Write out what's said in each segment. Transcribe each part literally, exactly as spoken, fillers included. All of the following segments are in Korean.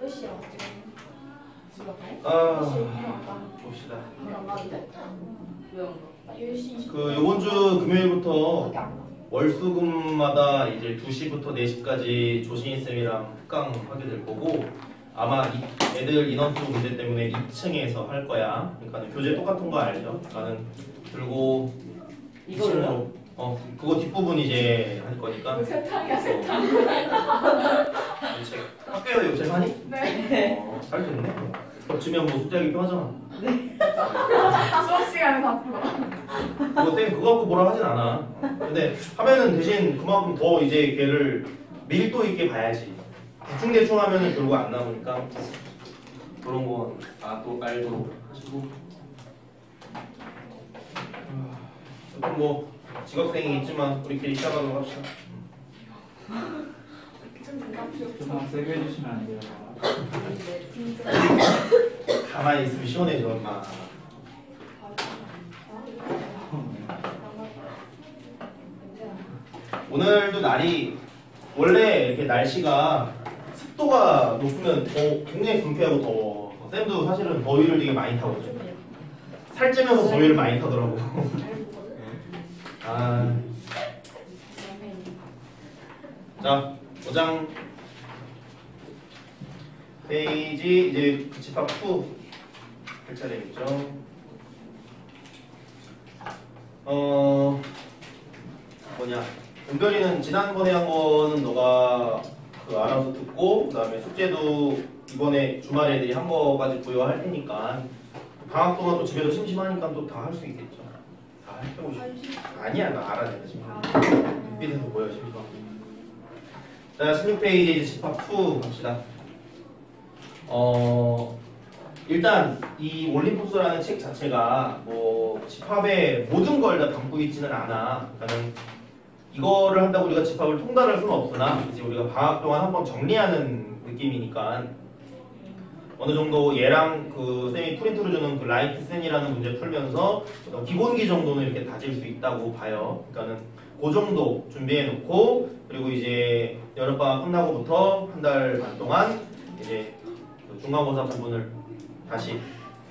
시야. 아, 봅시다. 그 요번 주 금요일부터 월수금마다 이제 두 시부터 네 시까지 조신이 쌤이랑 특강 하게 될 거고, 아마 이, 애들 인원수 문제 때문에 이 층에서 할 거야. 그러니까 교재 똑같은 거 알죠? 나는 들고 이 층으로 어 그거 뒷부분 이제 할 거니까. 세탕이야 세탕. 요책 학교에서 요책 하니? 네. 어, 잘 됐네. 겹치면 뭐 숙제하기 편하잖아. 네. 수업 시간에 다 풀어. 그거 때 그거 갖고 뭐라 하진 않아. 근데 하면은 대신 그만큼 더 이제 걔를 밀도 있게 봐야지. 대충 대충 하면은 결국 안 나오니까 그런 건 아 또 알도록 하시고. 조금 뭐 직업생이 있지만 우리끼리 시작하도록 합시다. 좀 세게 해주시면 안 돼요? 가만히 있으면 시원해져 엄마. 오늘도 날이 원래 이렇게 날씨가 습도가 높으면 더 굉장히 불쾌하고 더워. 쌤도 사실은 더위를 되게 많이 타거든. 살찌면서 더위를 많이 타더라고. 아. 자, 오 장 페이지 이제 집합 이 할 차례겠죠. 어 뭐냐? 은별이는 지난번에 한 거는 너가 그 알아서 듣고, 그 다음에 숙제도 이번에 주말에 애들이 한 거까지 부여할 테니까 방학 동안 또 집에도 심심하니까 또 다 할 수 있겠죠. 다 해보고 싶어. 아니야, 나 알아 내가 지금. 눈빛에서 보여 심심하고. 자, 십육 페이지 집합 이 갑시다. 어 일단 이 올림푸스라는 책 자체가 뭐 집합의 모든 걸 다 담고 있지는 않아. 그러니까는 이거를 한다고 우리가 집합을 통달할 수는 없으나 이제 우리가 방학 동안 한번 정리하는 느낌이니까 어느 정도 얘랑 그 쌤이 프린트로 주는 그 라이트 센이라는 문제 풀면서 기본기 정도는 이렇게 다질 수 있다고 봐요. 그러니까는 그 정도 준비해 놓고, 그리고 이제 여름방학 끝나고부터 한 달 반 동안 이제 그 중간고사 부분을 다시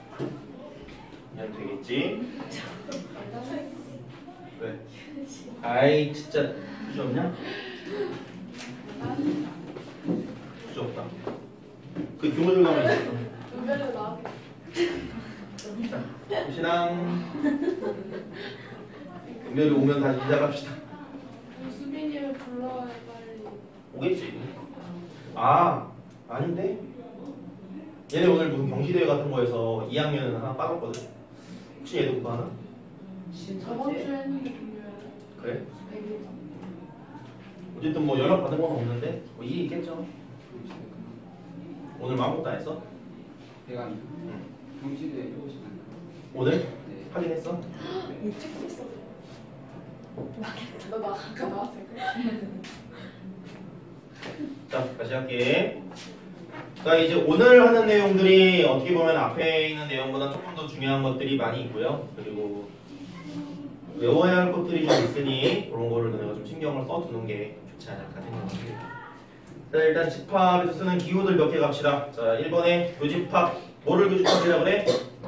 하면 되겠지. 왜? 아이 진짜 주저 없냐? 주저 없다. 그 교무실 가면 있어. 은별이가 나한테. 자, 도시랑 은별이 오면 다시 시작합시다. 수빈이를 불러야 빨리. 오겠지. 아 아닌데? 얘네 오늘 무슨 경시대회 같은 거에서 이 학년은 하나 빠졌거든. 혹시 얘도 그거 하나? 저번 주에 했는데 금요일에. 그래? 백 일. 어쨌든 뭐 연락 받은 건 없는데 뭐 일이 있겠죠. 오늘 아무것도 안 했어? 내가 응. 경시대 해보시면 오늘? 네. 확인했어? 찍고 있어. 너 나 아까 나왔을 걸. 자, 다시 할게. 자, 이제 오늘 하는 내용들이 어떻게 보면 앞에 있는 내용보다 조금 더 중요한 것들이 많이 있고요. 그리고 외워야 할 것들이 좀 있으니 그런 거를 내가 좀 신경을 써두는 게 좋지 않을까 생각합니다. 자, 일단 집합에서 쓰는 기호들 몇 개 갑시다. 자, 일 번에 교집합. 뭐를 교집합이라고 그래?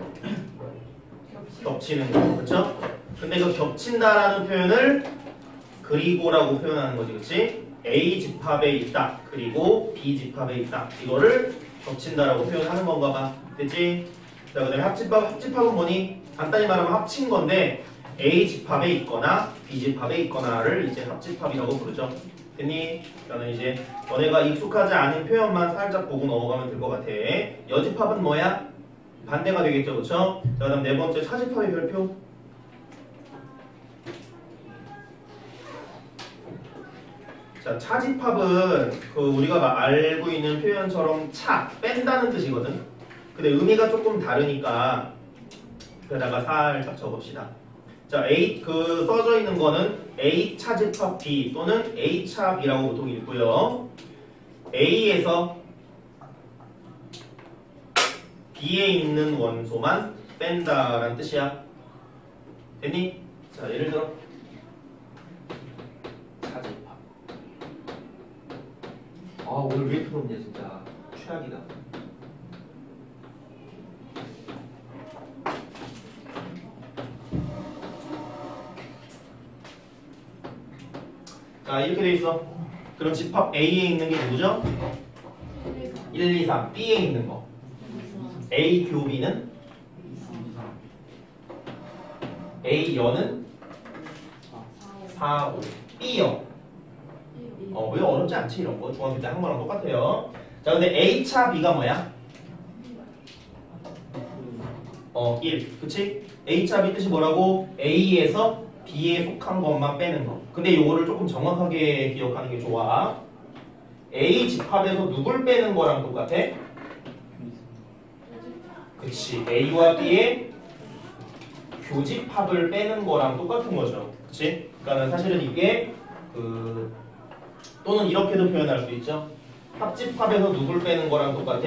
겹치는 거. 그렇죠? 근데 그 겹친다라는 표현을 그리고라고 표현하는 거지. 그렇지? A 집합에 있다. 그리고 B 집합에 있다. 이거를 겹친다라고 표현하는 건가 봐. 됐지? 자, 그 다음에 합집합. 합집합은 뭐니? 간단히 말하면 합친 건데 A 집합에 있거나 B 집합에 있거나를 이제 합집합이라고 부르죠. 됐니? 그러면 이제 너네가 익숙하지 않은 표현만 살짝 보고 넘어가면 될 것 같아. 여집합은 뭐야? 반대가 되겠죠. 그렇죠? 자, 그 다음 네 번째 차집합의 별표. 자, 차집합은 그 우리가 알고 있는 표현처럼 차, 뺀다는 뜻이거든. 근데 의미가 조금 다르니까 그러다가 살짝 적읍시다. 자, A 그 써져 있는 거는 A 차집합 B 또는 A 차 B라고 보통 읽고요. A에서 B에 있는 원소만 뺀다라는 뜻이야. 됐니? 자, 예를 들어 차집합. 아, 오늘 왜 이렇게 덥냐 진짜. 최악이다. 자, 이렇게 돼 있어. 그럼 집합 A에 있는 게 누구죠? 일, 이, 삼. B에 있는 거. A 교 B는? A 여는? 사, 오. B 여. 어, 왜 어렵지 않지 이런 거. 중학교 때 한 거랑 똑같아요. 자, 근데 A차 B가 뭐야? 어, 일. 그치? A차 B 뜻이 뭐라고? A에서 B에 속한 것만 빼는 거. 근데 요거를 조금 정확하게 기억하는 게 좋아. A 집합에서 누굴 빼는 거랑 똑같아? 그치. A와 B의 교집합을 빼는 거랑 똑같은 거죠. 그치? 그러니까 사실은 이게 그 또는 이렇게도 표현할 수 있죠. 합집합에서 누굴 빼는 거랑 똑같아?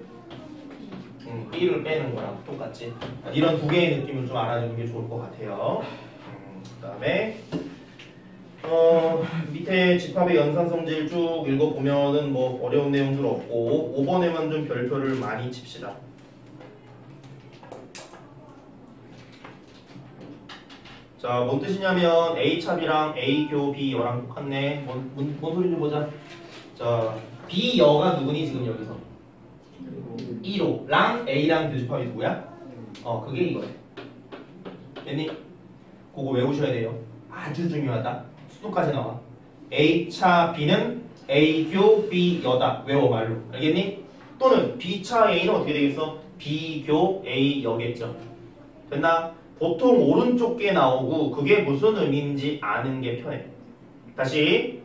음, B를 빼는 거랑 똑같지. 이런 두 개의 느낌을 좀 알아주는 게 좋을 것 같아요. 음, 그 다음에 어, 밑에 집합의 연산성질 쭉 읽어보면은 뭐 어려운 내용들 없고 오 번에만 좀 별표를 많이 칩시다. 자, 뭔 뜻이냐면 A차비랑 A교 B여랑 똑같네. 뭔, 뭔, 뭔 소리인지 보자. 자, B여가 누구니 지금 여기서? 이로랑 A랑 교집합이 누구야? 어, 그게 이거야. 됐니? 그거 외우셔야 돼요. 아주 중요하다. 수도까지 나와. A차 B는 A교 B여다. 외워 말로. 알겠니? 또는 B차 A는 어떻게 되겠어? B교 A여겠죠. 됐나? 보통 오른쪽 게 나오고 그게 무슨 의미인지 아는 게 편해. 다시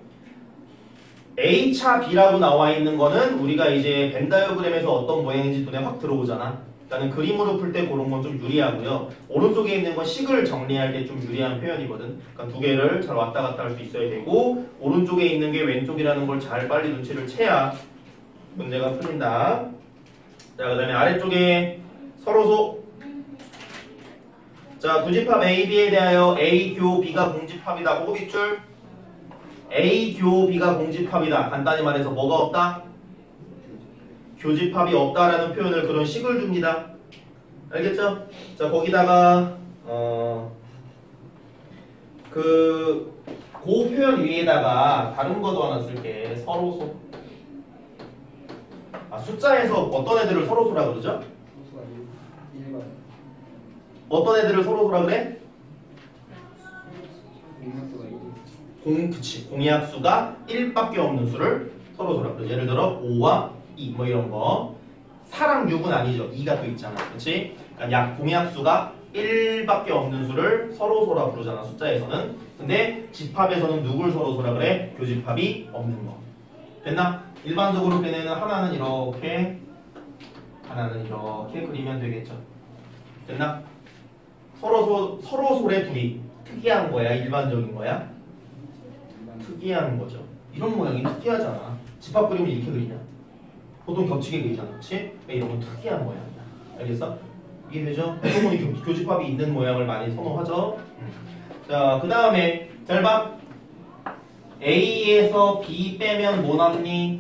A차 B라고 나와 있는 거는 우리가 이제 벤 다이어그램에서 어떤 모양인지 눈에 확 들어오잖아. 그러니까 그림으로 풀 때 그런 건 좀 유리하고요. 오른쪽에 있는 건 식을 정리할 때 좀 유리한 표현이거든. 그러니까 두 개를 잘 왔다 갔다 할 수 있어야 되고 오른쪽에 있는 게 왼쪽이라는 걸 잘 빨리 눈치를 채야 문제가 풀린다. 자, 그 다음에 아래쪽에 서로소. 자, 구집합 A, B에 대하여 A 교 B가 공집합이다. 그거 빗줄. A 교 B가 공집합이다. 간단히 말해서 뭐가 없다? 교집합이 없다라는 표현을 그런 식을 줍니다. 알겠죠? 자, 거기다가 어, 그, 그 표현 위에다가 다른 것도 하나 쓸게. 서로소. 아, 숫자에서 어떤 애들을 서로소라 그러죠? 어떤 애들을 서로소라 그래? 공, 그치. 공약수가 일밖에 없는 수를 서로소라 그래. 예를 들어 오와 이 뭐 이런 거. 사랑 육은 아니죠. 이가 또 있잖아. 그치? 그러니까 약 공약수가 일밖에 없는 수를 서로소라 부르잖아. 숫자에서는. 근데 집합에서는 누굴 서로소라 그래? 교집합이 없는 거. 됐나? 일반적으로 걔네는 하나는 이렇게 하나는 이렇게 그리면 되겠죠. 됐나? 서로소, 서로소래 둘이 특이한 거야? 일반적인 거야? 특이한 거죠. 이런 모양이 특이하잖아. 집합 그림을 이렇게 그리냐? 보통 겹치게 그리잖아. 그치? 이런 건 특이한 모양이야. 알겠어? 이해되죠? 보통은 교집합이 있는 모양을 많이 선호하죠. 자, 그 다음에 잘 봐. A에서 B 빼면 뭐 남니?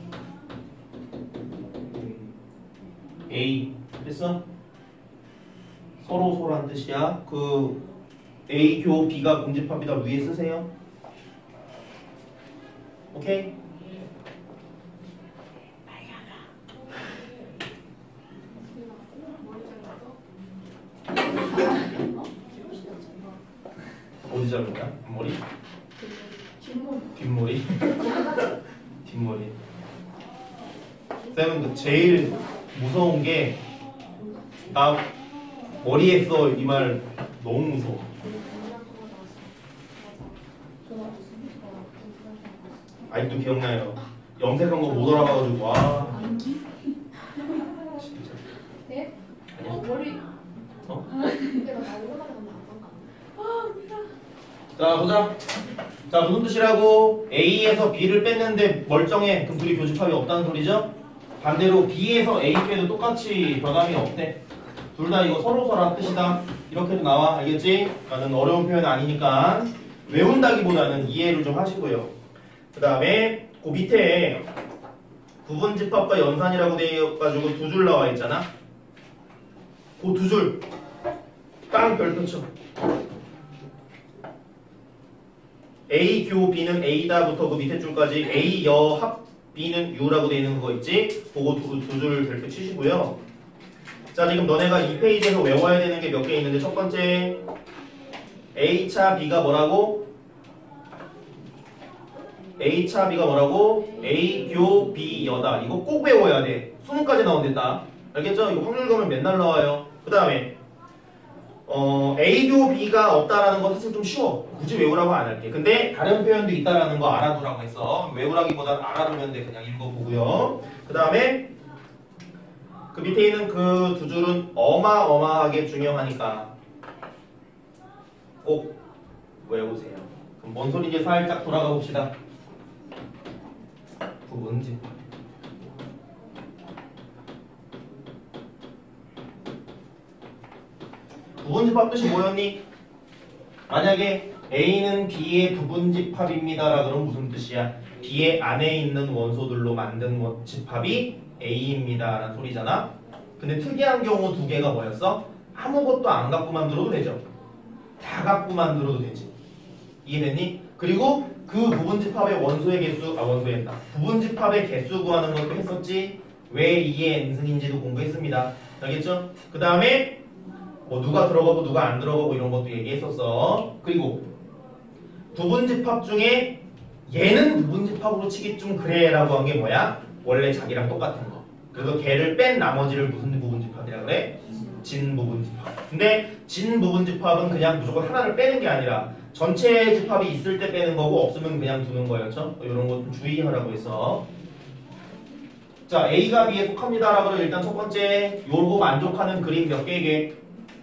A. 됐어? 서로 소란 뜻이야. 그 A 교 B가 공집합이다 위에 쓰세요. 오케이? 어디 자른 거야? 앞머리? 뒷머리? 뒷머리. 쌤은 그 제일 무서운 게 나 머리에 써 이 말 너무 무서워. 아직도 기억나요. 염색한 거 못 알아봐가지고 와. 진짜. 네? 아니야. 어, 머리. 어? 내가 나오고 나가면 안 자, 보자. 자, 무슨 뜻이라고? A에서 B를 뺐는데 멀쩡해. 그럼 둘이 교집합이 없다는 소리죠? 반대로 B에서 A 빼도 똑같이 변함이 없대. 둘 다 이거 서로서란 뜻이다. 이렇게도 나와. 알겠지? 나는 어려운 표현 아니니까 외운다기보다는 이해를 좀 하시고요. 그 다음에 그 밑에 부분집합과 연산이라고 되어가지고 두 줄 나와 있잖아. 그 두 줄 땅 별표 쳐. A 교 B는 A다부터 그 밑에 줄까지 A 여 합 B는 U라고 되어 있는 거 있지? 그거 두 줄 별표 치시고요. 자, 지금 너네가 이 페이지에서 외워야 되는 게 몇 개 있는데 첫 번째 A차 B가 뭐라고? A차 B가 뭐라고? A 교 B 여다. 이거 꼭 외워야 돼. 수능까지 나온댔다. 알겠죠? 이거 확률검은 맨날 나와요. 그 다음에 어, A 교 B가 없다라는 건 사실 좀 쉬워. 굳이 외우라고 안 할게. 근데 다른 표현도 있다라는 거 알아두라고 했어. 외우라기보다는 알아두면 돼. 그냥 읽어보고요. 그 다음에 그 밑에 있는 그 두 줄은 어마어마하게 중요하니까 꼭 외우세요. 그럼 뭔 소리인지 살짝 돌아가 봅시다. 부분집합. 부분집합 뜻이 뭐였니? 만약에 A는 B의 부분집합입니다라 그러면 무슨 뜻이야? B의 안에 있는 원소들로 만든 원- 집합이 A입니다 라는 소리잖아. 근데 특이한 경우 두 개가 뭐였어? 아무것도 안 갖고 만들어도 되죠. 다 갖고 만들어도 되지. 이해됐니? 그리고 그 부분집합의 원소의 개수, 아 원소였다. 부분집합의 개수 구하는 것도 했었지. 왜 이게 n승인지도 공부했습니다. 알겠죠? 그 다음에 뭐 누가 들어가고 누가 안 들어가고 이런 것도 얘기했었어. 그리고 부분집합 중에 얘는 부분집합으로 치기 좀 그래라고 한 게 뭐야? 원래 자기랑 똑같은 거. 그래서 걔를 뺀 나머지를 무슨 부분집합이라 그래? 진부분집합. 근데 진부분집합은 그냥 무조건 하나를 빼는 게 아니라 전체 집합이 있을 때 빼는 거고 없으면 그냥 두는 거였죠. 이런 거 좀 주의하라고 했어. 자, A가 B에 속합니다라고 하면 일단 첫 번째 요거 만족하는 그림 몇 개게?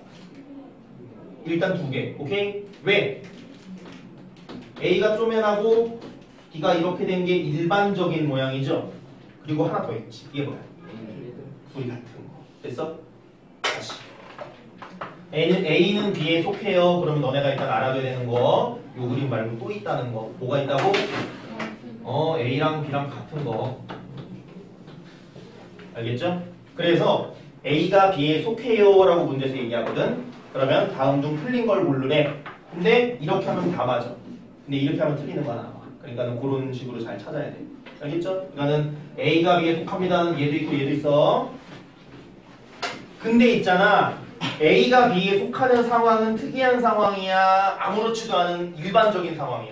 일단 두 개. 오케이? 왜? A가 쪼맨하고 B가 이렇게 된 게 일반적인 모양이죠. 그리고 하나 더 있지. 이게 뭐야? 둘이 같은 거. 됐어? 다시. A는, A는 B에 속해요. 그러면 너네가 일단 알아둬야 되는 거. 요 그림 말고 또 있다는 거. 뭐가 있다고? 어, A랑 B랑 같은 거. 알겠죠? 그래서 A가 B에 속해요 라고 문제에서 얘기하거든. 그러면 다음 중 틀린 걸 고르래. 근데 이렇게 하면 다 맞아. 근데 이렇게 하면 틀리는 거 나와. 그러니까는 그런 식으로 잘 찾아야 돼. 알겠죠? 그러니까는 A가 B에 속합니다는 얘도 있고 얘도 있어. 근데 있잖아. A가 B에 속하는 상황은 특이한 상황이야? 아무렇지도 않은 일반적인 상황이야?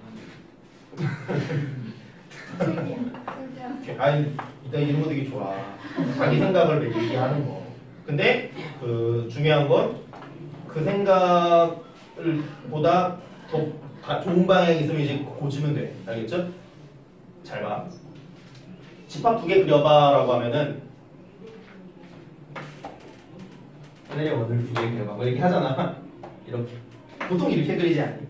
아니, 일단 이런 거 되게 좋아. 자기 생각을 얘기하는 거. 근데 그 중요한 건 그 생각을 보다 더 다 좋은 방향이 있으면 이제 고치면 돼. 알겠죠? 잘 봐. 집합 두 개 그려봐라고 하면은 하늘의 원을 두 개 그려봐. 뭐 이렇게 하잖아. 이렇게. 보통 이렇게 그리지 않니?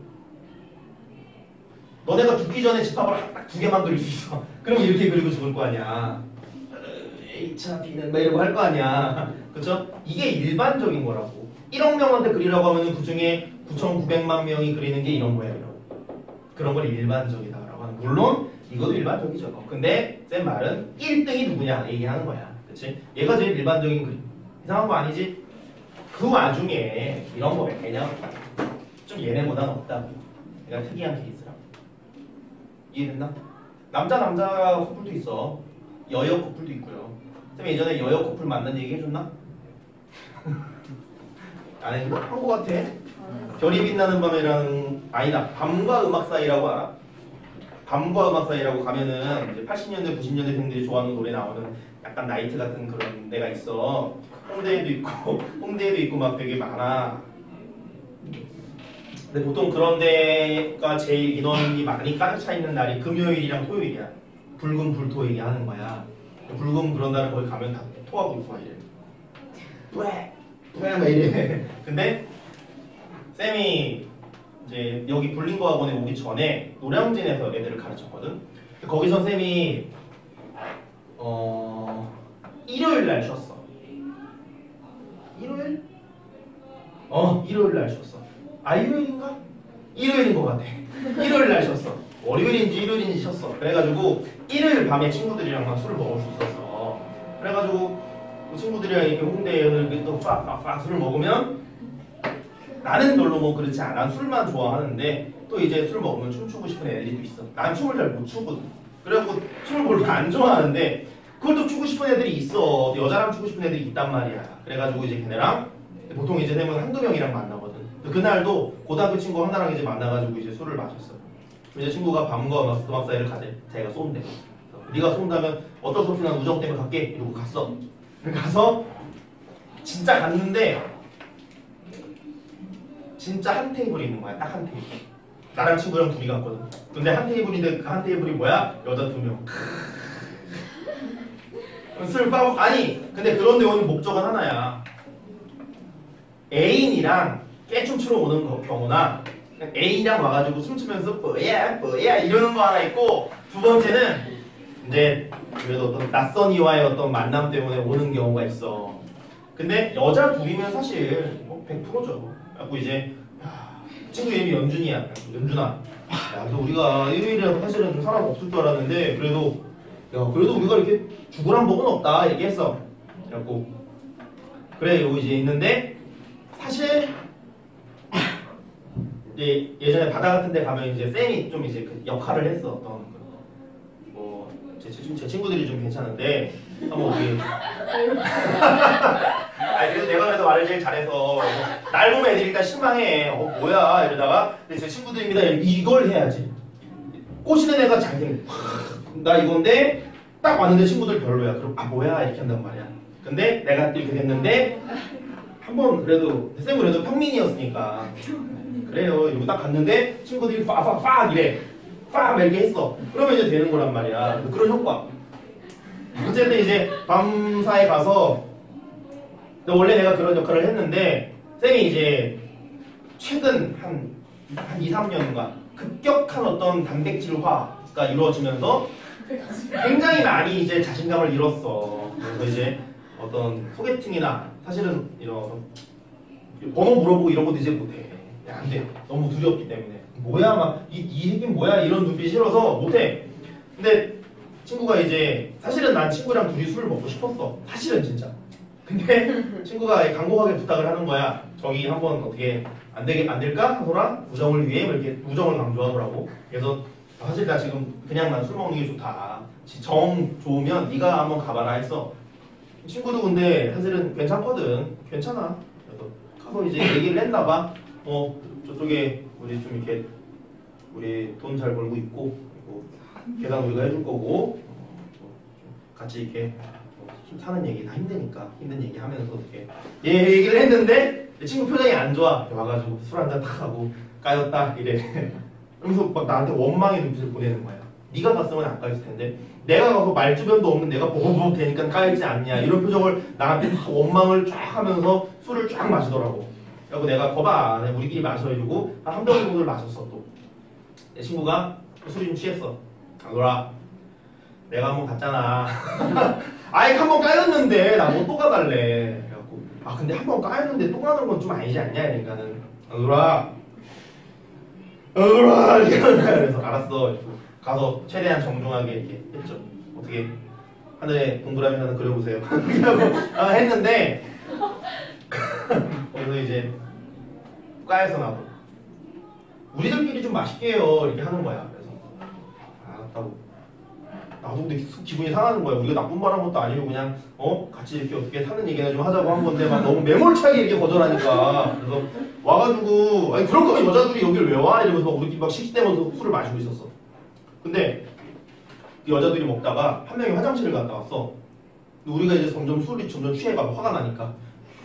너네가 죽기 전에 집합을 딱 두 개만 그릴 수 있어. 그럼 이렇게 그리고 죽을 거 아니야. A차 B는 막 이러고 할 거 아니야. 그쵸? 이게 일반적인 거라고. 일억 명한테 그리라고 하면 그 중에 구천구백만 명이 그리는 게 이런 거예요. 그런 걸 일반적이다라고 하는. 물론 이것도 일반적이죠. 근데 쌤 말은 일 등이 누구냐 얘기하는 거야. 그치? 얘가 제일 일반적인 그림. 이상한 거 아니지? 그 와중에 이런 거 왜냐? 좀 얘네보다는 없다고. 얘가 특이한 케이스라고. 이해됐나? 남자 남자 커플도 있어. 여여 커플도 있고요. 쌤 예전에 여여 커플 만난 얘기 해줬나? 안 했나? 한 거 같아. 별이 빛나는 밤이랑 아니다. 밤과 음악 사이라고 알아? 밤과 음악 사이라고 가면은 이제 팔십 년대, 구십 년대생들이 좋아하는 노래 나오는 약간 나이트 같은 그런 데가 있어. 홍대에도 있고, 홍대에도 있고 막 되게 많아. 근데 보통 그런 데가 제일 인원이 많이 가득 차 있는 날이 금요일이랑 토요일이야. 붉은 불토 얘기하는 거야. 붉은 그런 날은 거기 가면 다 토하고 있고 이래. 왜? 왜? 막 이래. 근데 쌤이 이제 여기 불린거 학원에 오기 전에 노량진에서 애들을 가르쳤거든. 거기서 쌤이 어 일요일 날 쉬었어. 일요일? 어 일요일 날 쉬었어. 아 일요일인가? 일요일인 것 같아. 일요일 날 쉬었어. 월요일인지 일요일인지 쉬었어. 그래가지고 일요일 밤에 친구들이랑 막 술을 먹을 수 있었어. 그래가지고 그 친구들이랑 이렇게 홍대에 이렇게 또 빡빡빡 술을 먹으면 나는 별로 뭐 그렇지 않아. 술만 좋아하는데 또 이제 술 먹으면 춤추고 싶은 애들이 또 있어. 난 춤을 잘 못 추거든. 그래갖고 춤을 별로 안 좋아하는데 그걸 또 추고 싶은 애들이 있어. 여자랑 추고 싶은 애들이 있단 말이야. 그래가지고 이제 걔네랑 보통 이제 되면 한두 명이랑 만나거든. 그날도 고등학교 친구 하나랑 이제 만나가지고 이제 술을 마셨어. 이제 친구가 밤과 막 음악 사이를 가재. 자기가 쏜대. 네가 쏜다면 어쩔 수 없이 난 우정 때문에 갈게. 이러고 갔어. 가서 진짜 갔는데 진짜 한 테이블이 있는 거야. 딱 한 테이블. 나랑 친구랑 둘이 갔거든. 근데 한 테이블인데 그 한 테이블이 뭐야? 여자 두 명. 술 빠고 아니 근데 그런데 오는 목적은 하나야. 애인이랑 깨춤추러 오는 거, 경우나 애인이랑 와가지고 춤추면서 뭐야 뭐야 이러는 거 하나 있고, 두 번째는 이제 그래도 어떤 낯선 이와의 어떤 만남 때문에 오는 경우가 있어. 근데 여자 둘이면 사실 뭐 백 퍼센트죠. 그래갖고 이제 친구 이름이 연준이야. 연준아, 야, 너 우리가 일요일이라서 사실은 사람 없을 줄 알았는데 그래도 야 그래도 우리가 이렇게 죽으란 법은 없다 이렇게 했어. 그래갖고 그래 이러고 이제 있는데 사실 이제 예전에 바다 같은 데 가면 이제 쌤이 좀 이제 그 역할을 했어. 어떤 뭐제 제 친구들이 좀 괜찮은데 한번 우리 아 그래서 내가 그래도 말을 제일 잘해서 날 보면 애들이 일단 실망해. 어 뭐야 이러다가 근데 제 친구들입니다. 이걸 해야지. 꼬시는 애가 잘생겨. 나 이건데 딱 왔는데 친구들 별로야. 그럼 아 뭐야 이렇게 한단 말이야. 근데 내가 이렇게 됐는데 한번 그래도 쌤은 그래도 평민이었으니까 그래요 이러고 딱 갔는데 친구들이 빠빠빠 이래 빠 이렇게 했어. 그러면 이제 되는 거란 말이야. 그런 효과. 어쨌든 이제 밤사에 가서 원래 내가 그런 역할을 했는데 쌤이 이제 최근 한, 한 이, 삼 년간 급격한 어떤 단백질화가 이루어지면서 굉장히 많이 이제 자신감을 잃었어. 그래서 이제 어떤 소개팅이나 사실은 이런 번호 물어보고 이런 것도 이제 못해. 안 돼. 너무 두렵기 때문에. 뭐야 막 이 이 새끼는 뭐야 이런 눈빛이 싫어서 못해. 근데 친구가 이제 사실은 난 친구랑 둘이 술을 먹고 싶었어. 사실은 진짜. 근데 친구가 간곡하게 부탁을 하는 거야. 저기 한번 어떻게 안 되게 안 될까? 하더라. 우정을 위해 이렇게 우정을 강조하더라고. 그래서 사실 나 지금 그냥 난 술 먹는 게 좋다. 정 좋으면 네가 한번 가봐라 했어. 친구도 근데 사실은 괜찮거든. 괜찮아. 그래서 가서 이제 얘기를 했나 봐. 어 저쪽에 우리 좀 이렇게 우리 돈 잘 벌고 있고 그리고 계산 우리가 해줄 거고 어, 같이 이렇게 힘 사는 얘기 다 힘드니까 힘든 얘기 하면서 이렇게 얘 얘기를 했는데 친구 표정이 안 좋아. 와가지고 술 한잔 탁 하고 까였다 이래. 그러면서 막 나한테 원망의 눈빛을 보내는 거야. 네가 갔으면 안 까였을 텐데 내가 가서 말주변도 없는 내가 보고보고 되니까 까였지 않냐 이런 표정을 나한테 막 원망을 쫙 하면서 술을 쫙 마시더라고. 그래서 내가 거봐 우리끼리 마셔 이러고 한 한 병 정도를 마셨어. 또 내 친구가 술이 좀 취했어. 가거라 내가 한번 갔잖아. 아이 한 번 까였는데 나 뭐 또 가달래. 그래갖고 아 근데 한 번 까였는데 또 가는 건 좀 아니지 않냐. 그러니까는 가거라 가거라 그래서 알았어. 가서 최대한 정중하게 이렇게 했죠. 어떻게 하늘에 동그라미 하나 그려보세요. 아, 했는데 거기서 이제 과에서 나도 우리들끼리 좀 맛있게 해요 이렇게 하는 거야. 그래서 알았다고. 나도 근데 기분이 상하는 거야. 우리가 나쁜 말 한 것도 아니고 그냥 어 같이 이렇게 어떻게 사는 얘기나 좀 하자고 한 건데 막 너무 매몰차게 이렇게 거절하니까. 그래서 와가지고 아니 그럴 거면 여자들이 여기를 왜 와? 이러면서 우리끼리 막 식시대면서 술을 마시고 있었어. 근데 그 여자들이 먹다가 한 명이 화장실을 갔다 왔어. 근데 우리가 이제 점점 술이 점점 취해가 화가 나니까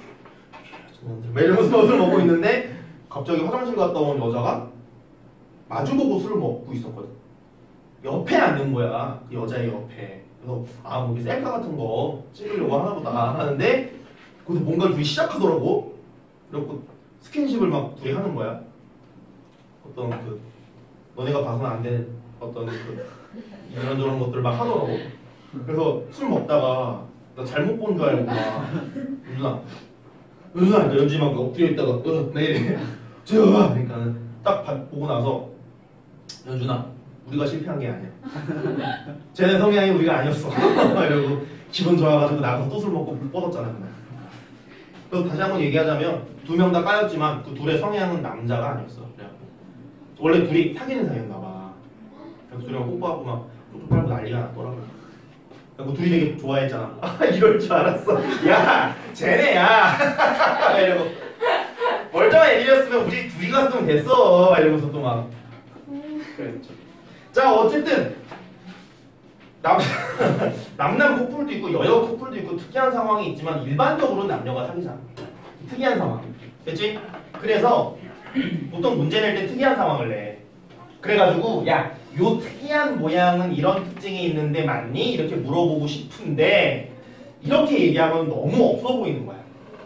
막 이러면서 술을 먹고 있는데 갑자기 화장실 갔다 온 여자가 마주보고 술을 먹고 있었거든. 옆에 앉는 거야. 그 여자의 옆에. 그래서 아 뭐 셀카 같은 거 찍으려고 하나 보다 하는데 거기서 뭔가를 둘이 시작하더라고. 그래갖고 스킨십을 막 둘이 하는 거야. 어떤 그 너네가 봐서는 안 되는 어떤 그 이런저런 것들을 막 하더라고. 그래서 술 먹다가 나 잘못 본 줄 알고 막 누나 누나 그러니까 연지 막 엎드려 있다가 어, 나 이래 제가 그러니까는 딱 보고 나서 연준아 우리가 실패한 게 아니야. 쟤네 성향이 우리가 아니었어. 이러고 기분 좋아가지고 나가서 또 술 먹고 뻗었잖아 그날. 그래서 다시 한번 얘기하자면 두 명 다 까였지만 그 둘의 성향은 남자가 아니었어. 그래갖고 원래 둘이 사귀는 사이였나 봐. 그래서 둘이랑 뽀뽀하고 막 쪽쪽 빨고 난리가 났더라고. 그리고 둘이 되게 좋아했잖아. 아 이럴 줄 알았어. 야 쟤네야. 이러고 멀쩡한 애들이었으면 우리 둘이 갔으면 됐어. 이러면서 또 막 그랬죠. 자 어쨌든 남, 남남 커플도 있고 여여 커플도 있고 특이한 상황이 있지만 일반적으로는 남녀가 사귀잖아. 특이한 상황. 그치? 그래서 보통 문제 낼 때 특이한 상황을 내. 그래가지고 야, 요 특이한 모양은 이런 특징이 있는데 맞니? 이렇게 물어보고 싶은데 이렇게 얘기하면 너무 없어 보이는 거야.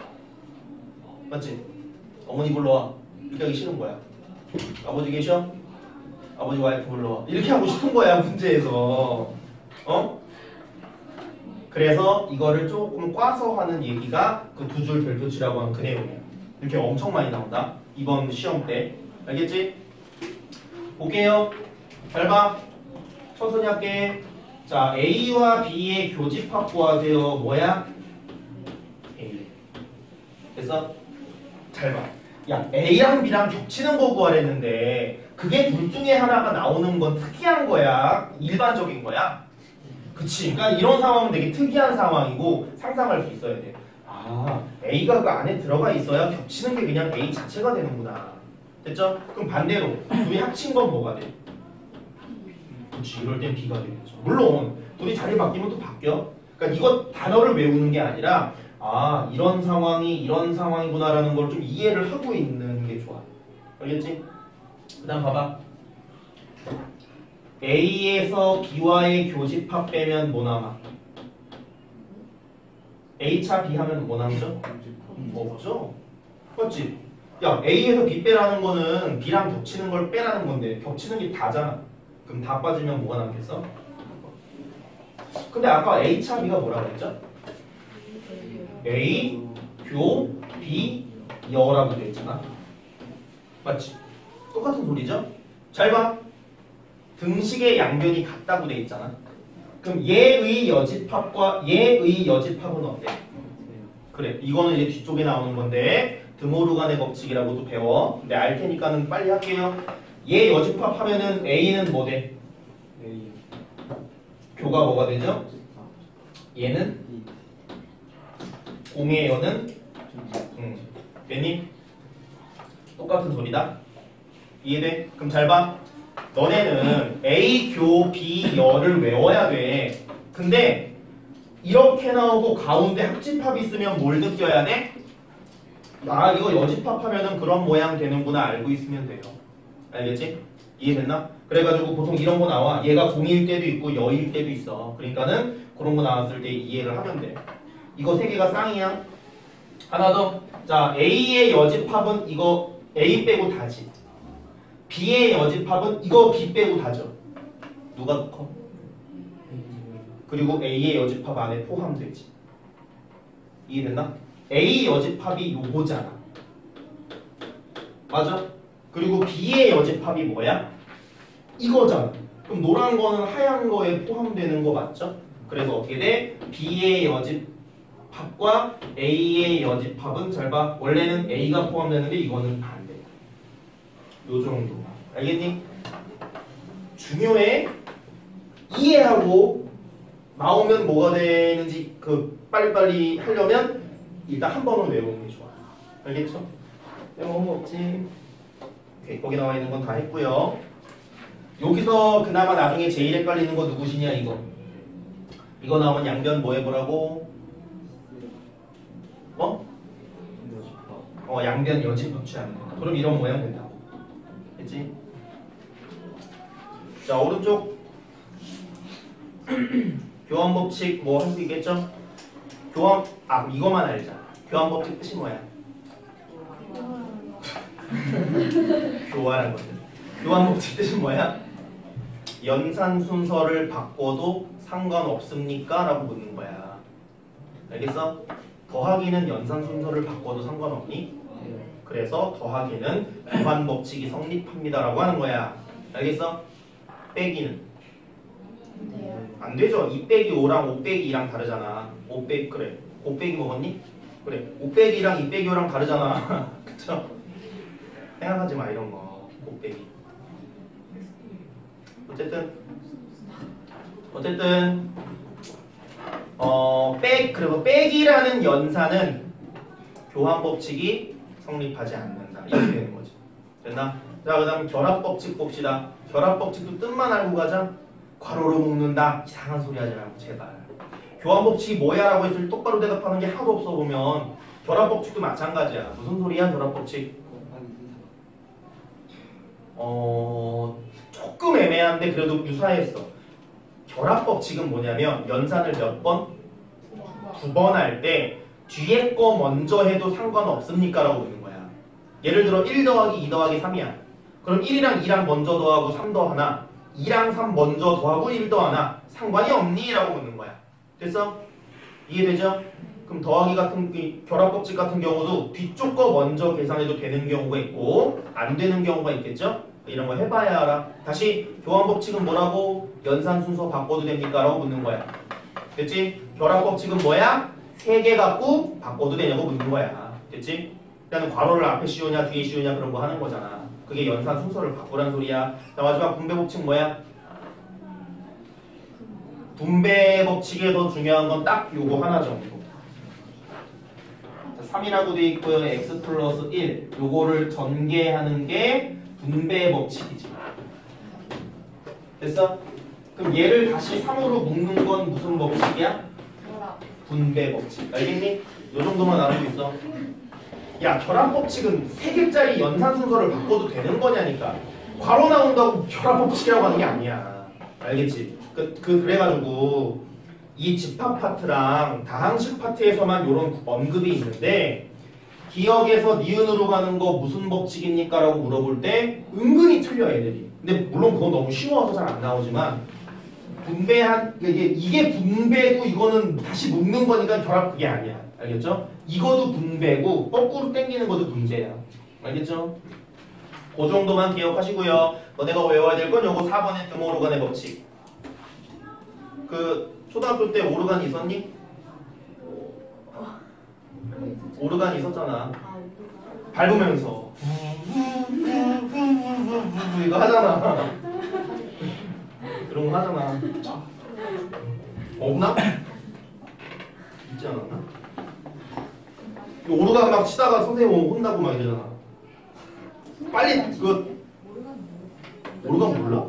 맞지? 어머니 불러와. 이렇게 하기 싫은 거야. 아버지 계셔? 아버지 와이프 불러와. 이렇게 하고 싶은 거야 문제에서. 어? 그래서 이거를 조금 꽈서 하는 얘기가 그 두 줄 별표치라고 하는 그 내용이야. 이렇게 엄청 많이 나온다. 이번 시험 때. 알겠지? 볼게요. 잘 봐. 천천히 할게. 자, A와 B의 교집합 구하세요. 뭐야? A. 됐어? 잘 봐. 야, A랑 B랑 겹치는 거 구하랬는데 그게 둘 중에 하나가 나오는 건 특이한 거야? 일반적인 거야? 그치. 그러니까 이런 상황은 되게 특이한 상황이고 상상할 수 있어야 돼. 아, A가 그 안에 들어가 있어야 겹치는 게 그냥 A 자체가 되는구나. 됐죠? 그럼 반대로 둘이 합친 건 뭐가 돼? 그치. 이럴 땐 B가 되겠죠. 물론 둘이 자리 바뀌면 또 바뀌어. 그러니까 이거 단어를 외우는 게 아니라 아, 이런 상황이 이런 상황이구나라는 걸 좀 이해를 하고 있는 게 좋아. 알겠지? 그 다음 봐봐. A에서 B와의 교집합 빼면 뭐 남아? A차 B 하면 뭐 남죠? 없죠? 맞지? 야, A에서 B 빼라는 거는 B랑 겹치는 걸 빼라는 건데 겹치는 게 다잖아. 그럼 다 빠지면 뭐가 남겠어? 근데 아까 A차 B가 뭐라고 했죠? A, 교, B, 여라고 되어 있잖아. 맞지? 똑같은 소리죠? 잘 봐. 등식의 양변이 같다고 되어 있잖아. 그럼 얘의 여집합과 얘의 여집합은 어때? 그래, 이거는 이제 뒤쪽에 나오는 건데 드모르간의 법칙이라고도 배워. 근데 알 테니까는 빨리 할게요. 얘 여집합 하면은 A는 뭐 돼? A. 교가 뭐가 되죠? 얘는 공의 여는 음, 됐니? 똑같은 소리다. 이해돼? 그럼 잘 봐. 너네는 A, 교, B, 여를 외워야 돼. 근데 이렇게 나오고 가운데 합집합이 있으면 뭘 느껴야 돼? 아, 이거 여집합 하면은 그런 모양 되는구나 알고 있으면 돼요. 알겠지? 이해됐나? 그래가지고 보통 이런 거 나와. 얘가 공일 때도 있고 여일 때도 있어. 그러니까는 그런 거 나왔을 때 이해를 하면 돼. 이거 세 개가 쌍이야. 하나 더. 자, A의 여집합은 이거 A 빼고 다지. B의 여집합은 이거 B 빼고 다죠. 누가 더 커? 그리고 A의 여집합 안에 포함되지. 이해됐나? A 여집합이 요거잖아. 맞아? 그리고 B의 여집합이 뭐야? 이거잖아. 그럼 노란 거는 하얀 거에 포함되는 거 맞죠? 그래서 어떻게 돼? B의 여집합과 A의 여집합은 잘 봐. 원래는 A가 포함되는데 이거는 반대. 요 정도. 알겠니? 중요해. 이해하고 나오면 뭐가 되는지 그 빨리빨리 하려면 일단 한 번은 외우는 게 좋아. 알겠죠? 외우는 거 없지. 오케이, 거기 나와 있는 건 다 했고요. 여기서 그나마 나중에 제일 헷갈리는 거 누구시냐 이거. 이거 나오면 양변 뭐 해보라고? 어? 어, 양변 여집합 취하는 거. 그럼 이런 모양 된다고. 됐지? 자, 오른쪽 교환 법칙 뭐 할 수 있겠죠? 교환, 아 이거만 알자. 교환 법칙 뜻이 뭐야? 교환한 거든. 교환 법칙 뜻이 뭐야? 연산 순서를 바꿔도 상관없습니까? 라고 묻는 거야. 알겠어? 더하기는 연산 순서를 바꿔도 상관없니? 그래서 더하기는 교환 법칙이 성립합니다 라고 하는 거야. 알겠어? 빼기는 돼요. 안 되죠. 이 빼기 오랑 오 빼기 이랑 다르잖아. 오 빼기 그래. 오 빼기 먹었니? 그래. 오 빼기 이랑 이 빼기 오랑 다르잖아. 그쵸? 생각하지 마 이런 거. 오 빼기. 어쨌든 어쨌든 어, 빼 그리고 빼기라는 연산은 교환 법칙이 성립하지 않는다. 이렇게 되는 거지. 됐나? 자, 그다음 결합 법칙 봅시다. 결합 법칙도 뜻만 알고 가자. 괄호로 묶는다. 이상한 소리 하지 말고 제발. 교환 법칙이 뭐야라고 했을 때 똑바로 대답하는 게 하도 없어 보면 결합 법칙도 마찬가지야. 무슨 소리야 결합 법칙? 어 조금 애매한데 그래도 유사했어. 결합 법칙은 뭐냐면 연산을 몇 번? 두 번 할 때 뒤에 거 먼저 해도 상관없습니까? 라고 묻는 거야. 예를 들어 일 더하기 이 더하기 삼이야. 그럼 일이랑 이랑 먼저 더하고 삼 더하나 이랑 삼 먼저 더하고 일 더하나 상관이 없니? 라고 묻는 거야. 됐어? 이해되죠? 그럼 더하기 같은 이 결합 법칙 같은 경우도 뒤쪽 거 먼저 계산해도 되는 경우가 있고 안 되는 경우가 있겠죠? 이런 거 해봐야 알아. 다시 교환 법칙은 뭐라고? 연산 순서 바꿔도 됩니까? 라고 묻는 거야. 됐지? 결합 법칙은 뭐야? 세 개 갖고 바꿔도 되냐고 묻는 거야. 됐지? 일단은 괄호를 앞에 씌우냐 뒤에 씌우냐 그런 거 하는 거잖아. 그게 연산 순서를 바꾸란 소리야. 자, 마지막 분배 법칙 뭐야? 분배 법칙에 더 중요한 건 딱 요거 하나 정도. 자, 삼이라고 돼 있고요. x 플러스 일. 요거를 전개하는 게 분배 법칙이지. 됐어? 그럼 얘를 다시 삼으로 묶는 건 무슨 법칙이야? 분배 법칙. 알겠니? 요 정도만 알고 있어. 야, 결합 법칙은 세 개짜리 연산 순서를 바꿔도 되는 거냐니까. 괄호 나온다고 결합 법칙이라고 하는 게 아니야. 알겠지? 그, 그 그래가지고 이 집합 파트랑 다항식 파트에서만 요런 언급이 있는데 기억에서 니은으로 가는 거 무슨 법칙입니까? 라고 물어볼 때 은근히 틀려 애들이. 근데 물론 그건 너무 쉬워서 잘 안 나오지만 분배한 이게, 이게 분배고 이거는 다시 묶는 거니까 결합 그게 아니야. 알겠죠? 이거도 분배고 거꾸로 당기는 것도 분배야. 알겠죠? 그 정도만 기억하시고요. 너네가 외워야 될 건 요거 사 번의 드모르간의 법칙. 그 초등학교 때 오르간 있었니? 오르간 있었잖아. 밟으면서 이거 하잖아. 그런 거 하잖아. 없나? 있지 않았나? 오르간 막 치다가 선생님 혼나고 막 이러잖아. 빨리 그 오르간 몰라?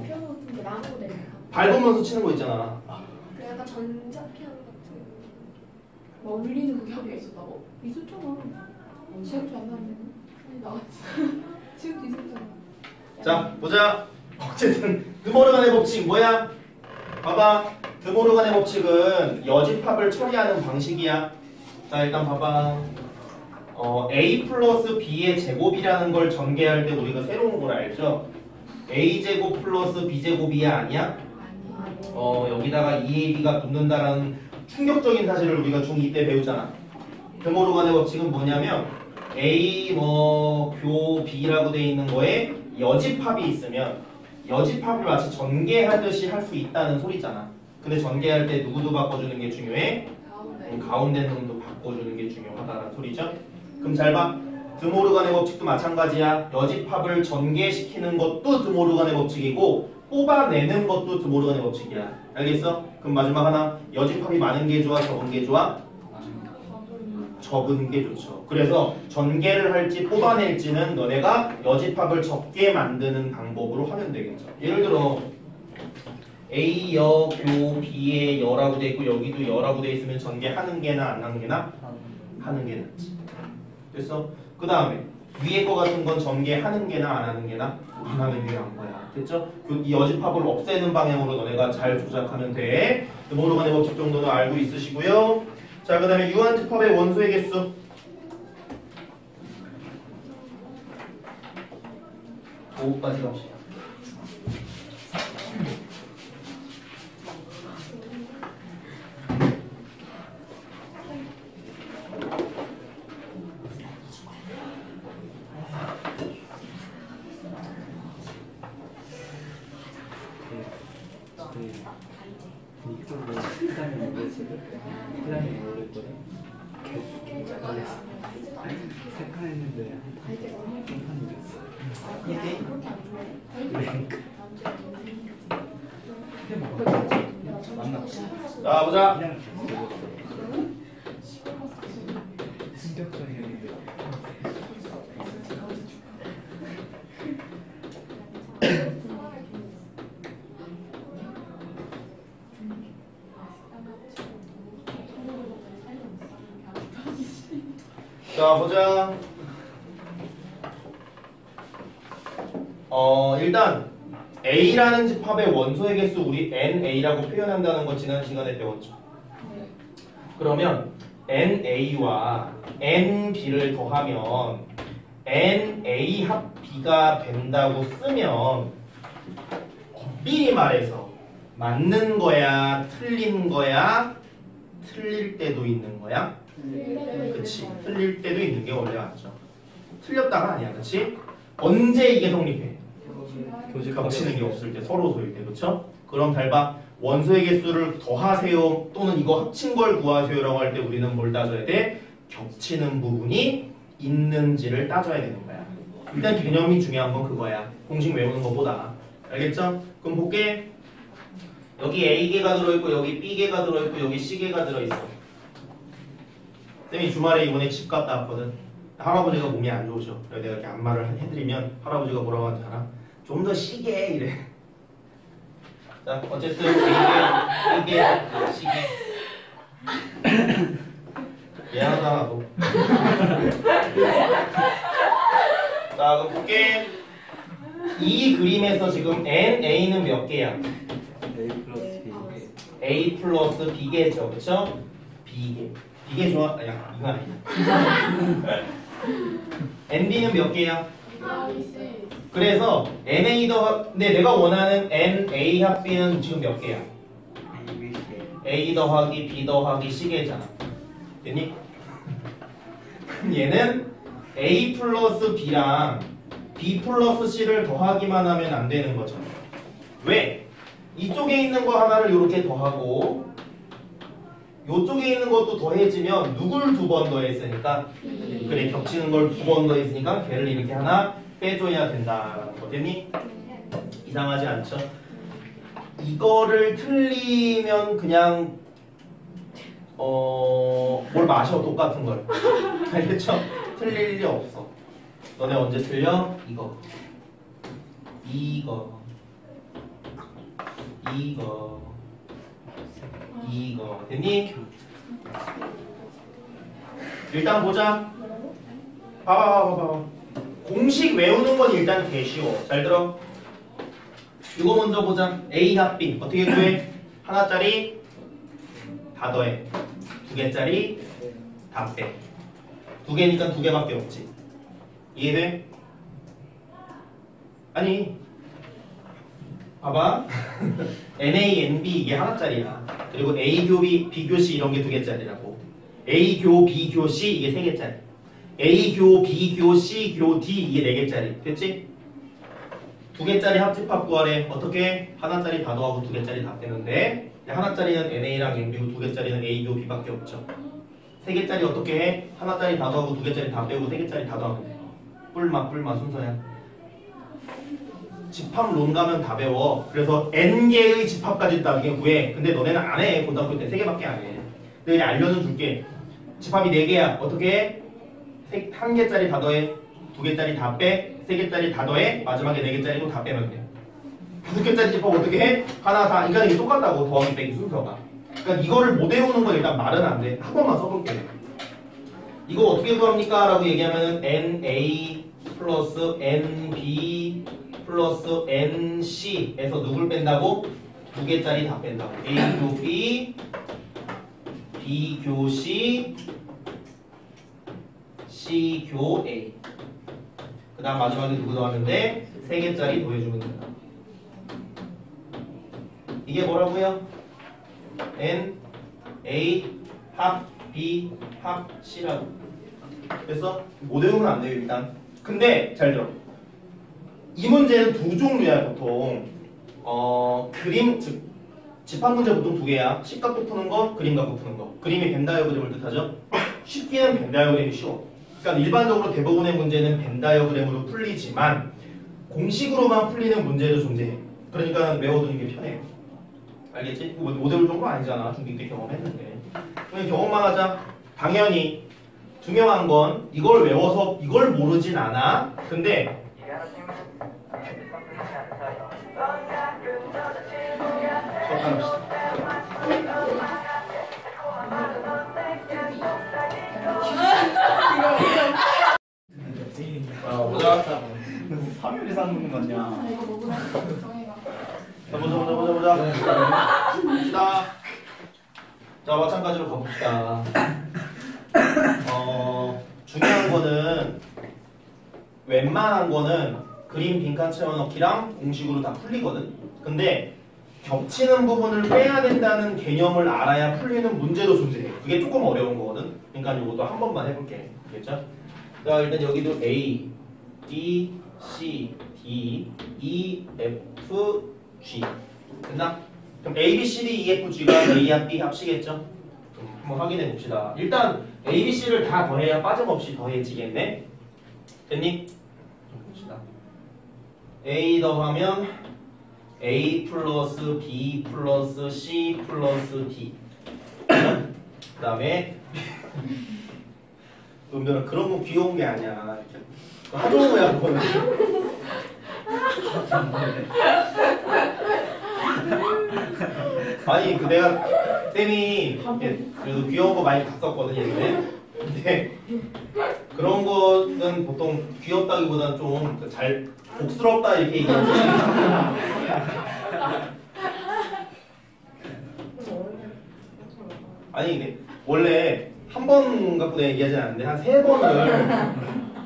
밟으면서 치는 거 있잖아. 그 약간 전자 피아노 같은 막 울리는 그게 학교에 있었다고? 있었잖아. 시험도 안 나왔네. 나왔지. 시험도 있었잖아. 자, 보자. 어쨌든 드모르간의 법칙 뭐야? 봐봐. 드모르간의 법칙은 여집합을 처리하는 방식이야. 자, 일단 봐봐. 어, a 플러스 b의 제곱이라는 걸 전개할 때 우리가 새로운 걸 알죠? a제곱 플러스 b제곱이 아니야? 어, 여기다가 이 에이 비가 붙는다라는 충격적인 사실을 우리가 중이 때 배우잖아. 드모르간의 법칙은 뭐냐면 a 뭐 교 b라고 돼 있는 거에 여집합이 있으면 여집합을 마치 전개하듯이 할 수 있다는 소리잖아. 근데 전개할 때 누구도 바꿔주는 게 중요해? 가운데. 가운데 놈도 바꿔주는 게 중요하다는 소리죠. 그럼 잘 봐. 드모르간의 법칙도 마찬가지야. 여집합을 전개시키는 것도 드모르간의 법칙이고 뽑아내는 것도 드모르간의 법칙이야. 알겠어? 그럼 마지막 하나. 여집합이 많은 게 좋아? 적은 게 좋아? 적은 게 좋죠. 그래서 전개를 할지 뽑아낼지는 너네가 여집합을 적게 만드는 방법으로 하면 되겠죠. 예를 들어 A 여, 교, B에 여라고 돼 있고 여기도 여라고 돼 있으면 전개하는 게나 안 하는 게나? 하는 게 낫지. 됐어? 그 다음에 위에 거 같은 건 전개하는 게나 안 하는 게나? 안 하는 게 나은 거야. 됐죠? 그 이 여집합을 없애는 방향으로 너네가 잘 조작하면 돼. 드모르간의 법칙 정도는 알고 있으시고요. 자, 그 다음에 유한집합의 원소의 개수. 오까지 갑시다. 사람이 모르겠어요. 사람이 모르겠거든. 세판 했는데 한판 이겼어. 이게 자 보자. 그냥 충격적이었는데. 자 보자. 어 일단 A라는 집합의 원소의 개수 우리 엔에이라고 표현한다는 거 지난 시간에 배웠죠. 그러면 엔에이와 엔비를 더하면 엔에이 합 B가 된다고 쓰면 미리 말해서 맞는 거야, 틀린 거야, 틀릴 때도 있는 거야? 그치. 틀릴 때도 있는 게 원래 맞죠. 틀렸다가 아니야, 그치? 언제 이게 성립해? 겹치는 게 없을 때, 서로 소일 때, 그쵸? 그럼 잘 봐. 원소의 개수를 더하세요 또는 이거 합친 걸 구하세요라고 할 때 우리는 뭘 따져야 돼? 겹치는 부분이 있는지를 따져야 되는 거야. 일단 개념이 중요한 건 그거야. 공식 외우는 것보다. 알겠죠? 그럼 볼게. 여기 A개가 들어있고 여기 B개가 들어있고 여기 C개가 들어있어. 쌤이 주말에 이번에 집 갔다 왔거든. 할아버지가 몸이 안 좋으셔. 그래서 내가 이렇게 안마를 해드리면 할아버지가 뭐라고 하는지 알아? 좀 더 쉬게 이래. 자 어쨌든 A개, B개, C개. 미안하다 나도. 자 그럼 볼게. 이 그림에서 지금 엔에이는 몇 개야? A 플러스 B. A 플러스 B개죠, 그쵸? B개. B개 좋아? 아니야, 이건 아니야. 엔비는 몇 개야? 그래서 엔에이 더, 근데 내가 원하는 엔에이 합 B는 지금 몇 개야? A, B, C. A 더하기 B 더하기 C개잖아. 됐니? 그럼 얘는 A 플러스 B랑 B 플러스 C를 더하기만 하면 안 되는 거죠. 왜? 이쪽에 있는 거 하나를 이렇게 더하고 이쪽에 있는 것도 더해지면 누굴 두 번 더했으니까 그래 겹치는 걸 두 번 더했으니까 걔를 이렇게 하나 빼줘야 된다라는 거 됐니? 이상하지 않죠? 이거를 틀리면 그냥 어... 뭘 마셔 똑같은 걸 알겠죠? 틀릴 일 없어. 너네 언제 틀려? 이거 이거 이거 이거 됐니? 일단 보자. 봐봐 봐봐 봐봐. 공식 외우는 건 일단 개 쉬워. 잘 들어. 이거 먼저 보자. A 합 B 어떻게 구해? 하나짜리 다 더해. 두 개짜리 다 빼. 두 개니까 두 개밖에 없지. 이해돼? 아니 봐봐. 엔에이, 엔비 이게 하나짜리야. 그리고 A 교 B, B 교 C 이런 게 두 개짜리라고. A 교 B 교 C 이게 세 개짜리. A 교 B 교 C 교 D 이게 네 개짜리. 됐지? 두 개짜리 합집합 구하래. 어떻게? 하나짜리 다 더하고 두 개짜리 다 빼는데 하나짜리는 엔에이랑 엔비고 두 개짜리는 A 교 B밖에 없죠. 세 개짜리 어떻게 해? 하나짜리 다 더하고 두 개짜리 다 빼고 세 개짜리 다 더하면 돼. 뿔마 뿔마 순서야. 집합론 가면 다 배워. 그래서 N개의 집합까지 나중에 구해. 근데 너네는 안 해. 고등학교 때 세 개밖에 안 해. 근데 그냥 알려는 줄게. 집합이 네 개야. 어떻게 해? 세, 한 개짜리 다 더해. 두 개짜리 다 빼. 세 개짜리 다 더해. 마지막에 네 개짜리도 다 빼면 돼. 다섯 개짜리 집합 어떻게 해? 하나 다. 그러니까 이게 똑같다고. 더하기 빼기 순서가. 그러니까 이거를 못 외우는 건 일단 말은 안 돼. 한 번만 써볼게. 이거 어떻게 구합니까? 라고 얘기하면 엔에이 플러스 엔비 플러스 엔씨에서 누굴 뺀다고? 두 개짜리 다 뺀다고. A 교 B, B 교 C, C 교 A. 그 다음 마지막에 누구 더하는데? 세 개짜리 더해주면 된다. 이게 뭐라고요? N, A, 합, B, 합, C라고. 그래서 못 외우면 안 돼요 일단. 근데 잘 들어. 이 문제는 두 종류야 보통. 어, 그림 즉 집합 문제 보통 두 개야. 식 갖고 푸는 거, 그림 갖고 푸는 거. 그림이 벤 다이어그램을 뜻하죠. 쉽기는 벤 다이어그램이 쉬워. 그러니까 일반적으로 대부분의 문제는 벤 다이어그램으로 풀리지만 공식으로만 풀리는 문제도 존재해. 그러니까 외워두는 게 편해요. 알겠지? 뭐 모델 정도 아니잖아. 중딩 때 경험했는데. 그냥 경험만 하자. 당연히 중요한 건 이걸 외워서 이걸 모르진 않아. 근데 아, 보자. 삼 일에 사는 거 같냐? 아, 이거 먹으라. 정해가. 자, 보자, 보자, 보자, 보자. 봅시다. 자, 마찬가지로 가봅시다. 어, 중요한 거는, 웬만한 거는 그림 빈칸 채워넣기랑 공식으로 다 풀리거든? 근데, 겹치는 부분을 빼야 된다는 개념을 알아야 풀리는 문제도 존재해. 그게 조금 어려운 거거든? 그러니까 이것도 한 번만 해볼게. 알겠죠? 자, 일단 여기도 A, B, C, D, E, F, G. 됐나? 그럼 A, B, C, D, E, F, G가 A와 B 합시겠죠? 그럼 한번 확인해 봅시다. 일단 A, B, C를 다 더해야 빠짐없이 더해지겠네? 됐니? 좀 봅시다. A 더하면 A 플러스 B 플러스 C 플러스 D. 그 다음에 은별아 그런 거 귀여운 게 아니야. 하도 뭐야 그거는. 아니 그 내가 쌤이 그래도 귀여운 거 많이 봤었거든 예전에. 근데 그런 거는 보통 귀엽다기보다는 좀 잘 복스럽다 이렇게 얘기하지. 아니 이게 원래 한 번 갖고 내가 얘기하지 않는데 한 세 번을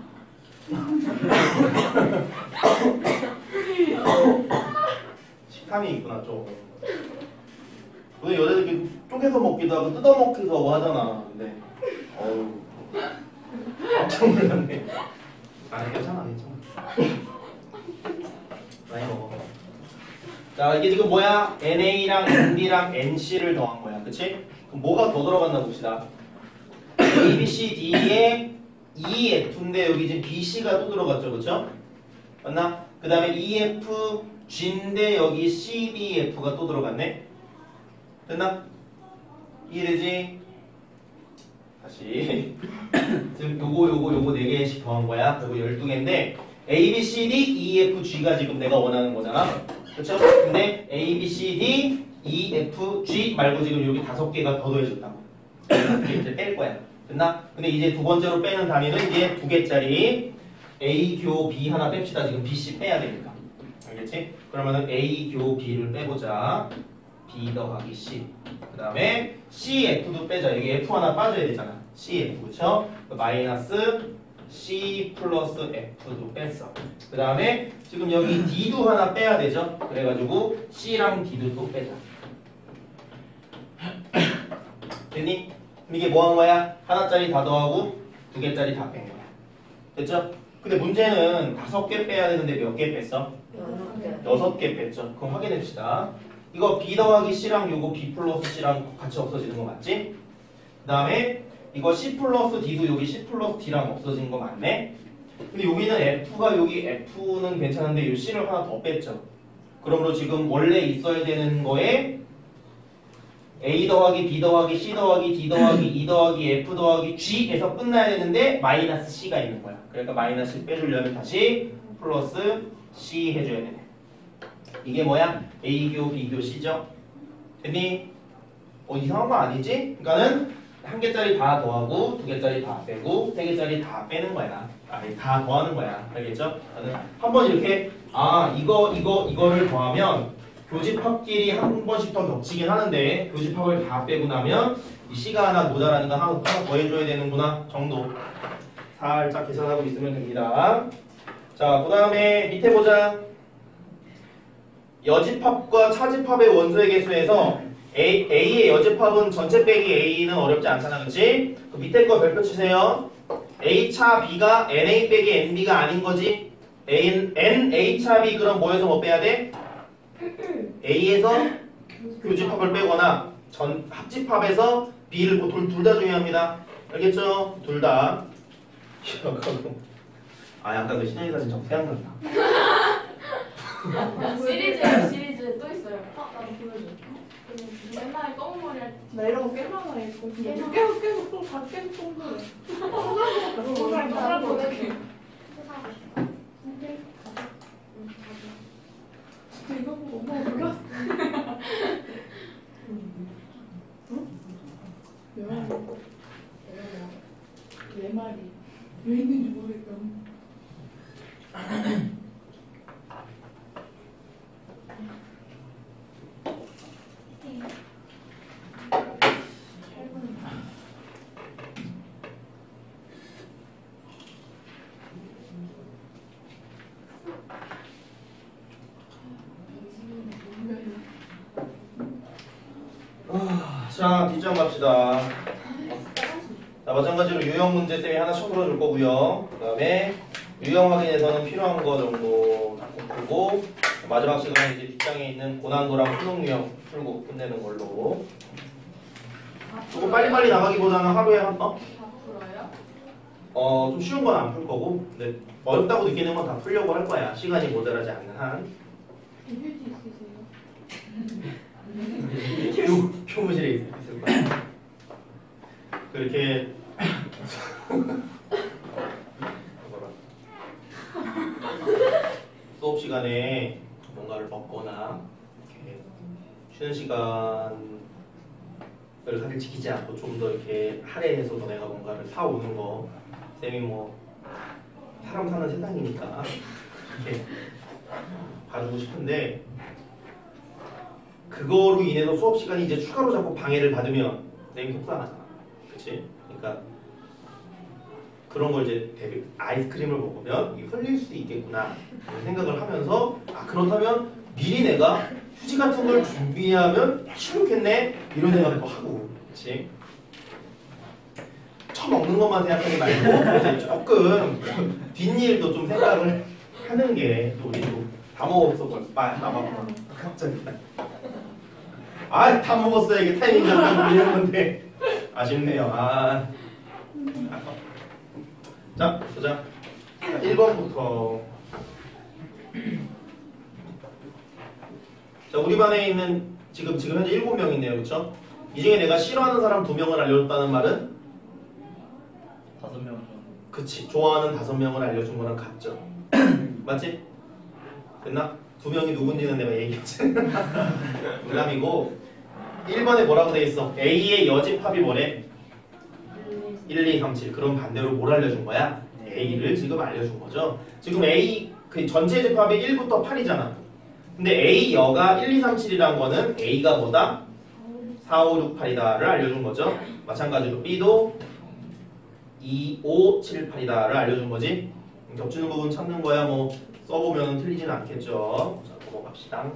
식탐이 있구나 좀. 오늘 여자들끼리 쪼개서 먹기도 하고 뜯어 먹기도 하고 하잖아. 근데 어우 깜짝 놀랐네. 아 괜찮아 괜찮아. 많이 먹어. 자 이게 지금 뭐야? 엔에이랑 엔비랑 엔씨를 더한 거야. 그치? 그럼 뭐가 더 들어갔나 봅시다. A, B, C, D에 E, F인데 여기 지금 B, C가 또 들어갔죠. 그쵸? 맞나? 그 다음에 E, F, G인데 여기 C, D, F가 또 들어갔네. 됐나? 이해되지? 다시 지금 요거 요거 요거 네 개씩 더한 거야. 요거 열두 개인데 A, B, C, D, E, F, G가 지금 내가 원하는 거잖아. 그쵸? 근데 A, B, C, D, E, F, G 말고 지금 여기 다섯 개가 더 더해졌다고. 이제 뺄 거야. 됐나? 근데 이제 두 번째로 빼는 단위는 이제 두 개짜리 A, 교, B 하나 뺍시다. 지금 B, C 빼야 되니까. 알겠지? 그러면은 A, 교, B를 빼보자. B 더하기 C. 그 다음에 C, F도 빼자. 여기 F 하나 빠져야 되잖아. C, F. 그쵸? 마이너스 C 플러스 F도 뺐어. 그 다음에 지금 여기 D도 하나 빼야 되죠? 그래가지고 C랑 D도 또 빼자. 됐니? 이게 뭐 한 거야? 하나짜리 다 더하고 두 개짜리 다 뺀 거야. 됐죠? 근데 문제는 다섯 개 빼야 되는데 몇 개 뺐어? 여섯 개 뺐죠? 그럼 확인해 봅시다. 이거 B 더하기 C랑 요거 B 플러스 C랑 같이 없어지는 거 맞지? 그 다음에 이거 C 플러스 D도 여기 C 플러스 D랑 없어진 거 맞네? 근데 여기는 F가 여기 F는 괜찮은데 이 C를 하나 더 뺐죠? 그러므로 지금 원래 있어야 되는 거에 A 더하기 B 더하기 C 더하기 D 더하기 E 더하기 F 더하기 G에서 끝나야 되는데 마이너스 C가 있는 거야. 그러니까 마이너스 빼주려면 다시 플러스 C 해줘야 되네. 이게 뭐야? A교, B교, C죠? 됐니? 어 이상한 거 아니지? 그러니까는 한 개짜리 다 더하고 두 개짜리 다 빼고 세 개짜리 다 빼는 거야. 아니 다 더하는 거야. 알겠죠? 그러니까 한번 이렇게 아 이거 이거 이거를 더하면 교집합끼리 한 번씩 더 겹치긴 하는데 교집합을 다 빼고 나면 이 C가 하나 모자라니까 하나, 하나 더 해줘야 되는구나 정도 살짝 계산하고 있으면 됩니다. 자, 그 다음에 밑에 보자. 여집합과 차집합의 원소의 개수에서 A, A의 여집합은 전체 빼기 A는 어렵지 않잖아. 그치? 그 밑에 거 별표 치세요. A 차 B가 엔에이 빼기 엔비가 아닌 거지? N, N A 차 B 그럼 뭐에서 뭐 빼야 돼? A에서 교집합을 빼거나 전 합집합에서 B를 둘 다 중요합니다. 알겠죠? 둘 다. 아 약간 그 신현이 사진 좀 생각난다. 시리즈예요, 시리즈 또 있어요. 어, 나도 보여줘. 옛날에 검은 머리 할 때. 나 이런 거 꽤 많아 있고 꽤 많아. 계속 계속 또다 계속 똥그래. 똥그래, 똥그래 똥그래. 어떡해. 또 사고 싶어. 근데 응, 가자. 진짜 이거 보고 엄마가 놀랐어. 응? 내 말이 왜 있는지 모르겠다. 자, 뒷장 갑시다. 자, 마찬가지로 유형 문제 쌤이 하나 쳐 풀어줄 거고요. 그 다음에 유형 확인에서는 필요한 거 정도 다 풀고 마지막 시간에 이제 뒷장에 있는 고난도랑 수능 유형 풀고 끝내는 걸로. 조금 빨리빨리 나가기보다는 하루에 한 번? 다 풀어요? 어, 좀 쉬운 건 안 풀 거고, 근데 어렵다고 느끼는 건 다 풀려고 할 거야. 시간이 모자라지 않는 한. 휴지 있으세요? 교, 교무실에 있- 있을 거야. 그렇게 수업 시간에 뭔가를 먹거나 이렇게 쉬는 시간을 사실 지키지 않고 좀 더 이렇게 할애해서 너네가 뭔가를 사오는 거 쌤이 뭐 사람 사는 세상이니까 이렇게 봐주고 싶은데 그거로 인해서 수업 시간이 이제 추가로 자꾸 방해를 받으면 쌤이 속상하잖아. 그치? 그러니까 그런 걸 이제 되게 아이스크림을 먹으면 이게 흘릴 수도 있겠구나 이런 생각을 하면서 아 그렇다면 미리 내가 휴지 같은 걸 준비하면 취좋겠네 이런 생각도 하고 그치? 처먹는 것만 생각하지 말고 이제 조금 뒷일도 좀 생각을 하는 게 또 우리도 다 먹었어 벌써 나봐 갑자기 아 다 먹었어요 이게 타이밍 잡고 이런 건데 아쉽네요. 아. 자, 보자. 일 번부터. 자, 우리 반에 있는 지금 지금 현재 일곱 명이네요. 그렇죠? 이 중에 내가 싫어하는 사람 두 명을 알려줬다는 말은 다섯 명. 그치. 좋아하는 다섯 명을 알려준 거랑 같죠. 맞지? 됐나? 두 명이 누군지는 내가 얘기했지. 농담이고 일 번에 뭐라고 돼 있어? A의 여집합이 뭐래? 일, 이, 삼, 칠. 그럼 반대로 뭘 알려준 거야? A를 지금 알려준 거죠. 지금 A 그 전체 집합이 일부터 팔이잖아. 근데 A 여가 일, 이, 삼, 칠이란 거는 A가 뭐다? 사, 오, 육, 팔이다를 알려준 거죠. 마찬가지로 B도 이, 오, 칠, 팔이다를 알려준 거지. 겹치는 부분 찾는 거야. 뭐 써보면 틀리진 않겠죠. 자, 넘어갑시다.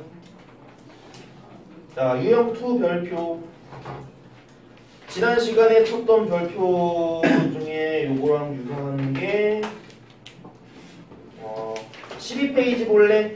자, 유형 이 별표. 지난 시간에 쳤던 별표 중에 요거랑 유사한 게 어, 십이 페이지 볼래?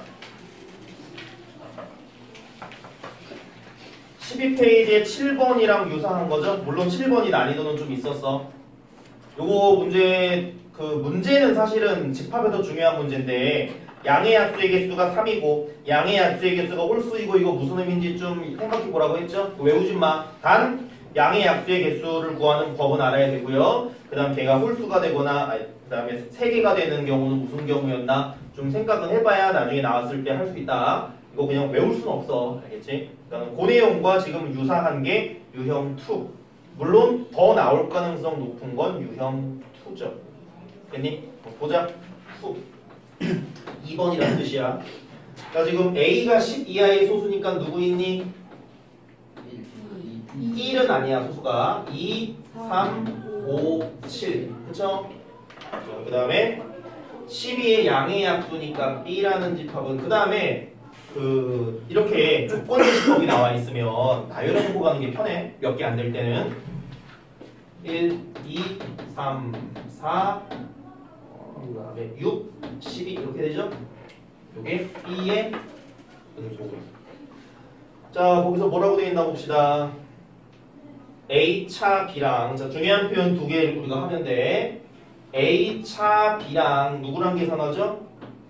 십이 페이지에 칠 번이랑 유사한 거죠? 물론 칠 번이 난이도는 좀 있었어. 요거 문제, 그 문제는 사실은 집합에 더 중요한 문제인데 양의 약수의 개수가 삼이고 양의 약수의 개수가 홀수이고 이거 무슨 의미인지 좀 생각해 보라고 했죠? 외우지 마. 단 양의 약수의 개수를 구하는 법은 알아야 되고요. 그 다음 걔가 홀수가 되거나 아니, 그 다음에 세 개가 되는 경우는 무슨 경우였나 좀 생각은 해봐야 나중에 나왔을 때 할 수 있다. 이거 그냥 외울 수는 없어. 알겠지? 그러니까 그 내용과 지금 유사한 게 유형 이. 물론 더 나올 가능성 높은 건 유형 이죠. 됐니? 보자. 이 번이라는 뜻이야. 자, 지금 A가 십 이하의 소수니까 누구 있니? 일은 아니야, 소수가. 이, 삼, 오, 칠. 그쵸? 그 다음에 십이의 양의 약수니까 B라는 집합은 그 다음에 그 이렇게 조건의 집합이 나와 있으면 나열해놓고 가는 게 편해. 몇 개 안 될 때는 일, 이, 삼, 사 그 다음에 육, 십이 이렇게 되죠? 요게 B의 분소고 자, 거기서 뭐라고 되어 있나 봅시다. A차 B랑, 자, 중요한 표현 두 개 우리가 하면 돼. A차 B랑 누구랑 계산하죠?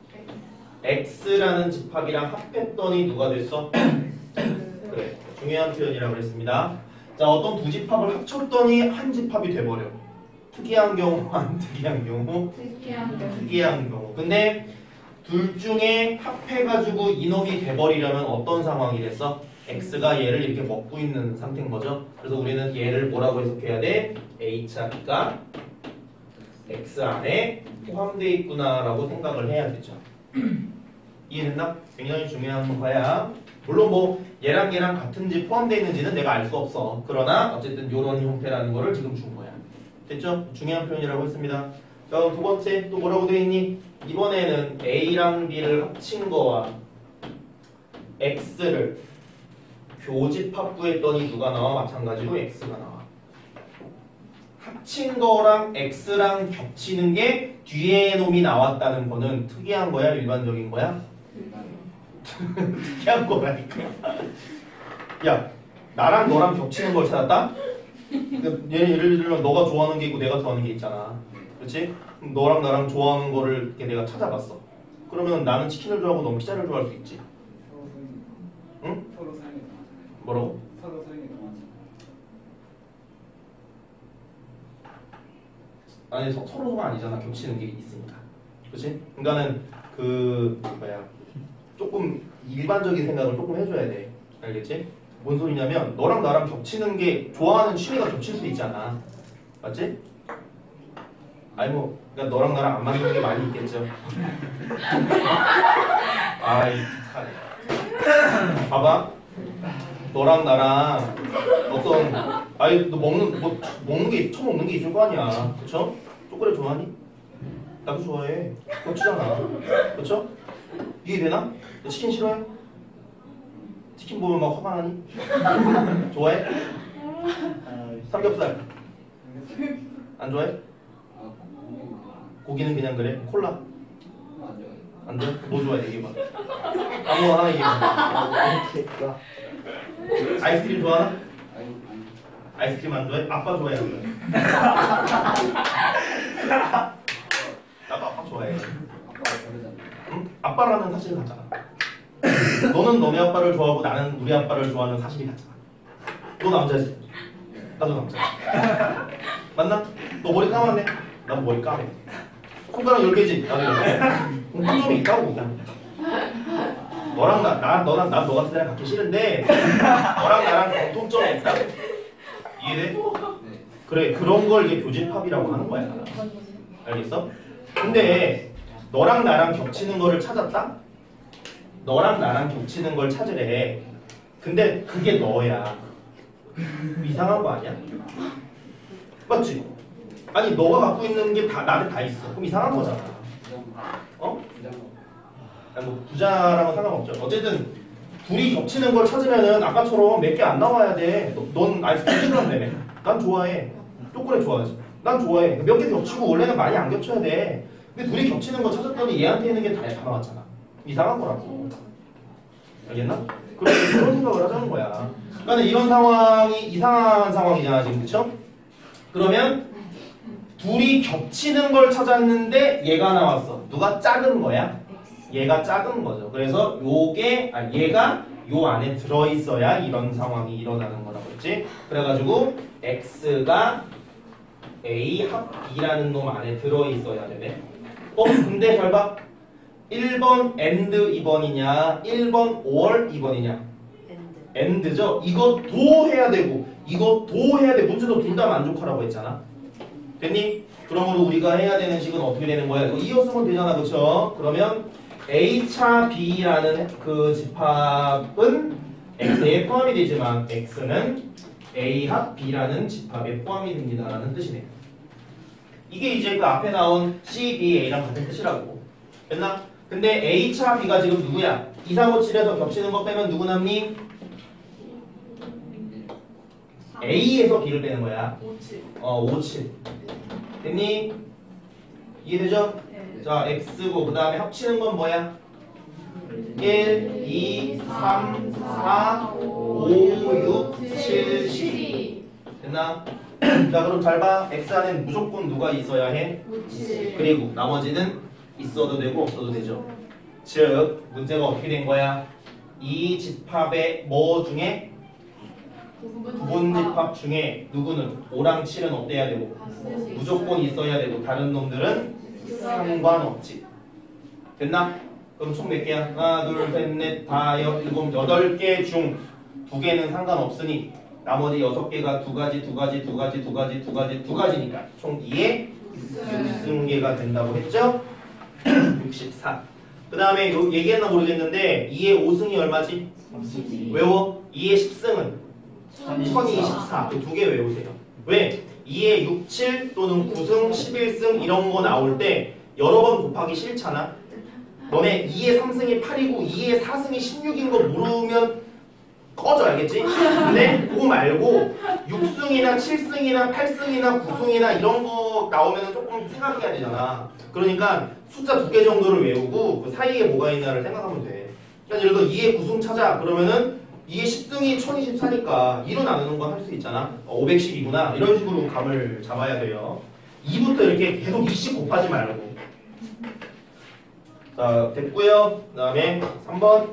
X라는 집합이랑 합했더니 누가 됐어? 그래, 중요한 표현이라고 그랬습니다. 자, 어떤 두 집합을 합쳤더니 한 집합이 돼버려. 특이한 경우, 안 특이한 경우, 특이한 경 특이한 경우. 근데 둘 중에 합해가지고 이놈이 돼버리려면 어떤 상황이 됐어? X가 얘를 이렇게 먹고 있는 상태인 거죠. 그래서 우리는 얘를 뭐라고 해석해야 돼? A차 B가 X 안에 포함되어 있구나라고 생각을 해야 되죠. 이해됐나? 굉장히 중요한 거야. 물론 뭐 얘랑 얘랑 같은지 포함되어 있는지는 내가 알 수 없어. 그러나 어쨌든 이런 형태라는 거를 지금 준 거야. 됐죠? 중요한 표현이라고 했습니다. 자, 두 번째 또 뭐라고 되어 있니? 이번에는 A랑 B를 합친 거와 X를 교집합구했더니 누가 나와? 마찬가지로 X가 나와. 합친 거랑 X랑 겹치는 게 뒤에 놈이 나왔다는 거는 특이한 거야? 일반적인 거야? 특이한 거라니까. 야, 나랑 너랑 겹치는 걸 찾았다? 예를 들면 너가 좋아하는 게 있고 내가 좋아하는 게 있잖아. 그렇지? 너랑 나랑 좋아하는 거를 이렇게 내가 찾아봤어. 그러면 나는 치킨을 좋아하고 넌 피자를 좋아할 수 있지. 응? 서로 사용이 더 많잖아요. 뭐라고? 서로 사용이 더 많잖아요. 아니 서, 서로가 아니잖아. 겹치는 게 있으니까. 그렇지? 그러니까는 그 뭐야 조금 일반적인 생각을 조금 해줘야 돼. 알겠지? 뭔 소리냐면 너랑 나랑 겹치는 게 좋아하는 취미가 겹칠 수 있잖아. 맞지? 아니 뭐 그러니까 너랑 나랑 안 맞는 게 많이 있겠죠. 아이 착하네. 봐봐. 너랑 나랑 어떤 아이 너 먹는 뭐 먹는 게 처음 먹는 게 있을 거 아니야. 그쵸? 초콜릿 좋아하니? 나도 좋아해. 그렇잖아. 그쵸? 이해되나? 너 치킨 싫어해? 치킨 보면 막 화가 나니? 좋아해? 삼겹살 안 좋아해? 아, 고기는 고기는 그냥 그래? 콜라? 안 좋아해요. 안 좋아해? 뭐 좋아해? 얘기해봐. 아무거나 하나 얘기해봐. 아이스크림 좋아하나? 아니, 아니. 아이스크림 안 좋아해? 아빠 좋아해? 안 좋아해? 나도 아빠 좋아해. 아빠가 다르잖아요. 응? 아빠라는 사실은 같잖아. 너는 너네 아빠를 좋아하고 나는 우리 아빠를 좋아하는 사실이 같잖아. 너 남자지? 나도 남자지. 맞나? 너 머리 까맣네? 나도 머리 까매. 손가락 열 개지? 나도 열 개. 공통점이 있다고. 너랑 나, 나 너랑 나 너 같은 애랑 갖기 싫은데 너랑 나랑 공통점이 있다. 이해돼? 네. 그래, 그런 걸 이제 교집합이라고 하는 거야. 알겠어? 근데 너랑 나랑 겹치는 거를 찾았다? 너랑 나랑 겹치는 걸 찾으래. 근데 그게 너야. 이상한 거 아니야? 맞지? 아니 너가 갖고 있는 게 다 나한테 다 있어. 그럼 이상한 거잖아. 부장, 어? 부장. 아니 뭐 부자랑은 상관없죠. 어쨌든 둘이 겹치는 걸 찾으면은 아까처럼 몇 개 안 나와야 돼. 너, 넌 아이스크림 싫어한다며. 난 좋아해. 초콜릿 좋아하지. 난 좋아해. 몇 개 겹치고 원래는 많이 안 겹쳐야 돼. 근데 둘이 겹치는 거 찾았더니 얘한테 있는 게 다 다 나왔잖아. 이상한 거라고. 알겠나? 그런, 그런 생각을 하자는 거야. 그러니까 이런 상황이 이상한 상황이잖아 지금. 그쵸? 그러면 둘이 겹치는 걸 찾았는데 얘가 나왔어. 누가 작은 거야? 얘가 작은 거죠. 그래서 요게 아 얘가 요 안에 들어있어야 이런 상황이 일어나는 거라고 했지. 그래가지고 X가 A 합 B라는 놈 안에 들어있어야 되네. 어 근데 잘 봐. 일 번 and 이 번이냐 일 번 or 이 번이냐 and죠. 이것도 해야 되고 이것도 해야 돼. 문제도 둘 다 만족하라고 했잖아. 됐니? 그러므로 우리가 해야 되는 식은 어떻게 되는 거야? 이거 이었으면 되잖아. 그쵸? 그러면 A차 B라는 그 집합은 X에 포함이 되지만 X는 A 합 B라는 집합에 포함이 됩니다 라는 뜻이네요. 이게 이제 그 앞에 나온 C, B, A랑 같은 뜻이라고. 됐나? 근데 A차 B가 지금 누구야? 이, 삼, 오, 칠에서 겹치는 거 빼면 누구 남니? A에서 B를 빼는 거야. 오칠. 어, 오, 칠. 됐니? 이해되죠? 네. 자, X고 그 다음에 합치는 건 뭐야? 일, 이, 삼, 사, 오, 육, 칠, 십. 됐나? 자, 그럼 잘 봐. X 안엔 무조건 누가 있어야 해? 무치. 그리고 나머지는 있어도 되고 없어도 되죠. 즉, 문제가 어떻게 된 거야? 이 집합의 뭐 중에? 부분 집합 중에 누구는 오랑 칠은 어때야 되고 무조건 있어야 되고 다른 놈들은 상관없지. 됐나? 그럼 총 몇 개야? 하나, 둘, 셋, 넷, 다, 여, 일곱, 여덟 개 중 두 개는 상관없으니 나머지 여섯 개가 두 가지, 두 가지, 두 가지, 두 가지, 두 가지, 두 가지니까 총 이에 육승계가 된다고 했죠? 육십사. 그 다음에 얘기했나 모르겠는데 이의 오승이 얼마지? 외워. 이의 십승은 천이십사. 그 두 개 외우세요. 왜? 이의 육, 칠 또는 구승, 십일승 이런 거 나올 때 여러 번 곱하기 싫잖아. 너네 이의 삼승이 팔이고 이의 사승이 십육인 거 모르면 꺼져, 알겠지? 근데 그거 말고 육승이나 칠승이나 팔승이나 구승이나 이런 거 나오면 조금 생각해야 되잖아. 그러니까 숫자 두 개 정도를 외우고 그 사이에 뭐가 있나를 생각하면 돼. 그러니까 예를 들어 이의 구승 찾아. 그러면은 이의 십승이 천이십사니까 이로 나누는 거 할 수 있잖아. 어, 오백십이구나. 이런 식으로 감을 잡아야 돼요. 이부터 이렇게 계속 이씩 곱하지 말고. 자, 됐고요. 그 다음에 삼 번.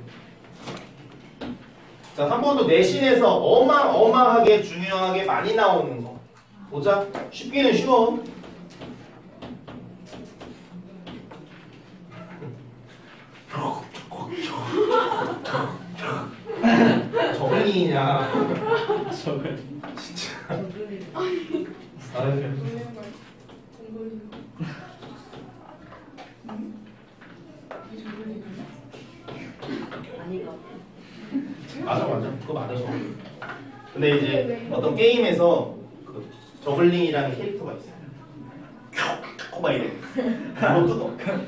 자, 삼 번도 내신에서 어마어마하게 중요하게 많이 나오는 거. 보자. 쉽기는 쉬워. 정리냐. 저걸 진짜. 아유. 맞아 맞아 그거 맞아. 근데 이제 어떤 게임에서 그 저글링이라는 캐릭터가 있어요. 막 이래. 못 뜯어.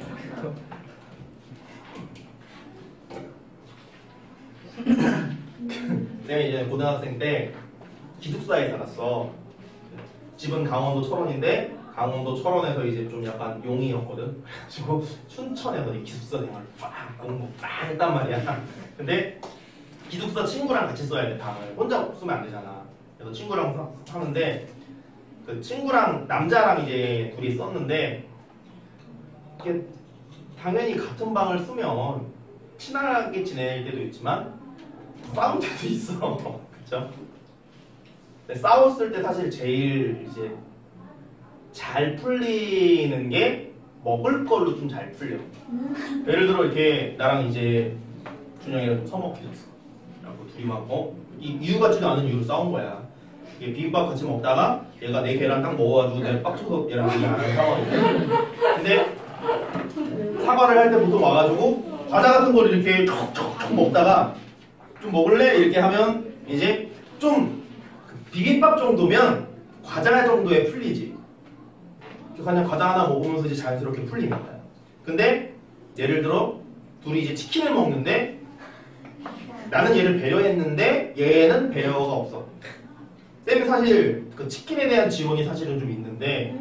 내가 이제 고등학생 때 기숙사에 살았어. 집은 강원도 철원인데 강원도 철원에서 이제 좀 약간 용이었거든. 그래가지고 춘천에서 이 기숙사 생활 빡 공부 빡 했단 말이야. 근데 기숙사 친구랑 같이 써야 돼, 방을. 혼자 쓰면 안 되잖아. 그래서 친구랑 사, 사는데 그 친구랑 남자랑 이제 둘이 썼는데 이게 당연히 같은 방을 쓰면 친하게 지낼 때도 있지만 싸울 때도 있어. 그쵸? 근데 싸웠을 때 사실 제일 이제 잘 풀리는 게 먹을 걸로 좀 잘 풀려. 예를 들어 이렇게 나랑 이제 준영이랑 좀 서먹해졌어. 그래갖고 둘이 막 어? 이 이유 같지도 않은 이유로 싸운 거야. 이게 비빔밥 같이 먹다가 얘가 내 계란 딱 먹어가지고 내가 빡쳐서 얘랑 얘기 안 하는 상황이야. 근데 사과를 할 때 보통 와가지고 과자 같은 걸 이렇게 촉촉촉 먹다가 좀 먹을래? 이렇게 하면 이제 좀 비빔밥 정도면 과자 정도에 풀리지. 그냥 과자 하나 먹으면서 이제 자연스럽게 풀리는 거야. 근데 예를 들어 둘이 이제 치킨을 먹는데 나는 얘를 배려했는데 얘는 배려가 없어. 쌤이 사실 그 치킨에 대한 지원이 사실은 좀 있는데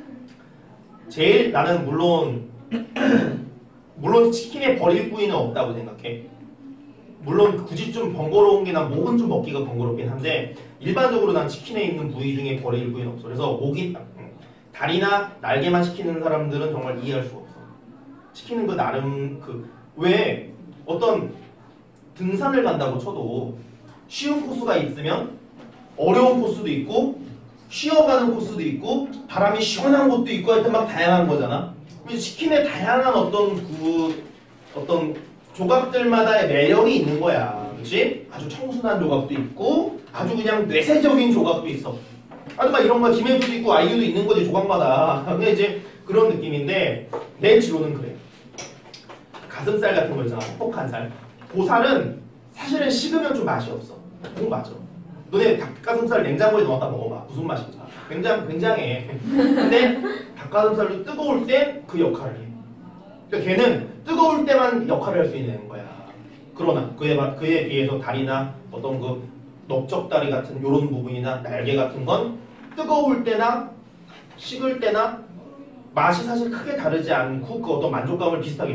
제일 나는 물론 물론 치킨에 버릴 부위는 없다고 생각해. 물론 굳이 좀 번거로운 게 난 목은 좀 먹기가 번거롭긴 한데 일반적으로 난 치킨에 있는 부위 중에 버릴 부위는 없어. 그래서 목이 다리나 날개만 시키는 사람들은 정말 이해할 수가 없어. 시키는 그 나름 그 왜 어떤 등산을 간다고 쳐도 쉬운 코스가 있으면 어려운 코스도 있고 쉬어가는 코스도 있고 바람이 시원한 곳도 있고 하여튼 막 다양한 거잖아. 치킨에 다양한 어떤 그 어떤 조각들마다의 매력이 있는 거야. 그렇지? 아주 청순한 조각도 있고 아주 그냥 뇌세적인 조각도 있어. 아주 막 이런 거 김혜수도 있고 아이유도 있는 거지 조각마다. 근데 이제 그런 느낌인데 내 지로는 그래. 가슴살 같은 거 있잖아. 퍽퍽한 살. 그 살은 사실은 식으면 좀 맛이 없어. 그건 맞아. 너네 닭가슴살 냉장고에 넣었다 먹어봐. 무슨 맛인지. 굉장히 굉장해. 근데 닭가슴살도 뜨거울 때 그 역할을 해. 그러니까 걔는 뜨거울 때만 역할을 할 수 있는 거야. 그러나 그에, 그에 비해서 다리나 어떤 그 넓적다리 같은 이런 부분이나 날개 같은 건 뜨거울 때나 식을 때나 맛이 사실 크게 다르지 않고 그 어떤 만족감을 비슷하게 줘.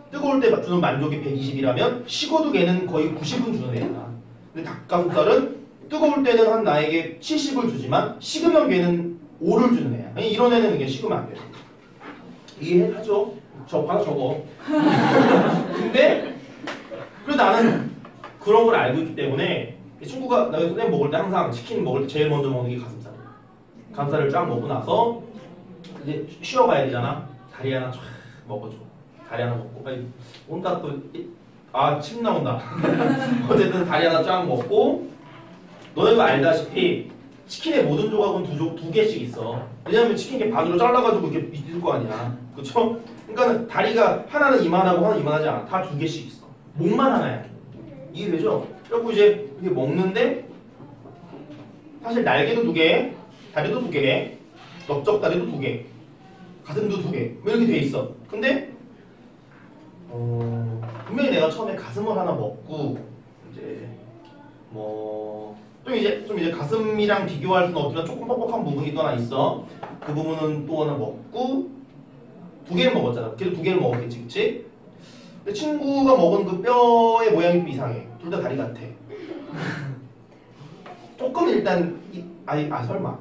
뜨거울 때 주는 만족이 백이십이라면 식어도 걔는 거의 구십은 주는 애야. 근데 닭가슴살은 뜨거울 때는 한 나에게 칠십을 주지만 식으면 걔는 오를 주는 애야. 아니, 이런 애는 이게 식으면 안 돼. 이해하죠? 저 바로 적어. 근데 그래도 나는 그런 걸 알고 있기 때문에 이 친구가 나 선생님 먹을 때 항상 치킨 먹을 때 제일 먼저 먹는 게 가슴살이야. 가슴살을 쫙 먹고 나서 이제 쉬어가야 되잖아. 다리 하나 쫙 먹어줘. 다리 하나 먹고 빨리 온다 또 아 침 나온다. 어쨌든 다리 하나 쫙 먹고 너네도 알다시피 치킨의 모든 조각은 두, 조, 두 개씩 있어. 왜냐면 치킨 이렇게 반으로 잘라가지고 이렇게 있을 거 아니야. 그쵸? 그러니까 다리가 하나는 이만하고 하나는 이만하지 않아. 다 두 개씩 있어. 목만 하나야. 이해되죠? 그리고 이제 이게 먹는데 사실 날개도 두 개, 다리도 두 개, 넓적다리도 두 개, 가슴도 두 개. 뭐 이렇게 돼 있어. 근데 어, 분명히 내가 처음에 가슴을 하나 먹고 이제 뭐 좀 이제 좀 이제 가슴이랑 비교할 수는 없지만 조금 뻑뻑한 부분이 또 하나 있어. 그 부분은 또 하나 먹고 두 개를 먹었잖아. 걔도 두 개를 먹었겠지, 그치? 근데 친구가 먹은 그 뼈의 모양이 좀 이상해. 둘 다 다리 같아. 조금 일단 이, 아이 아 설마.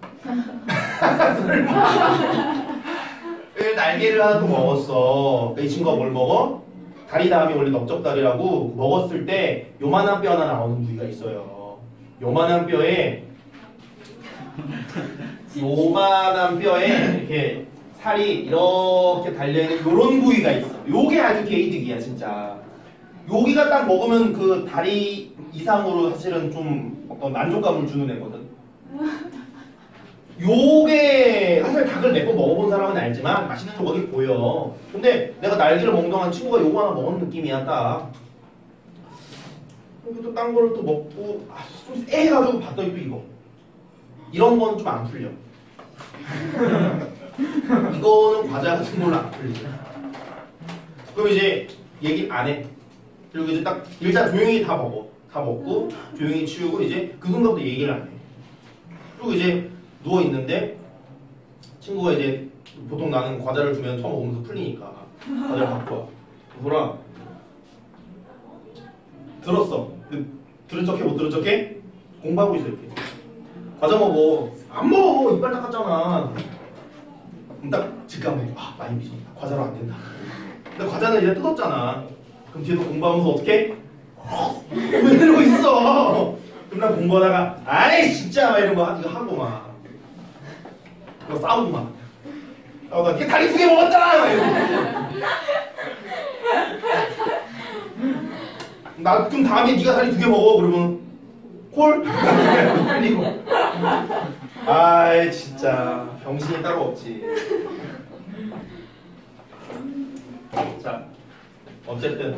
설마. 날개를 하나 또 먹었어. 이 친구가 뭘 먹어? 다리 다음이 원래 넓적다리라고 먹었을 때 요만한 뼈 하나 나오는 부위가 있어요. 요만한 뼈에 요만한 뼈에 이렇게 살이 이렇게 달려있는 요런 부위가 있어. 요게 아주 개이득이야 진짜. 여기가 딱 먹으면 그 다리 이상으로 사실은 좀 어떤 만족감을 주는 애거든. 요게 사실 닭을 몇 번 먹어본 사람은 알지만 맛있는 조각이 보여. 근데 내가 날개를 먹는 동안 친구가 요거 하나 먹은 느낌이야 딱. 그리고 또 딴 거를 또 먹고 아, 좀 쎄해가지고 봤더니 또 이거. 이런 거는 좀 안 풀려. 이거는 과자 같은 걸로 안 풀리죠. 그럼 이제 얘기 안 해. 그리고 이제 딱 일단 조용히 다 먹어. 다 먹고 조용히 치우고 이제 그 순간부터 얘기를 안 해. 그리고 이제 누워 있는데 친구가 이제 보통 나는 과자를 주면 처음 먹으면서 풀리니까 과자를 갖고 와. 보라. 들었어. 들은 척해 못 들은 척해? 공부하고 있어 이렇게. 과자 먹어. 안 먹어. 이빨 닦았잖아. 그럼 딱 직감해. 아 많이 미쳤다. 과자로 안 된다. 근데 과자는 이제 뜯었잖아. 그럼 뒤에서 공부하면서 어떻게? 왜 이러고 있어? 그럼 난 공부하다가 아이 진짜 막 이런 거 이거 하고 막 이거 싸우고 막 싸우다가 걔 다리 두 개 먹었잖아. 막 이러고. 나 그럼 다음에 네가 다리 두 개 먹어. 그러면 콜? 그리고 아이 진짜 병신이 따로 없지. 자 어쨌든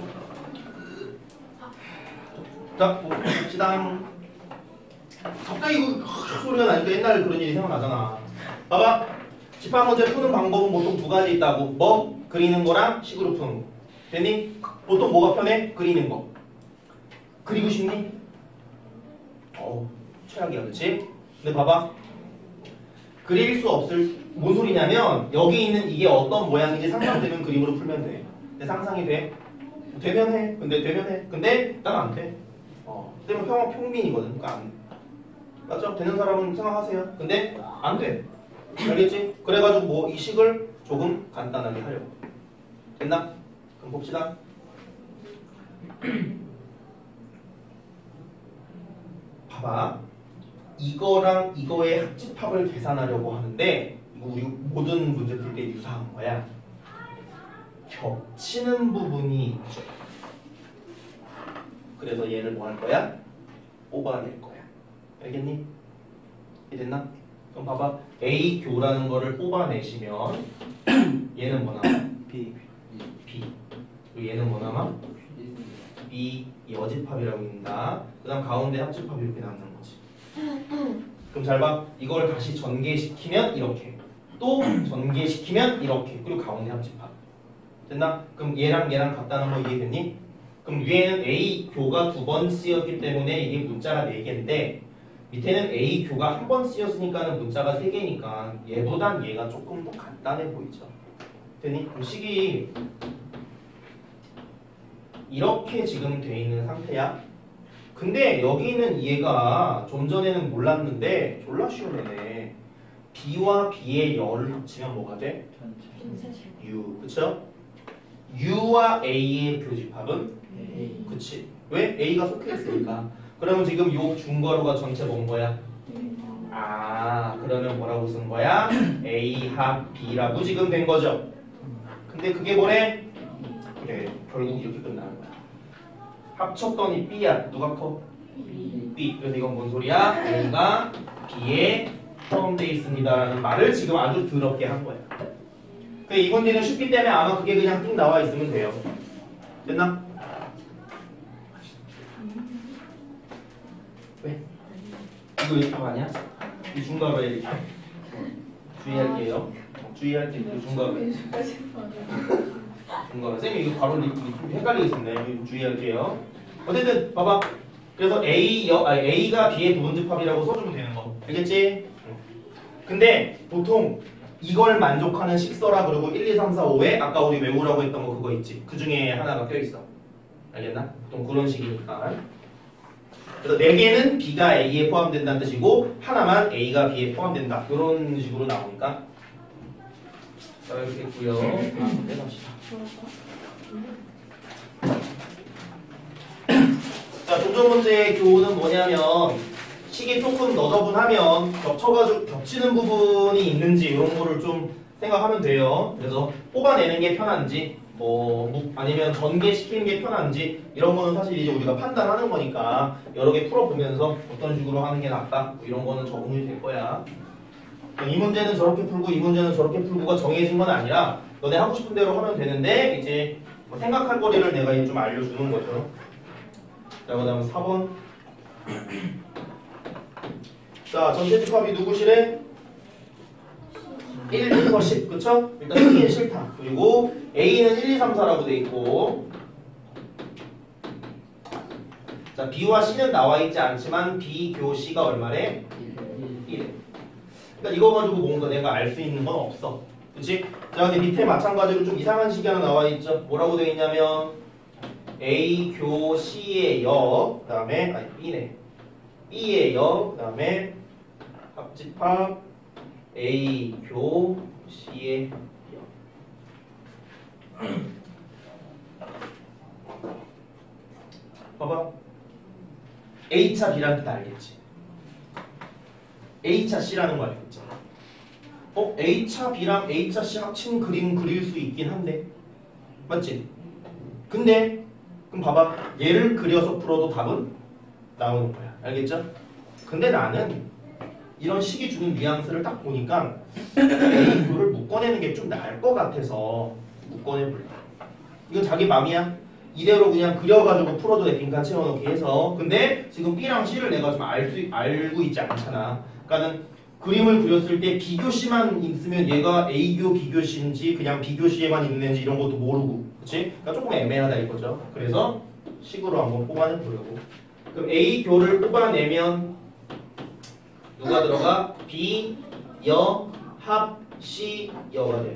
자 봅시다. 갑자기 이거 소리가 나니까 옛날 그런 일이 생각나잖아. 봐봐. 집합 문제 푸는 방법은 보통 두 가지 있다고. 뭐? 그리는 거랑 식으로 푸는 거. 됐니? 보통 뭐가 편해? 그리는 거. 그리고 싶니? 어우 최악이야 그치? 근데 봐봐. 그릴 수 없을 뭔 소리냐면 여기 있는 이게 어떤 모양인지 상상되는 그림으로 풀면 돼. 근데 상상이 돼? 되면 해. 근데 되면 해. 근데 난 안 돼. 어, 때문에 평, 평민이거든. 그러니까 안 맞죠? 되는 사람은 생각하세요. 근데 안 돼. 알겠지? 그래가지고 뭐 이 식을 조금 간단하게 하려고. 됐나? 그럼 봅시다. 봐봐. 이거랑 이거의 합집합을 계산하려고 하는데 이거 우리 모든 문제 풀 때 유사한 거야. 겹치는 부분이 있죠. 그래서 얘를 뭐 할 거야? 뽑아낼 거야. 알겠니? 이해됐나? 그럼 봐봐. A 교라는 거를 뽑아내시면 얘는 뭐 남아? B. B. 그리고 얘는 뭐 남아? B. 이 어집합이라고 있다. 그 다음 가운데 합집합이 이렇게 남는 거지. 그럼 잘 봐. 이걸 다시 전개시키면 이렇게. 또 전개시키면 이렇게. 그리고 가운데 합집합. 됐나? 그럼 얘랑 얘랑 같다는 거 이해됐니? 그럼 위에는 A 교가 두 번 쓰였기 때문에 이게 문자가 네 개인데 밑에는 A 교가 한 번 쓰였으니까는 문자가 세 개니까 얘보단 얘가 조금 더 간단해 보이죠. 됐니? 그럼 식이 이렇게 지금 돼 있는 상태야. 근데 여기는 얘가 좀 전에는 몰랐는데 졸라 쉬운 애네. B와 B의 열을 합치면 뭐가 돼? U. 그쵸? U와 A의 교집합은? A. 그치. 왜? A가 속해 있으니까. 그러면 지금 요 중괄호가 전체 뭔 거야? 아, 그러면 뭐라고 쓴 거야? A 합 B라고 지금 된 거죠. 근데 그게 뭐래? 그래, 결국 이렇게 끝나는 거야. 합쳤더니 B야. 누가 커? B. 그래서 이건 뭔 소리야? A가 B에 포함되어 있습니다라는 말을 지금 아주 더럽게 한 거야. 그 이 문제는 쉽기 때문에 아마 그게 그냥 쭉 나와 있으면 돼요. 됐나? 왜? 이거 왜 답 아니야? 이 중괄호에 주의할게요. 주의할 게 그 중괄호. 중괄호. 쌤이 이거 바로 좀 헷갈리고 있었네. 이거 주의할게요. 어쨌든 봐봐. 그래서 A 여, 아니, A가 B의 부분집합이라고 써주면 되는 거. 알겠지? 근데 보통 이걸 만족하는 식서라 그러고 일, 이, 삼, 사, 오에 아까 우리 외우라고 했던 거 그거 있지. 그 중에 하나가 껴있어. 알겠나? 보통 그런 식이니까. 그래서 네 개는 B가 A에 포함된다는 뜻이고 하나만 A가 B에 포함된다. 이런 식으로 나오니까. 자, 이렇게 했고요. 다음 문제 갑시다. 자, 도전 문제의 교훈은 뭐냐면 식이 조금 너저분하면 겹쳐가지고 겹치는 부분이 있는지 이런 거를 좀 생각하면 돼요. 그래서 뽑아내는 게 편한지 뭐 아니면 전개시키는 게 편한지 이런 거는 사실 이제 우리가 판단하는 거니까 여러 개 풀어보면서 어떤 식으로 하는 게 낫다 뭐 이런 거는 적응이 될 거야. 이 문제는 저렇게 풀고 이 문제는 저렇게 풀고가 정해진 건 아니라 너네 하고 싶은 대로 하면 되는데 이제 뭐 생각할 거리를 내가 좀 알려주는 거죠. 자, 그 다음에 사 번. 자, 전체 집합이 누구시래? 일부터 십, 그쵸? 일단 C는 싫다. 그리고 A는 일, 이, 삼, 사라고 돼 있고 자, B와 C는 나와 있지 않지만 B, 교, C가 얼마래? 일에. 그러니까 이거 가지고 뭔가 내가 알 수 있는 건 없어. 그치? 자, 근데 밑에 마찬가지로 좀 이상한 식이 하나 나와 있죠? 뭐라고 돼 있냐면 A, 교, C의 여, 그 다음에 아니 B네. B의 여, 그 다음에 합집합 A, 교, C의 여. 봐봐. A차 B라는 뜻 알겠지? A차 C라는 거 알겠지? 어? A차 B랑 A차 C 합친 그림 그릴 수 있긴 한데 맞지? 근데 그럼 봐봐. 얘를 그려서 풀어도 답은 나오는 거야. 알겠죠? 근데 나는 이런 식이 주는 뉘앙스를 딱 보니까 A교를 묶어내는 게 좀 나을 것 같아서 묶어내볼래. 이건 자기 맘이야. 이대로 그냥 그려가지고 풀어도 돼. 빈칸 채워넣기 해서. 근데 지금 B랑 C를 내가 좀 알 수, 알고 있지 않잖아. 그러니까는 그림을 그렸을 때 B교시만 있으면 얘가 A교, B교시인지 그냥 B교시에만 있는지 이런 것도 모르고. 그치? 그러니까 조금 애매하다 이거죠. 그래서 식으로 한번 뽑아내보려고. 그럼 A교를 뽑아내면 누가 들어가? B, 여, 합, C, 여가 되네.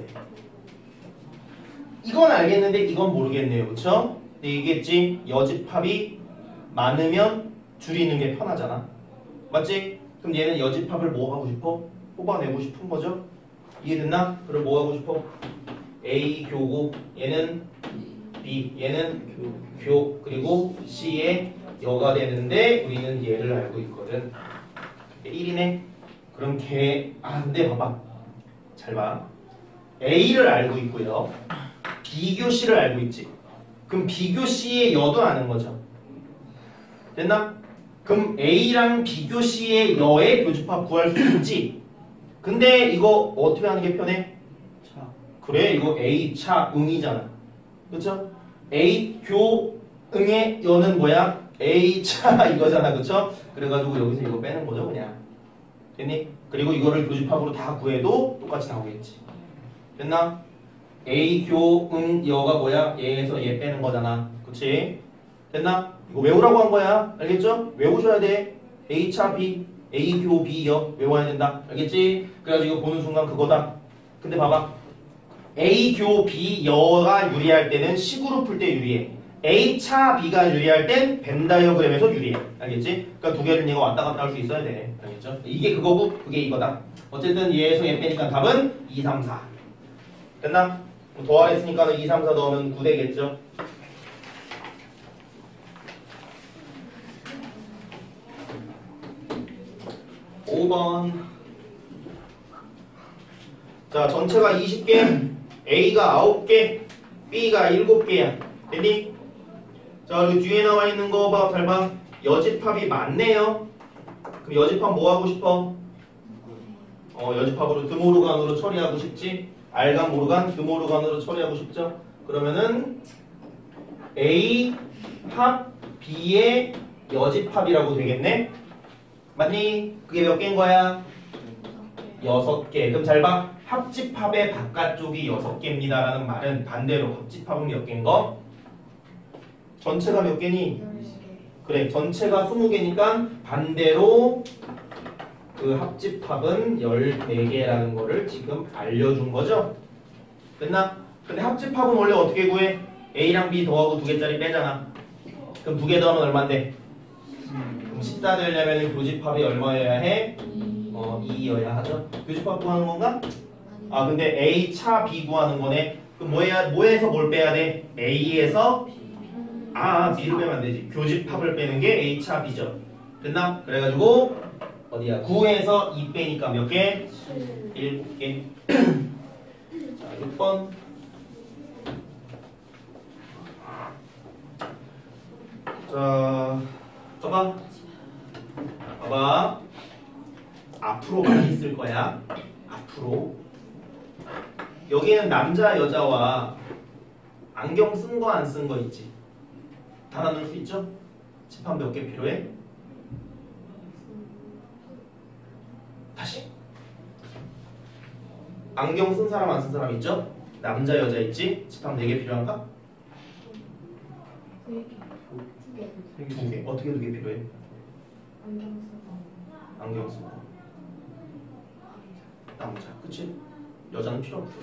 이건 알겠는데 이건 모르겠네요. 그쵸? 근데 얘기했지? 여집합이 많으면 줄이는 게 편하잖아. 맞지? 그럼 얘는 여집합을 뭐 하고 싶어? 뽑아내고 싶은 거죠? 이해됐나? 그럼 뭐 하고 싶어? A 교고 얘는 B 얘는 교, 교 그리고 C의 여가 되는데 우리는 얘를 알고 있거든. 일이네. 그럼 걔 아 근데 봐봐. 잘 봐. A를 알고 있고요. B교 C를 알고 있지. 그럼 B교 C의 여도 아는 거죠. 됐나? 그럼 A랑 B교 C의 여의 교집합 구할 수 있지. 근데 이거 어떻게 하는 게 편해? 차. 그래 이거 A 차 응이잖아. 그쵸? A 교 응의 여는 뭐야? A 차 이거잖아. 그쵸? 그래가지고 여기서 이거 빼는 거죠 그냥. 됐니? 그리고 이거를 교집합으로 다 구해도 똑같이 나오겠지. 됐나? A 교 응 여가 뭐야? 얘에서 얘 빼는 거잖아. 그치? 됐나? 이거 외우라고 한 거야. 알겠죠? 외우셔야 돼. A 차 B, A 교 B 여 외워야 된다. 알겠지? 그래가지고 이거 보는 순간 그거다. 근데 봐봐. A 교 B 여가 유리할 때는 식으로 풀 때 유리해. A차 B가 유리할 땐 벤 다이어그램에서 유리해. 알겠지? 그러니까 두 개를 얘가 왔다 갔다 할 수 있어야 돼. 알겠죠? 이게 그거고 그게 이거다. 어쨌든 얘에서 얘 빼니까 답은 이, 삼, 사. 됐나? 더하랬으니까 이, 삼, 사 넣으면 구 되겠죠? 오 번. 자, 전체가 이십 개, A가 아홉 개, B가 일곱 개야. 됐니? 자, 여기 뒤에 나와 있는 거 봐, 잘 봐. 여집합이 많네요. 그럼 여집합 뭐 하고 싶어? 어, 여집합으로 드모르간으로 처리하고 싶지? 알간 모르간, 드모르간으로 처리하고 싶죠? 그러면은 A 합 B의 여집합이라고 되겠네? 맞니? 그게 몇 개인 거야? 여섯 개. 그럼 잘 봐. 합집합의 바깥쪽이 여섯 개입니다. 라는 말은 반대로 합집합은 몇 개인 거? 전체가 몇 개니? 그래. 전체가 스무 개니까 반대로 그 합집합은 열네 개라는 거를 지금 알려준 거죠? 됐나? 근데 합집합은 원래 어떻게 구해? A랑 B 더하고 두 개짜리 빼잖아. 그럼 두 개 더하면 얼만데? 그럼 십사 되려면 교집합이 얼마여야 해? 어, 이여야 하죠. 교집합 구하는 건가? 아, 근데 A 차 B 구하는 거네. 그럼 뭐야, 뭐에서 뭘 빼야 돼? A에서 아, B를 빼면 안 되지. 교집합을 빼는 게 A 차 B죠. 됐나? 그래가지고 어디야? 구에서 이 빼니까 몇 개? 일곱 개. 자, 육 번. 자, 봐봐. 봐봐. 앞으로 많이 쓸 거야. 앞으로. 여기에는 남자, 여자와 안경 쓴 거, 안 쓴 거 있지. 다 나눌 수 있죠? 집합 몇 개 필요해? 다시. 안경 쓴 사람, 안 쓴 사람 있죠? 남자, 여자 있지? 집합 네 개 필요한가? 두 개. 어떻게 두 개 필요해? 안경 쓰고 남자, 그치? 여자는 필요 없어.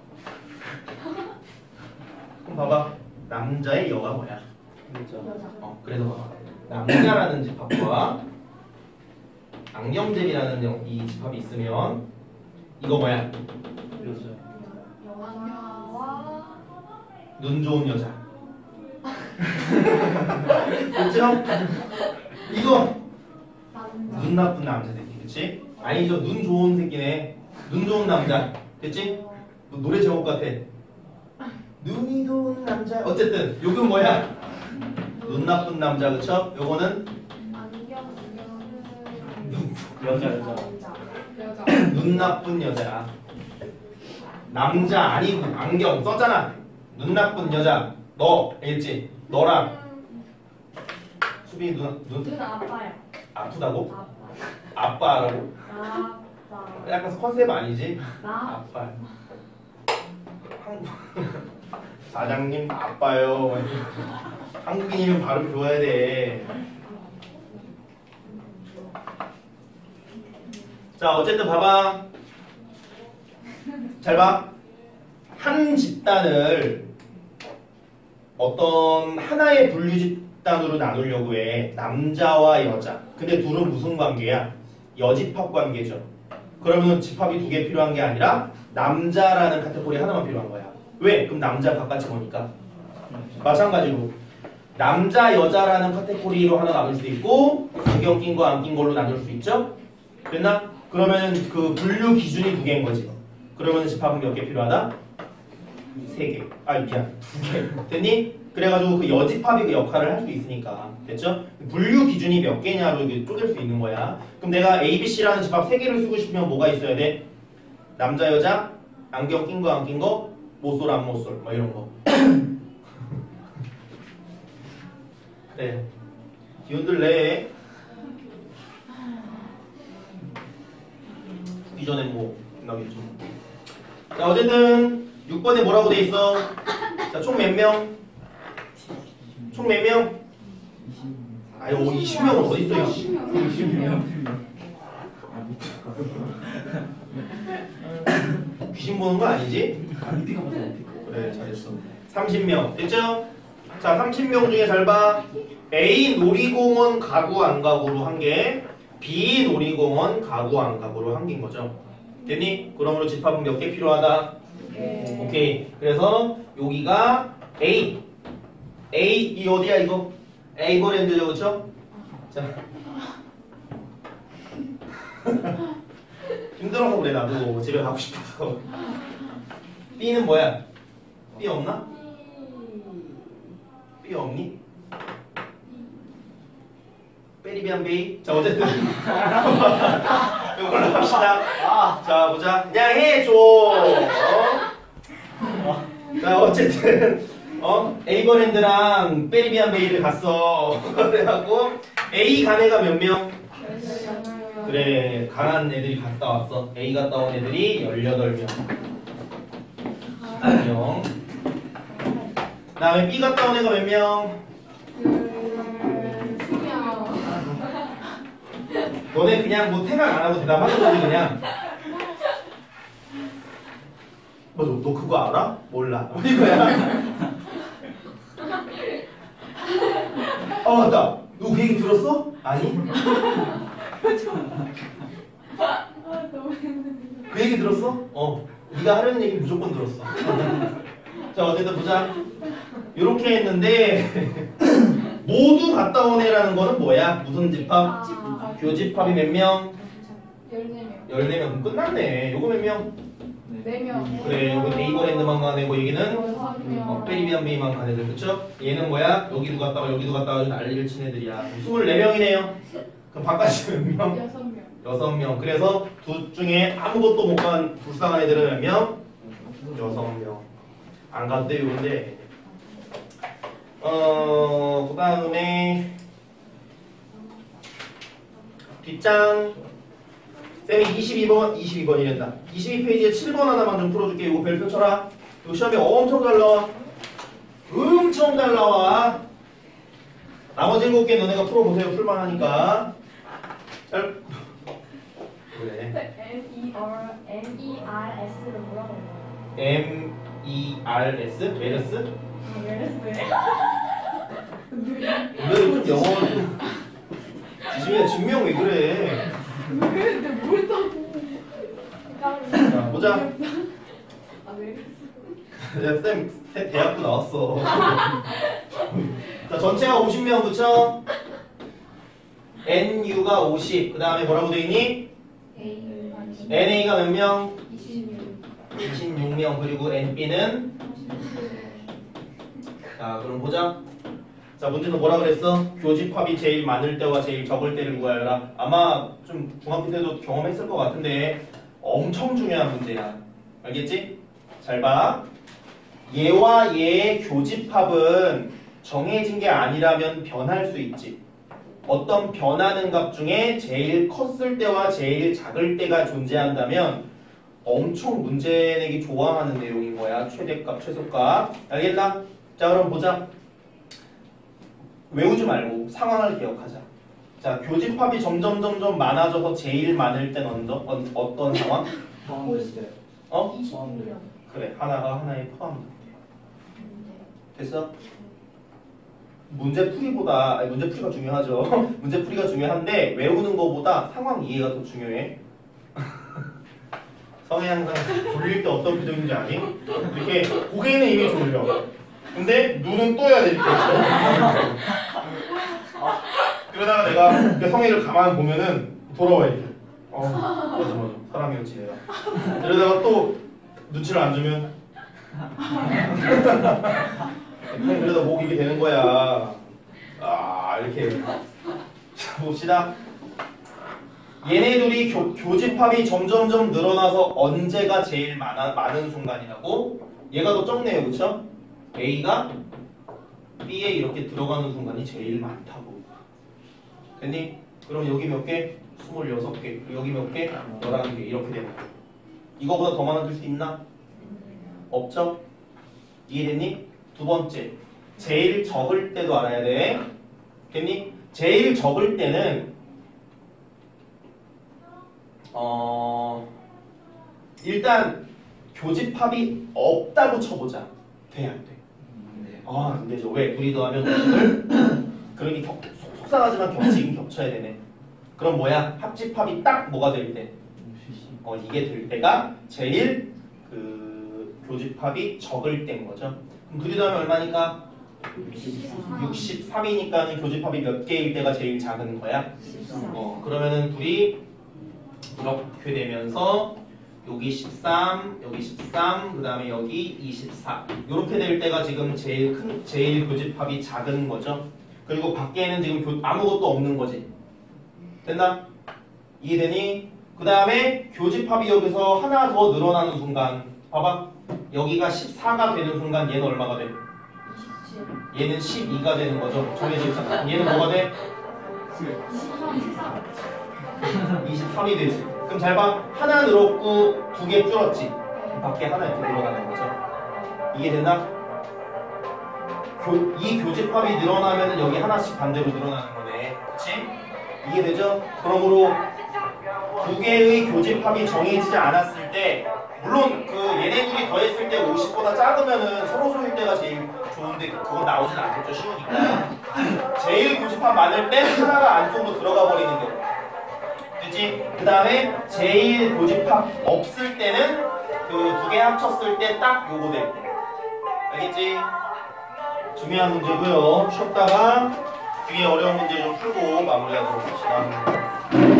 그럼 봐봐. 남자의 여가 뭐야? 어, 그래서 봐봐. 남자라는 집합과 안경제비라는 이 집합이 있으면 이거 뭐야? 여자와 눈 좋은 여자. 그쵸? 이거 남자. 눈 나쁜 남자 새끼, 그치? 아니죠, 눈 좋은 새끼네. 눈 좋은 남자, 그치? 너 노래 제목 같아. 눈이 좋은 남자. 어쨌든 요건 뭐야? 눈 나쁜 남자, 그쵸? 요거는 안경 여자 여자. 여자. 눈 나쁜 여자. 남자 아니고 안경 썼잖아. 눈 나쁜 여자. 너 알겠지? 너랑 수빈이 눈, 눈 눈 아파요. 아프다고? 아파. 아빠라고? 아빠. 약간 컨셉 아니지? 나 아빠. 한국 사장님 아빠요. 한국인이면 발음 좋아야 돼. 자, 어쨌든 봐봐. 잘 봐. 한 집단을 어떤 하나의 분류 집단으로 나누려고 해. 남자와 여자. 근데 둘은 무슨 관계야? 여집합 관계죠. 그러면 집합이 두 개 필요한 게 아니라 남자라는 카테고리 하나만 필요한 거야. 왜? 그럼 남자 바깥이 뭐니까? 마찬가지로 남자, 여자라는 카테고리로 하나 나눌 수 있고 안경 낀 거, 안 낀 걸로 나눌 수 있죠? 됐나? 그러면 그 분류 기준이 두 개인 거지. 그러면 집합은 몇 개 필요하다? 세 개. 아, 미안. 두 개. 됐니? 그래가지고 그 여집합이 그 역할을 할 수 있으니까. 됐죠? 분류 기준이 몇 개냐로 이게 쪼갤 수 있는 거야. 그럼 내가 A, B, C라는 집합 세 개를 쓰고 싶으면 뭐가 있어야 돼? 남자, 여자, 안경 낀 거, 안 낀 거, 모쏠, 안 모쏠, 뭐 이런 거. 그래. 기운들 내. 이전에 뭐 나겠죠. 자, 어쨌든 육 번에 뭐라고 돼 있어? 자, 총 몇 명? 총 몇 명? 아유, 이십 명은 어디 있어? 이십 명. 귀신 보는 거 아니지? 그래, 잘했어. 삼십 명 됐죠? 자, 삼십 명 중에 잘 봐. A 놀이공원 가구 안 가구로 한 개, B 놀이공원 가구 안 가구로 한 개인 거죠. 됐니? 그러므로 집합은 몇 개 필요하다? 네. 오케이. 그래서 여기가 A. A 이 어디야 이거? 에이버랜드죠, 그렇죠? 자. 힘들어서 그래 나도 집에 가고 싶어서. B는 뭐야? B 없나? B 없니? 베리비안 베이. 자 어쨌든 이걸로 합시다. 자 보자. 그냥 해줘. 어? 자 어쨌든 어 에이버랜드랑 베리비안 베이를 갔어. 그래갖고 A 간 애가 몇 명? 그래 강한 애들이 갔다 왔어. A 갔다 온 애들이 열여덟 명. 명. 그 다음에 B 갔다 온 애가 몇 명? 너네 그냥 뭐 생각 안 하고 대답하는 거지 그냥. 뭐, 너, 너 그거 알아? 몰라. 이거야. 아 맞다. 너 그 얘기 들었어? 아니? 그 얘기 들었어? 어. 네가 하려는 얘기 무조건 들었어. 자 어쨌든 보자. 이렇게 했는데 모두 갔다 온 애라는 거는 뭐야? 무슨 집합? 집합. 교집합이 몇 명? 열네 명. 열네 명. 끝났네. 요거 몇 명? 네 명. 그래 요거 네이버랜드만 간 애고 여기는 여섯 어, 명. 페리비안 베이만 간 애들 그쵸? 얘는 뭐야? 여기도 갔다가 여기도 갔다가 난리를 친 애들이야. 스물네 명이네요. 그럼 바깥이 몇 명? 여섯 명. 여섯 명. 그래서 둘 중에 아무것도 못 간 불쌍한 애들은 몇 명? 여섯 명. 안 갔대 요런데 어, 그 다음에 뒷장 쌤이 이십이 번, 이십이 번이란다. 이십이 페이지에 칠 번 하나만 좀 풀어줄게. 이거 별표 쳐라. 이거 시험에 엄청 잘 나와. 엄청 잘 나와. 나머지 일곱 개 너네가 풀어보세요. 풀만하니까. 잘. 그래. M E R M E R S를 뭐라고 해요? M E R S? 메르스? 왜 좀 영어 좀. 지금이야 증명 왜 그래? 왜? 내가 뭘 했다고? 자, 보자. 아 왜? 야, 쌤, 쌤 대학교 나왔어. 자, 전체가 오십 명, 그쵸? 엔 유가 오십. 그 다음에 뭐라고 돼 있니? A 엔 에이가 몇 명? 이십육. 이십육 명. 그리고 엔 비는? 자, 그럼 보자. 자, 문제는 뭐라 그랬어? 교집합이 제일 많을 때와 제일 적을 때를 구하여라. 아마 좀 중학교 때도 경험했을 것 같은데 엄청 중요한 문제야. 알겠지? 잘 봐. 얘와 얘의 교집합은 정해진 게 아니라면 변할 수 있지. 어떤 변하는 값 중에 제일 컸을 때와 제일 작을 때가 존재한다면 엄청 문제 내기 좋아하는 내용인 거야. 최대값, 최소값. 알겠나? 자, 그럼 보자. 외우지 말고 상황을 기억하자. 자, 교집합이 점점 점점 많아져서 제일 많을 땐 언제, 어, 어떤 상황? 포함됐어요. 어? 이십육 명. 그래, 하나가 하나에 포함돼. 됐어? 문제 풀이보다, 아니 문제 풀이가 중요하죠. 문제 풀이가 중요한데 외우는 것보다 상황 이해가 더 중요해. 성이 항상 졸릴 때 어떤 표정인지 아니? 이렇게 고개는 이미 졸려. 근데 눈은 떠야 될 때. 그러다가 내가 그 성의를 가만 보면은 돌아와 이렇게. 어, 맞아 맞아. 사람이었지 내가. 이러다가 또 눈치를 안 주면. 그러다 목 이렇게 되는 거야. 아 이렇게. 자 봅시다. 얘네들이 교, 교집합이 점점점 늘어나서 언제가 제일 많아, 많은 순간이라고? 얘가 더 적네요, 그쵸? A가 B에 이렇게 들어가는 순간이 제일 많다고. 됐니? 그럼 여기 몇 개? 스물여섯 개. 그리고 여기 몇 개? 열한 개. 이렇게 되는 거야. 이거보다 더 많아질 수 있나? 없죠? 이해됐니? 두 번째. 제일 적을 때도 알아야 돼. 됐니? 제일 적을 때는 어 일단 교집합이 없다고 쳐보자. 돼, 안 돼? 아, 안 되죠. 왜? 둘이 더하면 오십을 그러니 격, 속상하지만 겹치긴 겹쳐야 되네. 그럼 뭐야? 합집합이 딱 뭐가 될 때? 어, 이게 될 때가 제일 그 교집합이 적을 때인 거죠. 그럼 둘이 더하면 얼마니까? 육십삼이니까는 교집합이 몇 개일 때가 제일 작은 거야? 어, 그러면은 둘이 이렇게 되면서 여기 십삼, 여기 십삼, 그 다음에 여기 이십사 이렇게 될 때가 지금 제일 큰, 제일 교집합이 작은 거죠. 그리고 밖에는 지금 교, 아무것도 없는 거지. 됐나? 이해되니? 그 다음에 교집합이 여기서 하나 더 늘어나는 순간 봐봐. 여기가 십사가 되는 순간 얘는 얼마가 돼? 이십칠. 얘는 십이가 되는 거죠. 정해져 있잖아. 얘는 뭐가 돼? 이십삼, 이십삼. 이십삼이 되지. 그럼 잘 봐. 하나 늘었고 두 개 줄었지. 밖에 하나 이렇게 늘어나는 거죠. 이게 됐나? 교, 이 교집합이 늘어나면 여기 하나씩 반대로 늘어나는 거네. 그치? 이게 되죠? 그러므로 두 개의 교집합이 정해지지 않았을 때 물론 그 얘네 둘이 더했을 때 오십보다 작으면은 서로 소일 때가 제일 좋은데 그건 나오진 않겠죠. 쉬우니까. 제일 교집합 많을 때 하나가 안쪽으로 들어가 버리는 경우. 그치? 그 다음에 제일 교집합 없을 때는 그 두 개 합쳤을 때 딱 요거 될 때. 알겠지? 중요한 문제고요. 쉬었다가 뒤에 어려운 문제 좀 풀고 마무리하도록 합시다.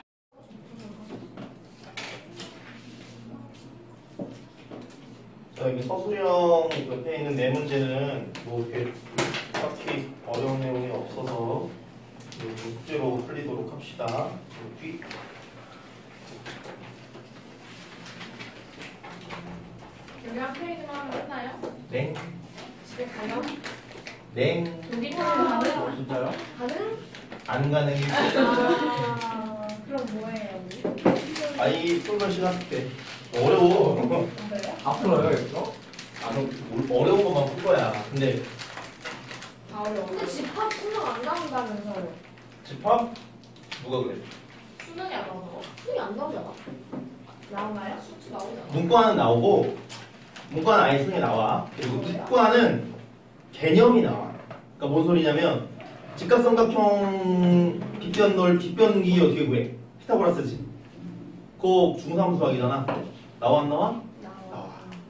자, 여기 서술형 옆에 있는 네 문제는 뭐 이렇게 딱히 어려운 내용이 없어서 숙제로 풀리도록 합시다. 뒤. 여기 한 페이지만 하면 끝나요? 네. 집에 가요? 네. 여기 가면 가능? 진짜요? 가능? 안 가능이. 아, 그럼 뭐예요, 우리? 아이 풀면 시간 때 어려워. 그래요? 앞으로 해야겠어? 나는 어려운 것만 풀 거야. 근데 아, 어려워. 근데 집합 수능 안 나온다면서요? 집합 누가 그래? 수능이 안 나오나? 수능이 안 나오잖아. 나오나요? 수치 나오잖아. 문과는 나오고 문과는 아예 수능에 나와. 그리고 이과는 개념이 나와. 그러니까 뭔 소리냐면 직각삼각형 빗변널 빗변기 어떻게 구해? 피타고라스지. 그거 중삼 수학이잖아. 나와 안 나와? 나와.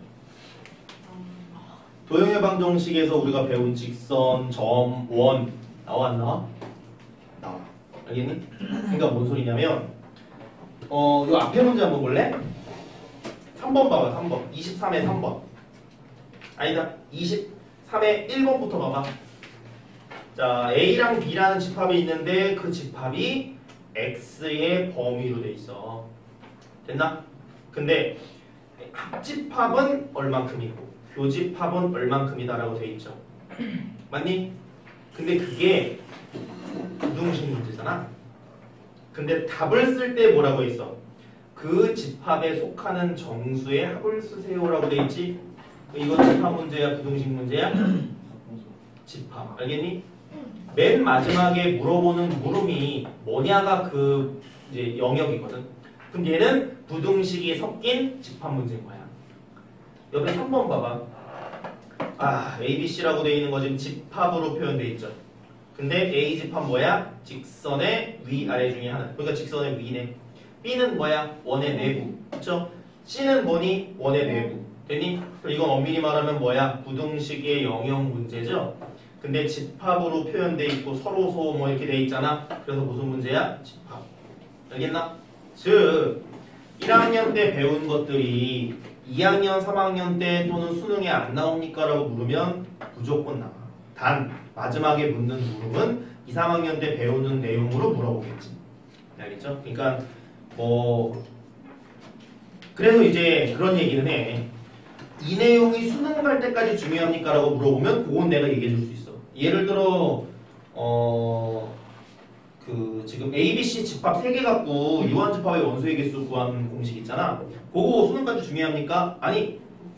도형의 방정식에서 우리가 배운 직선, 점, 원 나와 안 나와? 나와. 알겠니? 그러니까 뭔 소리냐면 어, 요 앞에 문제 한번 볼래? 삼 번 봐봐. 삼 번. 이십삼에 삼 번. 아니다. 이십삼에 일 번부터 봐봐. 자, A랑 B라는 집합이 있는데 그 집합이 X의 범위로 돼 있어. 됐나? 근데 합집합은 얼만큼이고 교집합은 얼만큼이다라고 돼 있죠. 맞니? 근데 그게 부등식 문제잖아. 근데 답을 쓸 때 뭐라고 했어? 그 집합에 속하는 정수의 합을 쓰세요라고 돼 있지? 이건 집합 문제야, 부등식 문제야? 집합. 알겠니? 맨 마지막에 물어보는 물음이 뭐냐가 그 이제 영역이거든. 그럼 얘는 부등식이 섞인 집합 문제인 거야. 옆에 삼 번 봐봐. 아, A, B, C라고 돼 있는 거 지금 집합으로 표현돼 있죠. 근데 A 집합 뭐야? 직선의 위, 아래 중에 하나. 그러니까 직선의 위네. B는 뭐야? 원의 내부. 그쵸? C는 뭐니? 원의 내부. 됐니? 그럼 이건 엄밀히 말하면 뭐야? 부등식의 영역 문제죠? 근데 집합으로 표현돼 있고 서로소 뭐 이렇게 돼 있잖아. 그래서 무슨 문제야? 집합. 알겠나? 즉 일 학년 때 배운 것들이 이 학년, 삼 학년 때 또는 수능에 안 나옵니까? 라고 물으면 무조건 나와. 단 마지막에 묻는 물음은 이, 삼 학년 때 배우는 내용으로 물어보겠지. 알겠죠? 그러니까 뭐 그래서 이제 그런 얘기는 해. 이 내용이 수능 갈 때까지 중요합니까? 라고 물어보면 그건 내가 얘기해 줄 수 있어. 예를 들어 어... 그 지금 A, B, C 집합 세 개 갖고 유한집합의 원소의 개수 구하는 공식 있잖아. 그거 수능까지 중요합니까? 아니.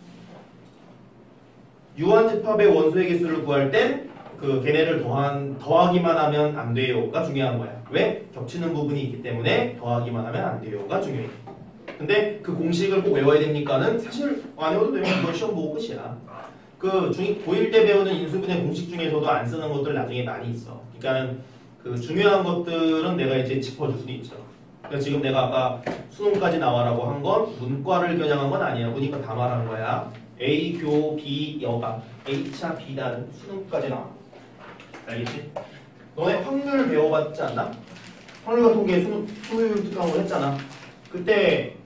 유한집합의 원소의 개수를 구할 땐 그 걔네를 더한, 더하기만 하면 안 돼요가 중요한 거야. 왜? 겹치는 부분이 있기 때문에 더하기만 하면 안 돼요가 중요해. 근데 그 공식을 꼭 외워야 됩니까는 사실 안 외워도 되면 이건 시험 보고 끝이야. 그 그 중 고일 때 배우는 인수분해 공식 중에서도 안 쓰는 것들 나중에 많이 있어. 그러니까는 그 중요한 것들은 내가 이제 짚어줄 수도 있죠. 그러니까 지금 내가 아까 수능까지 나와라고 한 건 문과를 겨냥한 건 아니야. 보니까 다 말한 거야. A, 교, B, 여가 H와 B다는 수능까지 나와. 알겠지? 너네 확률 배워봤지 않나? 확률과 통계 수, 수율 특강을 했잖아. 그때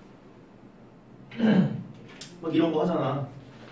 막 이런 거 하잖아.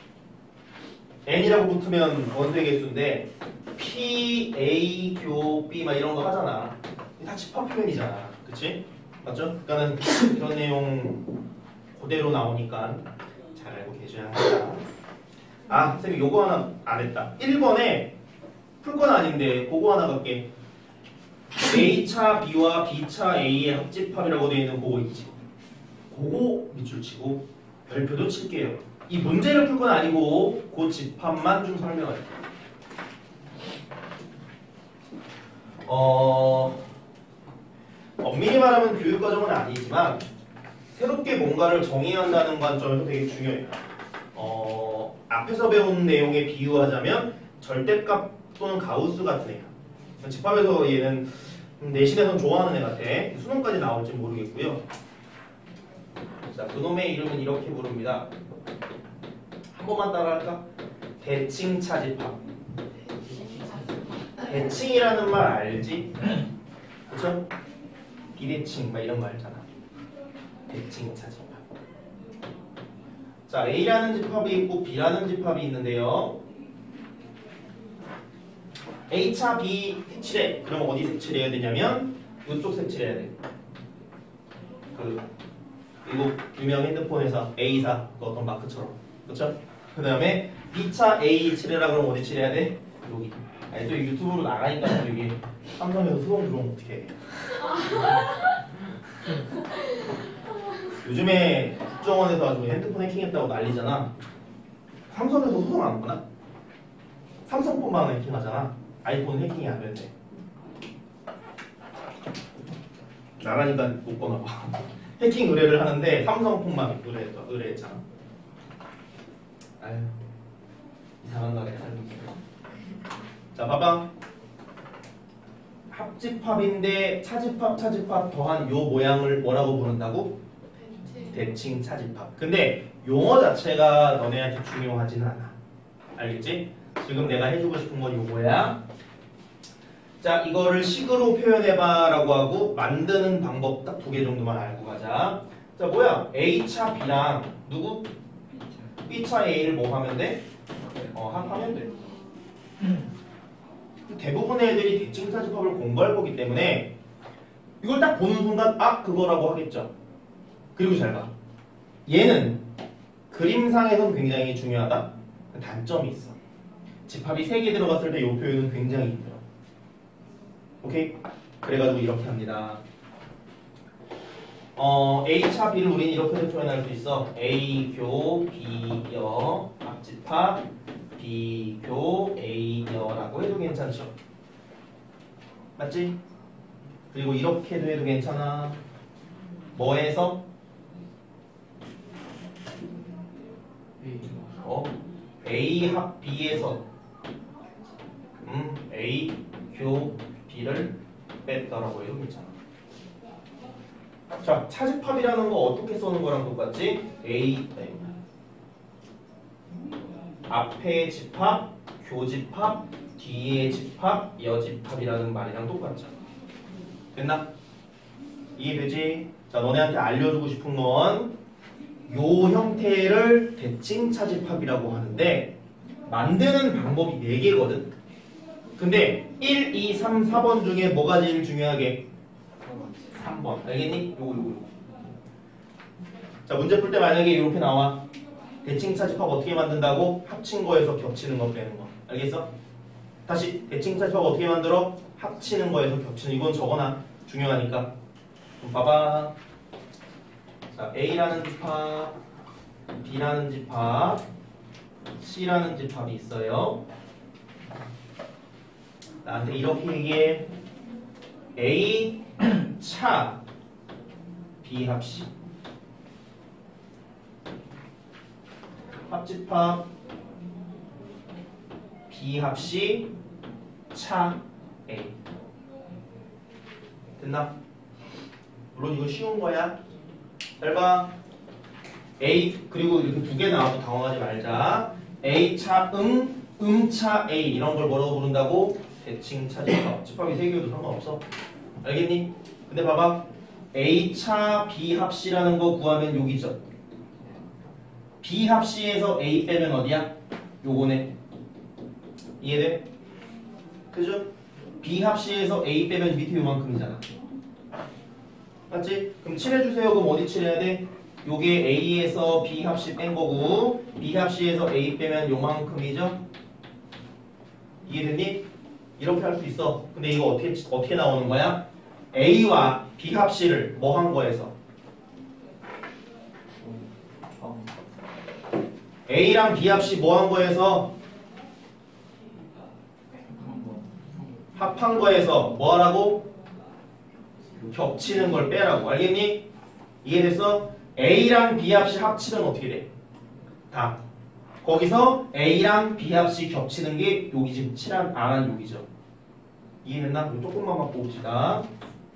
N이라고 붙으면 원소의 개수인데 P, A, 교, B 막 이런 거 하잖아. 다 집합 표현이잖아. 그치? 맞죠? 그러니까는 이런 내용 그대로 나오니까 잘 알고 계셔야 합니다. 아, 선생님 요거 하나 안 했다. 일 번에 풀 건 아닌데 그거 하나 갈게. A차 B와 B차 A의 합집합이라고 되어 있는 그거 있지. 그거 밑줄 치고 별표도 칠게요. 이 문제를 풀 건 아니고 그 집합만 좀 설명할게요. 어, 엄밀히 말하면 교육과정은 아니지만 새롭게 뭔가를 정의해야 한다는 관점에서 되게 중요해요. 어, 앞에서 배운 내용에 비유하자면 절대값 또는 가우스 같은 애야. 집합에서 얘는 내신에선 좋아하는 애 같아. 수능까지 나올지 모르겠고요. 자, 그놈의 이름은 이렇게 부릅니다. 한 번만 따라할까? 대칭 차집합. 대칭이라는 말 알지? 그쵸? 비대칭 막 이런 거 알잖아. 대칭 차집합. 자, A라는 집합이 있고 B라는 집합이 있는데요. A차 B 색칠해. 그럼 어디 색칠해야 되냐면 이쪽 색칠해야 돼. 그 미국 유명 핸드폰 회사 A사 그 어떤 마크처럼. 그쵸? 그 다음에 B차 A 칠해라. 그럼 어디 칠해야 돼? 여기. 아니 또 유튜브로 나가니까 여기 삼성에서 수동 들어오면 어떡해. 요즘에 국정원에서 아주 핸드폰 해킹했다고 난리잖아. 삼성에서 소송 안 하구나? 삼성폰만 해킹하잖아. 아이폰 해킹이 안 된대. 나라니까 못 보나봐. 해킹 의뢰를 하는데 삼성폰만 의뢰했다, 의뢰했잖아. 아유, 이상한 나라에 살고 있어. 자, 봐봐. 합집합인데 차집합, 차집합 더한 요 모양을 뭐라고 부른다고? 대칭 차집합. 근데 용어 자체가 너네한테 중요하지는 않아. 알겠지? 지금 내가 해주고 싶은 건 요거야. 자, 이거를 식으로 표현해봐 라고 하고 만드는 방법 딱 두 개 정도만 알고 가자. 자, 뭐야? A차 B랑 누구? B차 A를 뭐 하면 돼? 어, 합하면 돼. 대부분의 애들이 대칭 차집합을 공부할 거기 때문에 이걸 딱 보는 순간 아, 그거라고 하겠죠. 그리고 잘 봐. 얘는 그림상에선 굉장히 중요하다. 단점이 있어. 집합이 세 개 들어갔을 때 이 표현은 굉장히 힘들어. 오케이? 그래가지고 이렇게 합니다. 어, A차 B를 우리는 이렇게 표현할 수 있어. A, 교, B, 여, 합집합, B, 교, A, 여라고 해도 괜찮죠? 맞지? 그리고 이렇게도 해도 괜찮아. 뭐에서? 어? A 합 B에서 음, A, 교, B를 뺐다라고 해도 괜찮아. 자, 차집합이라는 거 어떻게 써는 거랑 똑같지? A, 네. 앞에 집합, 교집합, 뒤에 집합, 여집합이라는 말이랑 똑같죠. 됐나? 이해되지? 자, 너네한테 알려주고 싶은 건 요 형태를 대칭 차집합이라고 하는데 만드는 방법이 네 개거든. 근데 일, 이, 삼, 사 번 중에 뭐가 제일 중요하게? 삼 번. 알겠니? 요거 요거. 자, 문제 풀 때 만약에 이렇게 나와. 대칭 차집합 어떻게 만든다고? 합친 거에서 겹치는 거 빼는 거. 알겠어? 다시 대칭 차집합 어떻게 만들어? 합치는 거에서 겹치는. 이건 적어놔. 중요하니까. 그럼 봐봐. 자, A라는 집합, B라는 집합, C라는 집합이 있어요. 나한테 이렇게 얘기해. A 차 B 합 C. 합집합 B합시 차 A. 됐나? 물론 이거 쉬운 거야. 잘 봐. A 그리고 이렇게 두 개 나와도 당황하지 말자. A 차 음, 음 차 A 이런 걸 뭐라고 부른다고? 대칭 차 집합. 집합이 세 개여도 상관없어. 알겠니? 근데 봐봐. A 차 B 합시라는 거 구하면 여기죠. B 합시에서 A 빼면 어디야? 요거네. 이해돼? 그죠? B 합시에서 A 빼면 밑에 요만큼이잖아. 맞지? 그럼 칠해주세요. 그럼 어디 칠해야 돼? 요게 A에서 B 합시 뺀 거고 B 합시에서 A 빼면 요만큼이죠? 이해됐니? 이렇게 할 수 있어. 근데 이거 어떻게 어떻게 나오는 거야? A와 B 합시를 뭐 한 거에서? A랑 B 합시 뭐 한 거에서? 합한 거에서 뭐 하라고? 겹치는 걸 빼라고. 알겠니? 이해됐어? A랑 B 합시 합치면 어떻게 돼? 다. 거기서 A랑 B 합시 겹치는 게 여기 지금 칠한 안한 여기죠. 이해됐나? 그럼 조금만 만 봅시다.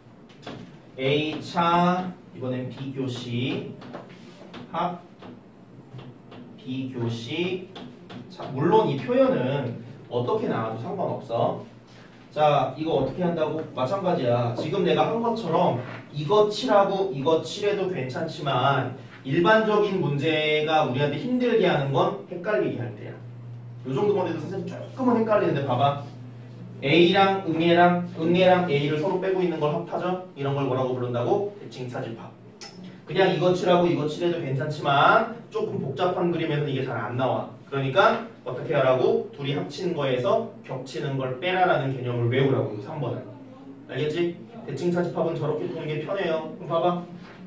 A 차 이번엔 B 교시 합 B 교시. 자, 물론 이 표현은 어떻게 나와도 상관없어. 자, 이거 어떻게 한다고? 마찬가지야. 지금 내가 한 것처럼 이거 칠하고 이거 칠해도 괜찮지만 일반적인 문제가 우리한테 힘들게 하는 건 헷갈리게 할 때야. 요 정도만 해도 사실 조금은 헷갈리는데 봐봐. A랑 응애랑 응애랑 A를 서로 빼고 있는 걸 합하죠? 이런 걸 뭐라고 부른다고? 대칭 차집합. 그냥 이거 칠하고 이거 칠해도 괜찮지만 조금 복잡한 그림에서는 이게 잘 안 나와. 그러니까 어떻게 하라고? 둘이 합친 거에서 겹치는 걸 빼라라는 개념을 외우라고. 삼 번은. 알겠지? 대칭 차집합은 저렇게 푸는 게 편해요. 그럼 봐봐.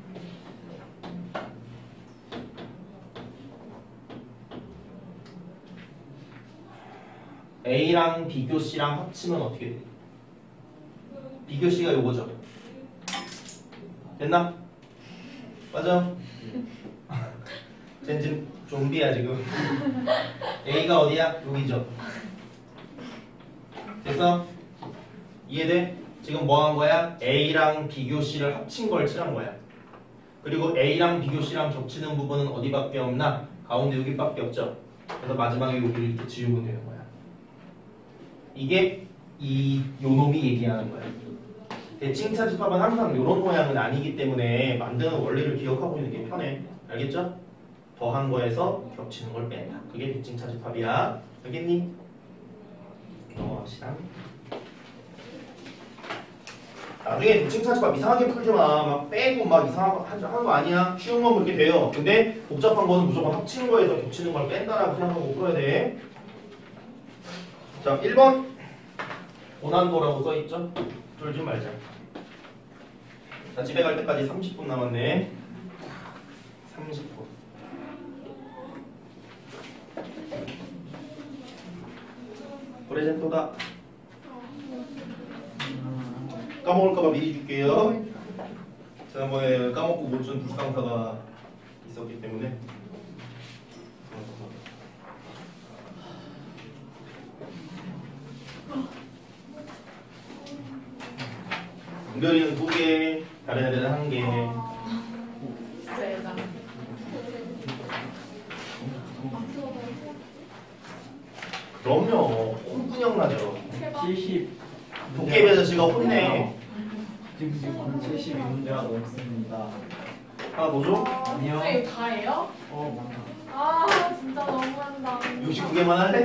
A랑 B교시랑 합치면 어떻게 돼? B교시가 요거죠. 됐나? 맞아? 쟨 지금 좀비야 지금. A가 어디야? 여기죠. 됐어? 이해돼? 지금 뭐 한 거야? A랑 B교시를 합친 걸 칠한 거야. 그리고 A랑 B교시랑 겹치는 부분은 어디밖에 없나? 가운데 여기밖에 없죠. 그래서 마지막에 여기를 이렇게 지우면 되는 거야. 이게 이 요놈이 얘기하는 거야. 대칭 차집합은 항상 이런 모양은 아니기 때문에 만드는 원리를 기억하고 있는 게 편해. 알겠죠? 더한 거에서 겹치는 걸 뺀다. 그게 대칭 차집합이야. 알겠니? 넘어갑시다. 나중에 대칭 차집합 이상하게 풀지 마. 막 빼고 막 이상한 거 하는 거 아니야. 쉬운 건 그렇게 돼요. 근데 복잡한 거는 무조건 합치는 거에서 겹치는 걸 뺀다라고 생각하고 풀어야 돼. 자, 일 번 고난도라고 써있죠? 쫄지 말자. 자, 집에 갈 때까지 삼십 분 남았네. 삼십 분. 프레젠토다. 까먹을까봐 미리 줄게요. 지난번에 까먹고 못 준 불상사가 있었기 때문에. 은별이는 두 개, 다른 애들은 한 개. 진짜 여자. 그럼요. 혼분형 나죠. 칠십 도깨비에서 지가 혼내. 지금 지금 칠십이 문제가 넘습니다. 하나 더 줘? 아니요. 선생님 다예요? 어 맞다. 아 진짜 너무한다. 육십구 개만 할래?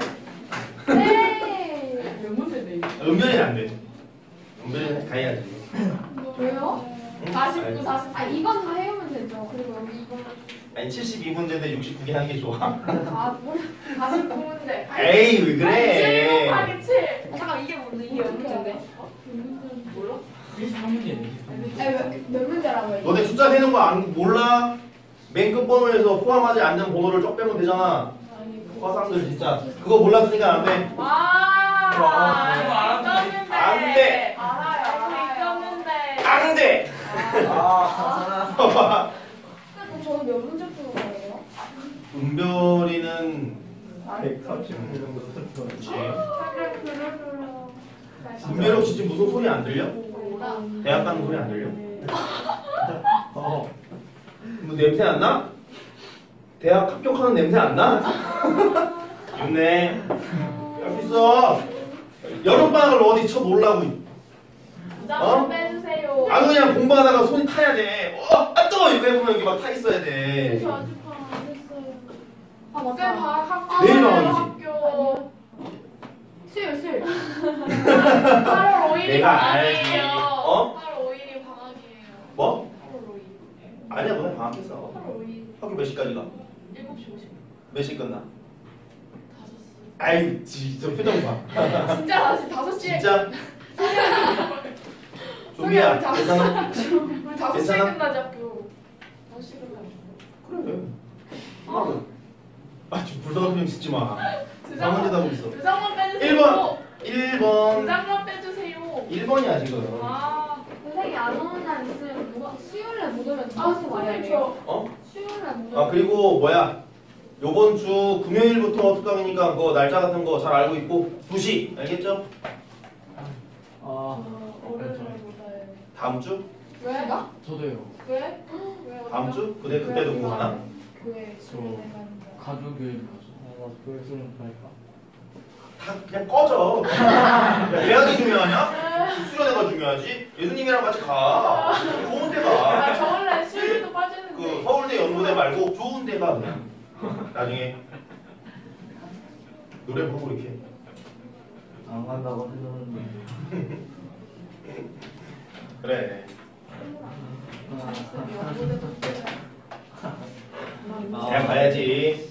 네. 몇 문제인데 이게? 은별이는 안 돼. 은별이는 다 해야지. 왜요? 응? 사십구, 알지. 사십구. 아 이건 다 해오면 되죠. 그리고 여기 이거는 아니 칠십이 문제인데 육십구 개 하는 게 좋아? 아 뭐야? 사십구 문제. 에이 왜 그래? 곱하기 칠. 아, 잠깐 이게 뭔데? 이게 몇 문제인데? 몰라? 일십삼 문제. 아니 몇 문제라고 해? 너네 숫자 세는 거 안 몰라? 맨 끝 번호에서 포함하지 않는 번호를 쫙 빼면 되잖아. 화상들 진짜 그거 몰랐으니까 안 돼. 와. 와, 있었는데. 안 돼. 알아요. 알아요. 있었는데. 안 돼. 아 봐봐. 그럼 저는 몇 문제 푸는 거예요? 은별이는 백삼십 분 정도 들었죠. 그렇지. 하늘 그려줘요. 문별옥 씨 지금 무슨 소리 안 들려? 몰라. 대학 가는 소리 안 들려? 어. 뭐 냄새 안 나? 대학 합격하는 냄새 안 나? 좋네. 할 수 있어. 여름방학을 어디 쳐 놀라고. 부장 어? 좀 빼주세요. 아 그냥 공부하다가 손이 타야 돼. 어, 아 뜨거 이거 해보면 여기 막 타 있어야 돼. 저 아직 안 했어요. 아 쌤 맞다. 방학 학교. 내일 방학이지. 학교. 수요일 수요일. 팔월 오일이 내가 알지. 방학이에요. 어? 팔월 오일이 방학이에요. 뭐? 팔월 오일. 아니야 너네 방학했어. 팔월 오일. 학교 몇 시까지 가? 일곱 시 오십 분. 몇 시 끝나? 다섯 시. 아이 진짜 표정 봐. 진짜 다시 다섯 시에. 진짜. 조미야 소리야, 괜찮아? 우리 다섯 시에 괜찮아? 끝나지 학교. 다섯 시에 끝나지. 그래. 어. 아 지금 불쌍한 표정 짓지 마. 상황제 하고 있어. 두 장만 빼주세요. 일 번. 일 번. 두 장만 빼주세요. 일 번이야 지금. 아. 선생님 안 오는 날 있으면 누가 수요일에 못 오면 아, 다시 말해야 선생님 돼요. 저. 어? 수요일에 못 오면. 아 그리고 뭐야? 요번 주 금요일부터 특강이니까 그거 날짜 같은 거 잘 알고 있고 두 시 알겠죠? 아, 저 오늘을 못해. 다음 주? 왜? 나? 저도요. 왜? 왜? 다음 주? 그때 그때도 공부하나? 교회 저 수련회 가는 거. 가족 여행 가서. 아, 맞아. 교회 수련 갈까? 다 그냥 꺼져. 야, 대학이 중요하냐? 수련회가 중요하지? 예수님이랑 같이 가. 좋은 데 아, 가. 저 원래 수요일도 빠지는데. 그 서울대 연구대 말고 좋은 데 가 그냥. 나중에 노래 부르고 이렇게. 안 간다고 해줬는데. 그래. 아. 대학 가야지.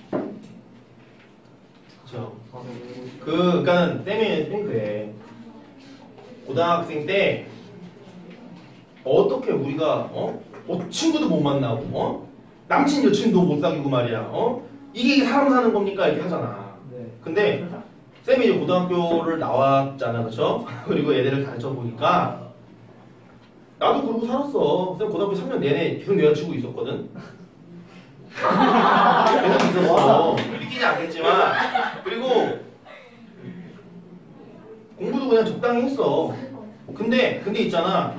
그렇죠. 그, 그러니까는 쌤이 쌤이 그래. 고등학생 때 어떻게 우리가 어? 어 친구도 못 만나고 어? 남친 여친도 못 사귀고 말이야. 어? 이게 사람 사는 겁니까? 이렇게 하잖아. 네. 근데 쌤이 이제 고등학교를 나왔잖아, 그렇죠? 그리고 애들을 가르쳐 보니까 나도 그러고 살았어. 쌤 고등학교 삼 년 내내 계속 여자친구 있었거든. 계속 있었어. 믿기지 않겠지만 그리고 공부도 그냥 적당히 했어. 근데 근데 있잖아.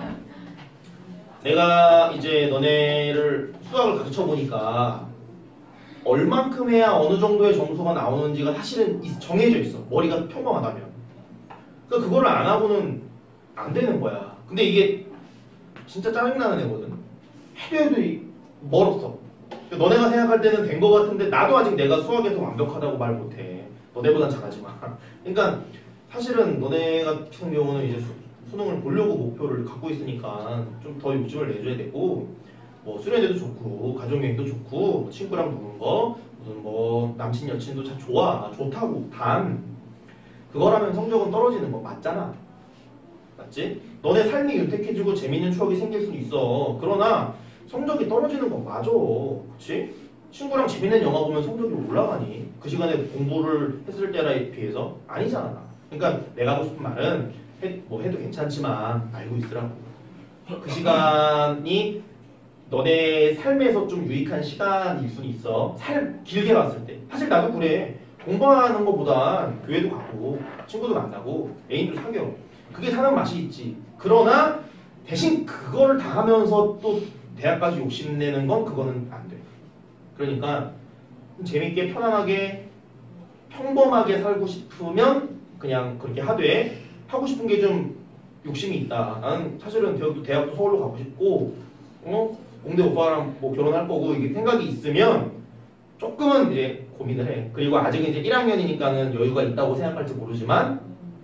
내가 이제 너네를 수학을 가르쳐 보니까 얼만큼 해야 어느 정도의 점수가 나오는지가 사실은 정해져 있어. 머리가 평범하다면. 그러니까 그거를 안 하고는 안 되는 거야. 근데 이게 진짜 짜증나는 애거든. 해도 해도 이- 멀었어. 그러니까 너네가 생각할 때는 된 거 같은데 나도 아직 내가 수학에서 완벽하다고 말 못해. 너네보단 잘하지만. 그러니까 사실은 너네 같은 경우는 이제 수, 수능을 보려고 목표를 갖고 있으니까 좀 더 욕심을 내줘야 되고 뭐 수련회도 좋고 가족여행도 좋고 뭐 친구랑 노는 거 무슨 뭐 남친 여친도 참 좋아 좋다고 단 그거라면 성적은 떨어지는 거 맞잖아. 맞지? 너네 삶이 윤택해지고 재밌는 추억이 생길 수는 있어. 그러나 성적이 떨어지는 건 맞아. 그치? 친구랑 재밌는 영화 보면 성적이 올라가니? 그 시간에 공부를 했을 때에 비해서? 아니잖아. 그러니까 내가 하고 싶은 말은 해, 뭐 해도 괜찮지만 알고 있으라고. 그 시간이 너네 삶에서 좀 유익한 시간일 수는 있어. 삶 길게 봤을 때. 사실 나도 그래. 공부하는 것보단 교회도 가고 친구도 만나고 애인도 사겨. 그게 사는 맛이 있지. 그러나 대신 그거를 다 하면서 또 대학까지 욕심내는 건 그거는 안 돼. 그러니까 재밌게 편안하게 평범하게 살고 싶으면 그냥 그렇게 하되 하고 싶은 게 좀 욕심이 있다. 나는 사실은 대학도, 대학도 서울로 가고 싶고 어? 공대 오빠랑 뭐 결혼할 거고 이게 생각이 있으면 조금은 이제 고민을 해. 그리고 아직은 이제 일 학년이니까는 여유가 있다고 생각할지 모르지만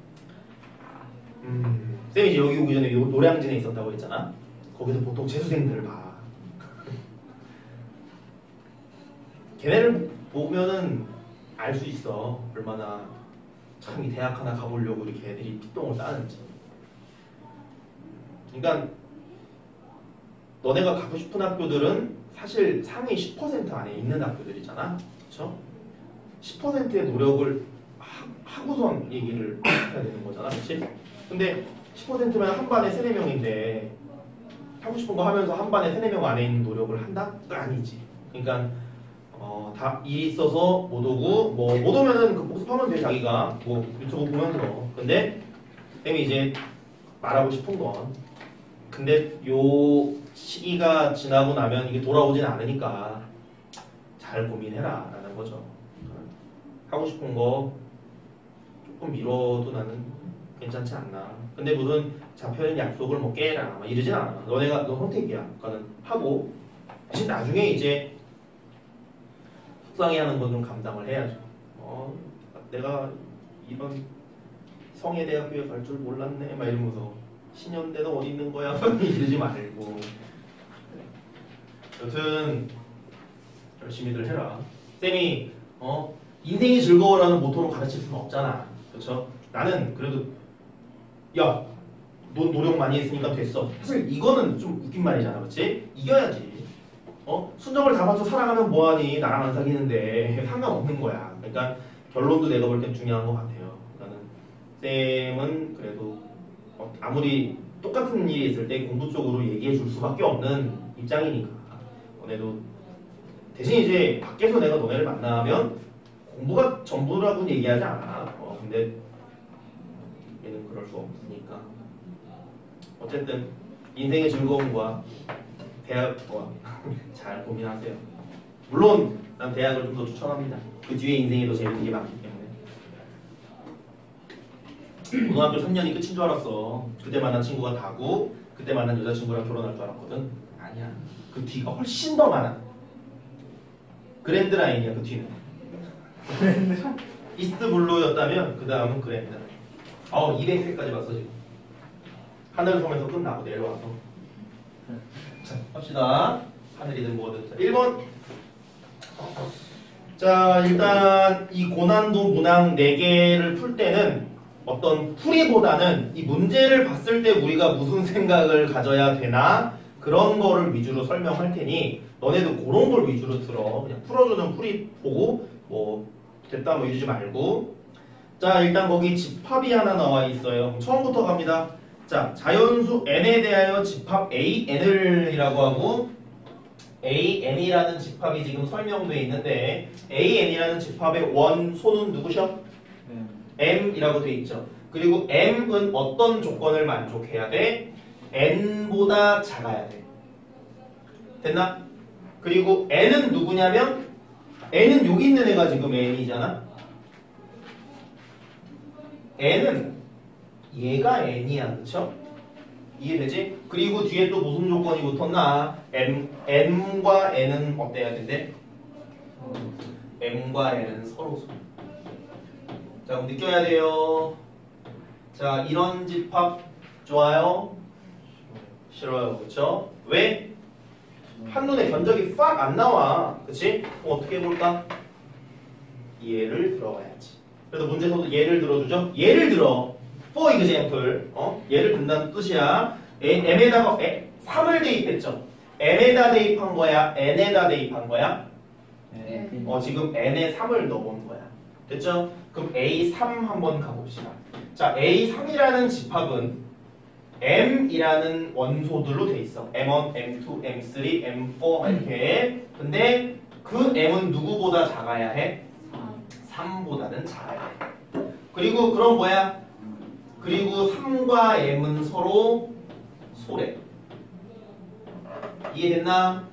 음, 쌤이 이제 여기 오기 전에 요- 노량진에 있었다고 했잖아. 거기서 보통 재수생들을 봐. 걔네를 보면은 알 수 있어. 얼마나 참 이 대학 하나 가보려고 이렇게 애들이 피똥을 싸는지. 그러니까 너네가 가고 싶은 학교들은 사실 상위 십 퍼센트 안에 있는 학교들이잖아. 그렇죠? 십 퍼센트의 노력을 하, 하고선 얘기를 해야 되는 거잖아. 그렇지? 근데 십 퍼센트면 한 반에 세네 명인데 하고 싶은 거 하면서 한 반에 세네 명 안에 있는 노력을 한다? 그거 아니지. 그러니까 어, 다 일이 있어서 못 오고 뭐 못 오면은 그 복습하면 돼 자기가 뭐 유튜브 보면서. 근데 쌤이 이제 말하고 싶은 건 근데 요 시기가 지나고 나면 이게 돌아오진 않으니까 잘 고민해라 라는 거죠. 하고 싶은 거 조금 미뤄도 나는 괜찮지 않나. 근데 무슨 잡혀있는 약속을 뭐 깨라 막 이러진 않아. 너네가 너 선택이야. 그거는 하고 대신 나중에 이제 속상해하는 건 좀 감당을 해야죠. 어, 내가 이런 성해대학교에 갈 줄 몰랐네 막 이러면서 신현대는 어디 있는 거야 이러지 말고 여튼 열심히들 해라. 쌤이 어 인생이 즐거워라는 모토로 가르칠 수는 없잖아. 그렇죠? 나는 그래도 야 넌 노력 많이 했으니까 됐어. 사실 이거는 좀 웃긴 말이잖아. 그렇지? 이겨야지. 어? 순정을 다 받쳐 살아가면 뭐하니? 나랑 안 사귀는데 상관없는 거야. 그러니까 결론도 내가 볼 땐 중요한 것 같아요. 나는 쌤은 그래도 아무리 똑같은 일이 있을 때 공부 쪽으로 얘기해 줄 수밖에 없는 입장이니까 너네도 대신 이제 밖에서 내가 너네를 만나면 공부가 전부라고는 얘기하지 않아. 어, 근데 얘는 그럴 수 없으니까 어쨌든 인생의 즐거움과 대학과 잘 고민하세요. 물론 난 대학을 좀 더 추천합니다. 그 뒤에 인생이 더 재밌는 게 많기 때문에. 고등학교 삼 년이 끝인 줄 알았어. 그때 만난 친구가 다고 그때 만난 여자친구랑 결혼할 줄 알았거든. 아니야. 그 뒤가 훨씬 더 많아. 그랜드 라인이야 그 뒤는. 이스트 블루였다면 그 다음은 그랜드 라인. 어 이백 회까지 봤어 지금. 하늘섬에서 끝나고 내려와서. 자 합시다. 하늘이든 뭐든. 자, 일 번. 자 일단 이 고난도 문항 네 개를 풀 때는 어떤 풀이보다는 이 문제를 봤을 때 우리가 무슨 생각을 가져야 되나 그런 거를 위주로 설명할 테니 너네도 그런 걸 위주로 들어. 그냥 풀어주는 풀이 보고 뭐 됐다 뭐 이러지 말고. 자 일단 거기 집합이 하나 나와 있어요. 처음부터 갑니다. 자 자연수 n에 대하여 집합 a n을 이라고 하고 a n이라는 집합이 지금 설명되어 있는데 a n이라는 집합의 원소는 누구셔? m이라고 돼 있죠. 그리고 m은 어떤 조건을 만족해야 돼? n보다 작아야 돼. 됐나? 그리고 n은 누구냐면 n은 여기 있는 애가 지금 n이잖아. n은 얘가 n이야. 그쵸? 이해되지? 그리고 뒤에 또 무슨 조건이 붙었나? m, m과 n은 어때야 된대? m과 n은 서로 자 그럼 느껴야 돼요. 자 이런 집합 좋아요? 싫어요. 그쵸? 왜? 한눈에 견적이 팍 안 나와. 그치? 그럼 어떻게 해볼까? 예를 들어봐야지. 그래서 문제에서도 예를 들어주죠. 예를 들어 for example 어? 예를 든다는 뜻이야. m에다가 삼을 대입했죠. m에다 대입한 거야? n에다 대입한 거야? 네. 어 지금 n에 삼을 넣어본 거야. 됐죠? 그럼 에이 삼 한번 가봅시다. 자 에이 삼이라는 집합은 m이라는 원소들로 돼 있어. 엠 원, 엠 투, 엠 쓰리, 엠 포 이렇게. 근데 그 m은 누구보다 작아야 해? 삼보다는 작아야 해. 그리고 그럼 뭐야? 그리고 삼과 m은 서로 소래. 이해됐나?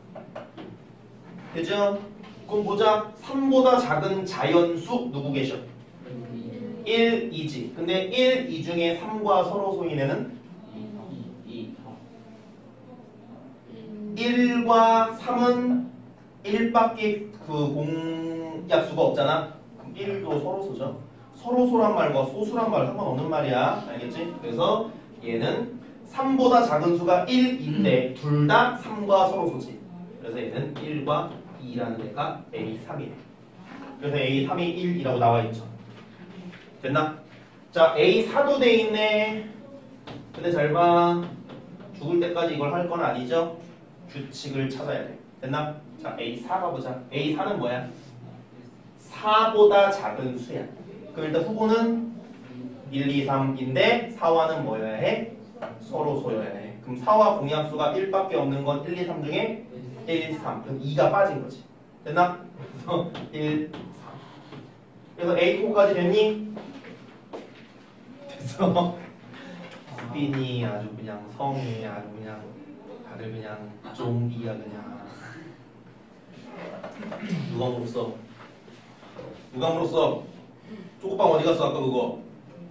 되죠? 그럼 보자. 삼보다 작은 자연수 누구 계셔? 일, 이지. 근데 일, 이 중에 삼과 서로 소인 애는 일과 삼은 일밖에 그 공약수가 없잖아. 그럼 일도 서로소죠. 서로소란 말과 소수란 말 상관없는 말이야. 알겠지? 그래서 얘는 삼보다 작은 수가 일인데 둘 다 삼과 서로소지. 그래서 얘는 일과 이라는 애가 에이 삼이래. 그래서 에이 삼이 일이라고 나와 있죠. 됐나? 자 에이 사도 돼 있네. 근데 잘 봐. 죽을 때까지 이걸 할 건 아니죠? 규칙을 찾아야 돼. 됐나? 자 에이 사 가보자. 에이 사는 뭐야? 사보다 작은 수야. 그럼 일단 후보는 일, 이, 삼인데 사와는 뭐여야 해? 서로 소여야 해. 그럼 사와 공약수가 일밖에 없는 건 일, 이, 삼 중에 일, 삼. 그럼 이가 빠진 거지. 됐나? 그래서 일, 삼. 그래서 에이 포까지 됐니? 됐어. 스핀이 아주 그냥 성이 아주 그냥 다들 그냥 좀비야 그냥. 누가 물었어? 누가 물었어? 초코빵 어디 갔어 아까 그거?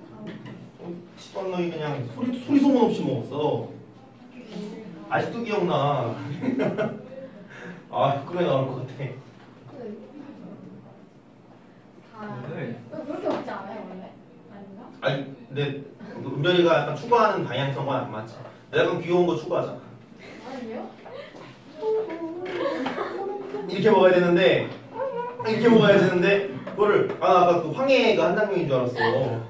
시방 놈이 그냥 소리 소리 소문 없이 먹었어. 아직도 기억나. 아 그래 나올 것 같아. 아, 네. 왜 그렇게 먹지 않아요 원래? 아닌가? 아니 근데 은별이가 약간 추구하는 방향성과 안 맞지. 내가 그럼 귀여운 거 추구하잖아. 아니요? 이렇게 먹어야 되는데 이렇게 먹어야 되는데 그거를 아 나 아까 그 황해가 한 장면인 줄 알았어.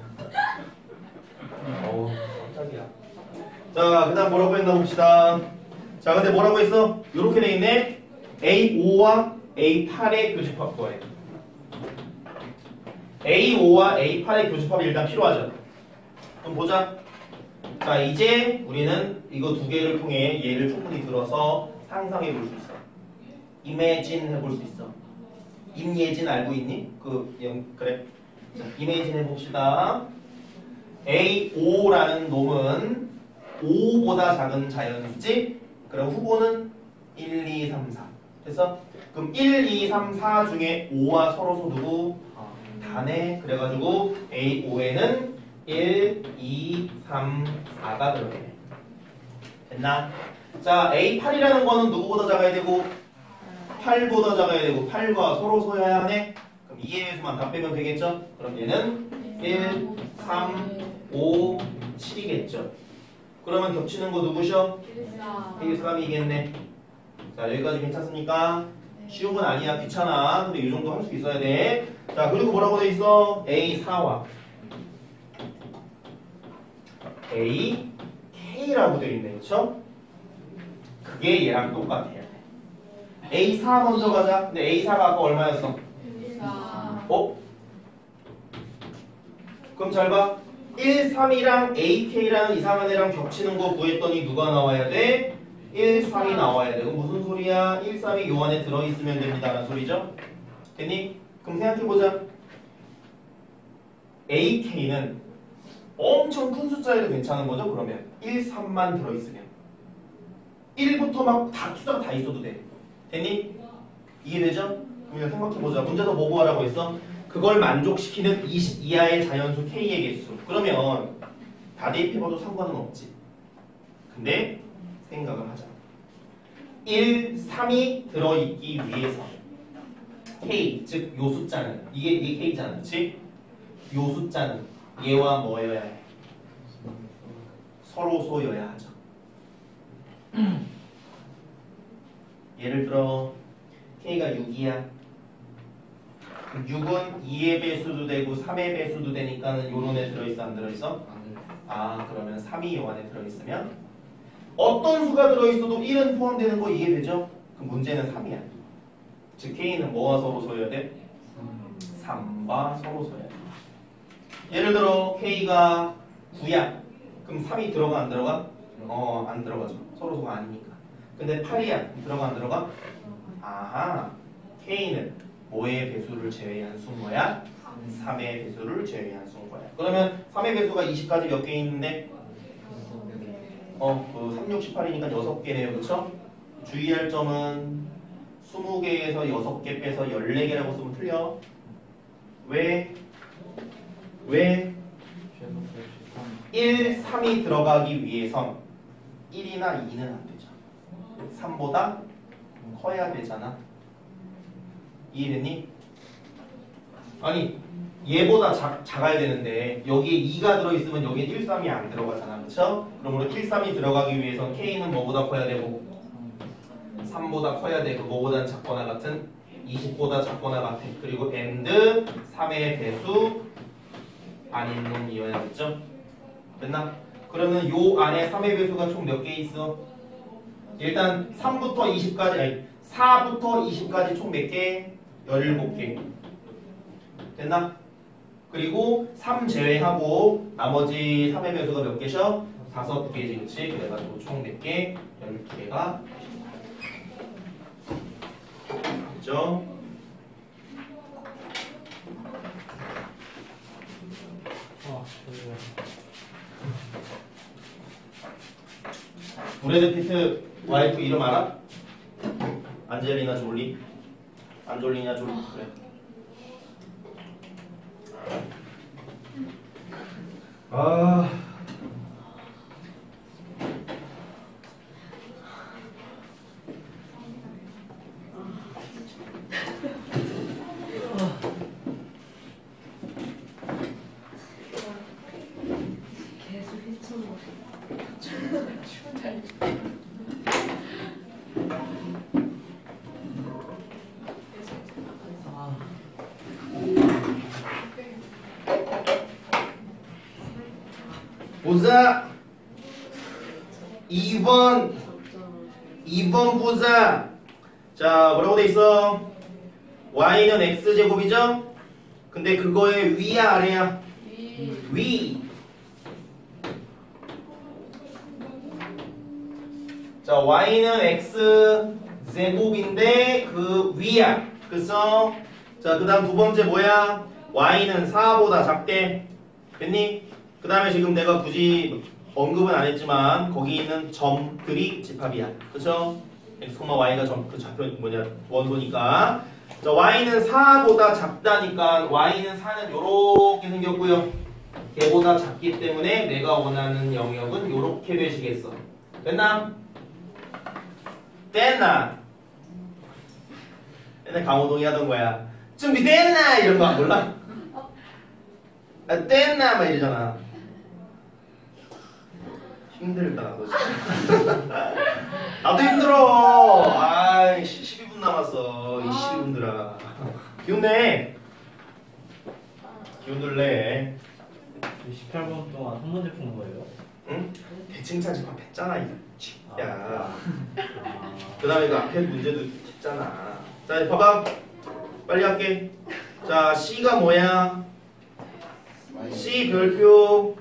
어우 깜짝이야. 자 그다음 뭐라고 했나 봅시다. 자 근데 뭐라고 했어? 요렇게 돼 있네. 에이 오와 에이 팔의 교집합 구하래. 에이 오와 에이 팔의 교집합이 일단 필요하죠. 그럼 보자. 자 이제 우리는 이거 두 개를 통해 얘를 충분히 들어서 상상해 볼 수 있어. 이매진 해볼 수 있어. 임예진 알고 있니? 그 영, 그래. 자, 이매진 해봅시다. 에이 오라는 놈은 오보다 작은 자연수지. 그럼 후보는 일, 이, 삼, 사. 됐어? 그럼 일, 이, 삼, 사 중에 오와 서로서 누구? 다네. 그래가지고 에이 오에는 일, 이, 삼, 사가 들어있네. 됐나? 자 에이 팔이라는 거는 누구보다 작아야 되고 팔보다 작아야 되고 팔과 서로 서야 하네. 그럼 이의 배수만 다 빼면 되겠죠? 그럼 얘는 일, 삼, 오, 칠이겠죠. 그러면 겹치는 거 누구셔? 일, 삼이겠네. 자 여기까지 괜찮습니까? 쉬운 건 아니야. 귀찮아. 근데 이 정도 할 수 있어야 돼. 자 그리고 뭐라고 돼 있어? 에이 사와 에이 케이라고 돼 있네. 그쵸? 그게 얘랑 똑같아야 돼. 에이 사 먼저 가자. 근데 에이 사가 아까 얼마였어? 어? 그럼 잘 봐. 일, 삼이랑 에이 케이라는 이상한 애랑 겹치는 거 구했더니 누가 나와야 돼? 일, 삼이 나와야 돼. 그럼 무슨 소리야? 일, 삼이 요 안에 들어있으면 됩니다. 라는 소리죠? 됐니? 그럼 생각해보자. 에이 케이는 엄청 큰 숫자에도 괜찮은 거죠? 그러면 일, 삼만 들어있으면 일부터 막 다 숫자가 다 있어도 돼. 됐니? 이해되죠? 그럼 생각해보자. 문제에서 뭐 구하라고 했어? 그걸 만족시키는 이십 이하의 자연수 K의 개수. 그러면 다 대입해봐도 상관은 없지. 근데 생각을 하자. 일, 삼이 들어있기 위해서 K, 즉 요 숫자는 이게 이게 K잖아. 그치? 요 숫자는 얘와 뭐여야 해? 서로 소여야 하죠. 예를 들어 K가 육이야. 육은 이의 배수도 되고 삼의 배수도 되니까는 요런 애 들어있어 안 들어있어? 아 그러면 삼이 요 안에 들어있으면 어떤 수가 들어있어도 일은 포함되는 거 이해되죠? 그럼 문제는 삼이야. 즉 K는 뭐와 서로 소여야 돼? 삼과 서로 소여야 돼. 예를 들어 K가 구야. 그럼 삼이 들어가 안 들어가? 어 안 들어가죠. 서로 소가 아니니까. 근데 팔이야. 들어가 안 들어가? 아하. K는 뭐의 배수를 제외한 수인 거야? 삼의 배수를 제외한 수인 거야. 그러면 삼의 배수가 이십까지 몇 개 있는데? 어, 그 삼, 육, 십팔이니까 여섯 개네요. 그쵸? 주의할 점은 스무 개에서 여섯 개 빼서 열네 개라고 쓰면 틀려. 왜? 왜? 일, 삼이 들어가기 위해선 일이나 이는 안 되죠. 삼보다 커야 되잖아. 이해됐니? 아니 얘보다 작, 작아야 되는데 여기에 이가 들어있으면 여기에 일, 삼이 안 들어가잖아. 그쵸? 그러므로 일, 삼이 들어가기 위해선 K는 뭐보다 커야 되고 삼보다 커야 되고 뭐보다 작거나 같은 이십보다 작거나 같은 그리고 and 삼의 배수 아닌 놈이어야겠죠? 됐나? 그러면 요 안에 삼의 배수가 총 몇 개 있어? 일단 삼부터 이십까지 아니 사부터 이십까지 총 몇 개? 열일곱 개. 됐나? 그리고 삼 제외하고 나머지 삼의 배수가 몇 개셔? 다섯 개지, 그치? 그래가지고 총 몇 개? 열두 개가 됐죠? 됐죠? 아, 그래요. 브래드 피트 와이프 이름 알아? 안젤리나 졸리? 안졸리나 졸리 그래. 아 계속 휘청거려. 아, 보자. 이 번 이 번 보자. 자, 뭐라고 돼 있어? y는 x제곱이죠? 근데 그거의 위야 아래야? 이 위. 자, y는 x제곱인데 그 위야. 그래서 자, 그 다음 두 번째 뭐야? y는 사보다 작대. 됐니? 그 다음에 지금 내가 굳이 언급은 안 했지만 거기 있는 점들이 집합이야. 그쵸? x, y가 점, 그 좌표 뭐냐 원소니까. 자, y는 사보다 작다니까 y는 사는 요렇게 생겼고요. 걔보다 작기 때문에 내가 원하는 영역은 요렇게 되시겠어. 됐나? 됐나? 옛날 강호동이 하던 거야. 준비됐나? 이런 거 몰라? 아, 됐나? 막 이러잖아. 힘들다 너 진짜. 나도 힘들어. 아이 십이 분 남았어. 이 십이 분들아. 기운내. 기운들래. 십팔 분 동안 한 문제 푸는 거예요? 응? 대칭찬 집합했잖아 이 야. 아, 그 다음에 그 앞에 문제도 했잖아. 자 봐봐. 빨리 할게. 자 C가 뭐야? C 별표.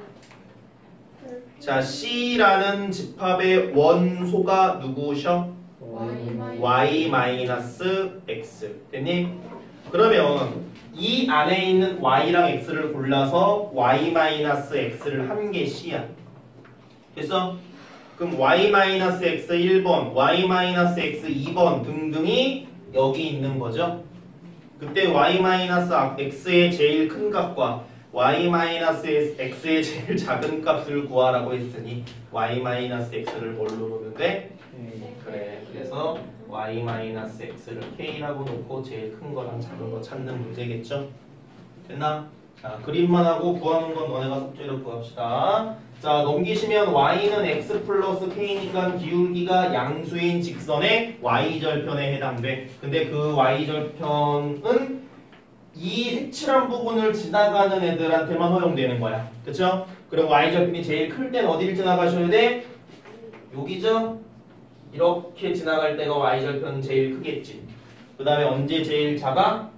자 C라는 집합의 원소가 누구셔? y 마이너스 x. 됐니? 그러면 이 안에 있는 y랑 x를 골라서 y 마이너스 x를 한 개 C야. 됐어? 그럼 y 마이너스 x 일 번, y 마이너스 x 이 번 등등이 여기 있는 거죠. 그때 y 마이너스 x의 제일 큰 값과 y 마이너스 x의 제일 작은 값을 구하라고 했으니 y 마이너스 x를 뭘로 놓으면 돼? 네. 그래. 그래서 y 마이너스 x를 k라고 놓고 제일 큰 거랑 작은 거 찾는 문제겠죠? 됐나? 자, 그림만 하고 구하는 건 너네가 숙제로 구합시다. 자, 넘기시면 y는 x 플러스 k니까 기울기가 양수인 직선의 y절편에 해당돼. 근데 그 y절편은 이 색칠한 부분을 지나가는 애들한테만 허용되는 거야. 그쵸? 그럼 y절편이 제일 클 땐 어디를 지나가셔야 돼? 여기죠? 이렇게 지나갈 때가 y절편은 제일 크겠지. 그 다음에 언제 제일 작아?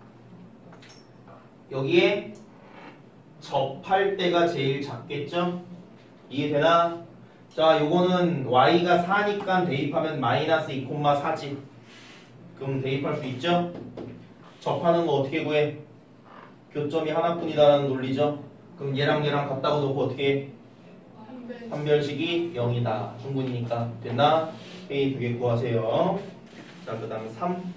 여기에 접할 때가 제일 작겠죠? 이해되나? 자, 요거는 y가 사니까 대입하면 마이너스 이, 사지. 그럼 대입할 수 있죠? 접하는 거 어떻게 구해? 교점이 하나뿐이다라는 논리죠? 그럼 얘랑 얘랑 같다고 놓고 어떻게 해? 판별식이 영이다. 충분히니까. 됐나? A 두 개 구하세요. 자, 그 다음 삼.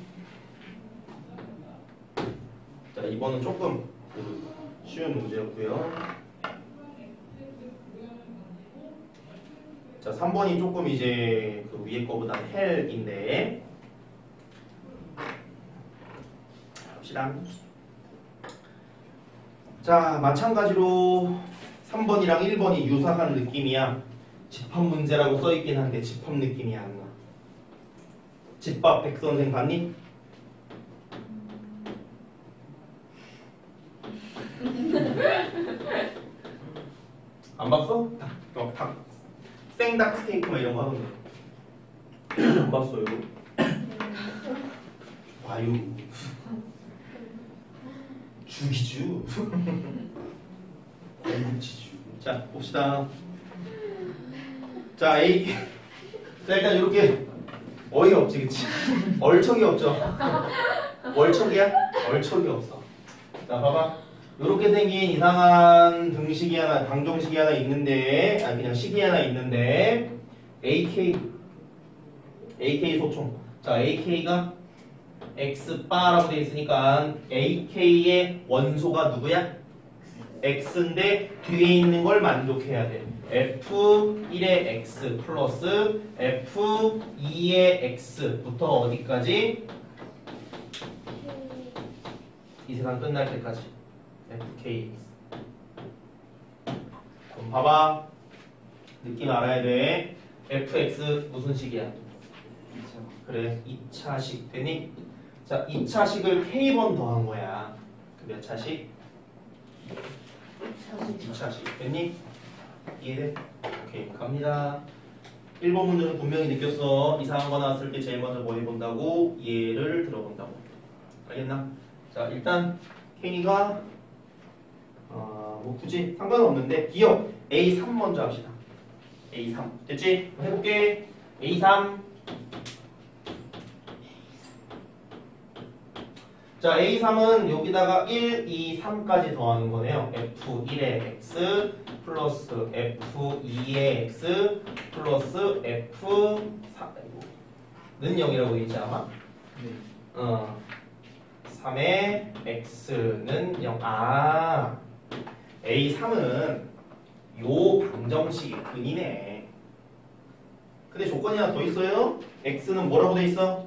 자, 이번은 조금 쉬운 문제였고요. 자, 삼 번이 조금 이제 그 위에 거보다 헬인데 합시다. 자, 마찬가지로 삼 번이랑 일 번이 유사한 느낌이야. 집합 문제라고 써있긴 한데 집합 느낌이 안 나. 집합 백선생 봤니? 안 봤어? 닭, 닭, 닭. 생닭 스테이크 막 이런 거 하던데. 안 봤어요. 와유. 죽이주. 곤치주. 자, 봅시다. 자, A. 자, 일단 이렇게 어이가 없지, 그치? 얼척이 없죠? 월척이야? 월척이 없어. 자, 봐봐. 요렇게 생긴 이상한 등식이 하나, 방정식이 하나 있는데, 아니 그냥 식이 하나 있는데, 에이케이, 에이케이 소총. 자, 에이케이가 X바라고 되어 있으니까 에이케이의 원소가 누구야? X인데 뒤에 있는 걸 만족해야 돼. 에프 일의 X 플러스 에프 이의 X부터 어디까지? 이 세상 끝날 때까지. 에프케이엑스. 그럼 봐봐. 느낌 알아야 돼. 에프엑스 무슨 식이야? 그래, 이 차식 되니? 자, 이 차식을 K번 더한 거야. 그 몇 차식? 이 차식 됐니? 이해돼? 오케이, 갑니다. 일 번 문제는 분명히 느꼈어. 이상한 거 나왔을 때 제일 먼저 뭐 해본다고? 예를 들어본다고. 알겠나? 자, 일단 K가 어, 뭐 굳이 상관은 없는데 기억 에이 삼 먼저 합시다. 에이 삼 됐지? 해볼게. 에이 삼. 자, 에이 삼은 여기다가 일, 이, 삼까지 더하는 거네요. 에프 일의 X 플러스 에프 이의 X 플러스 에프 사는 영이라고 있지 아마? 네. 어, 삼의 X는 영. 아, 에이 삼은 요 방정식의 근이네. 근데 조건이 하나 더 있어요. X는 뭐라고 돼 있어?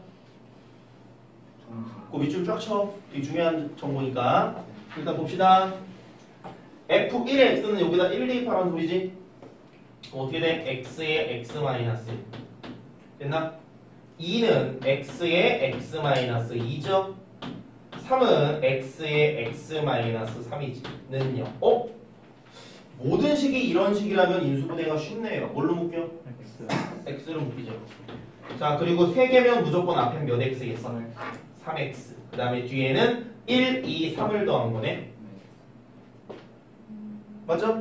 그 밑줄 쫙 쳐. 되게 중요한 정보니까. 일단 봅시다. 에프 일의 X는 여기다 일 대입하라는 소리지? 어떻게 돼? X의 X 마이너스 일. 됐나? 이는 X의 X 마이너스 이죠? 삼은 X의 X 마이너스 삼이지. 는 영. 어? 모든 식이 이런 식이라면 인수분해가 쉽네요. 뭘로 묶여? X로 묶이죠. 자, 그리고 세 개면 무조건 앞에 몇 X겠어? 삼 엑스. 그 다음에 뒤에는 일, 이, 삼을 더한 거네. 맞죠?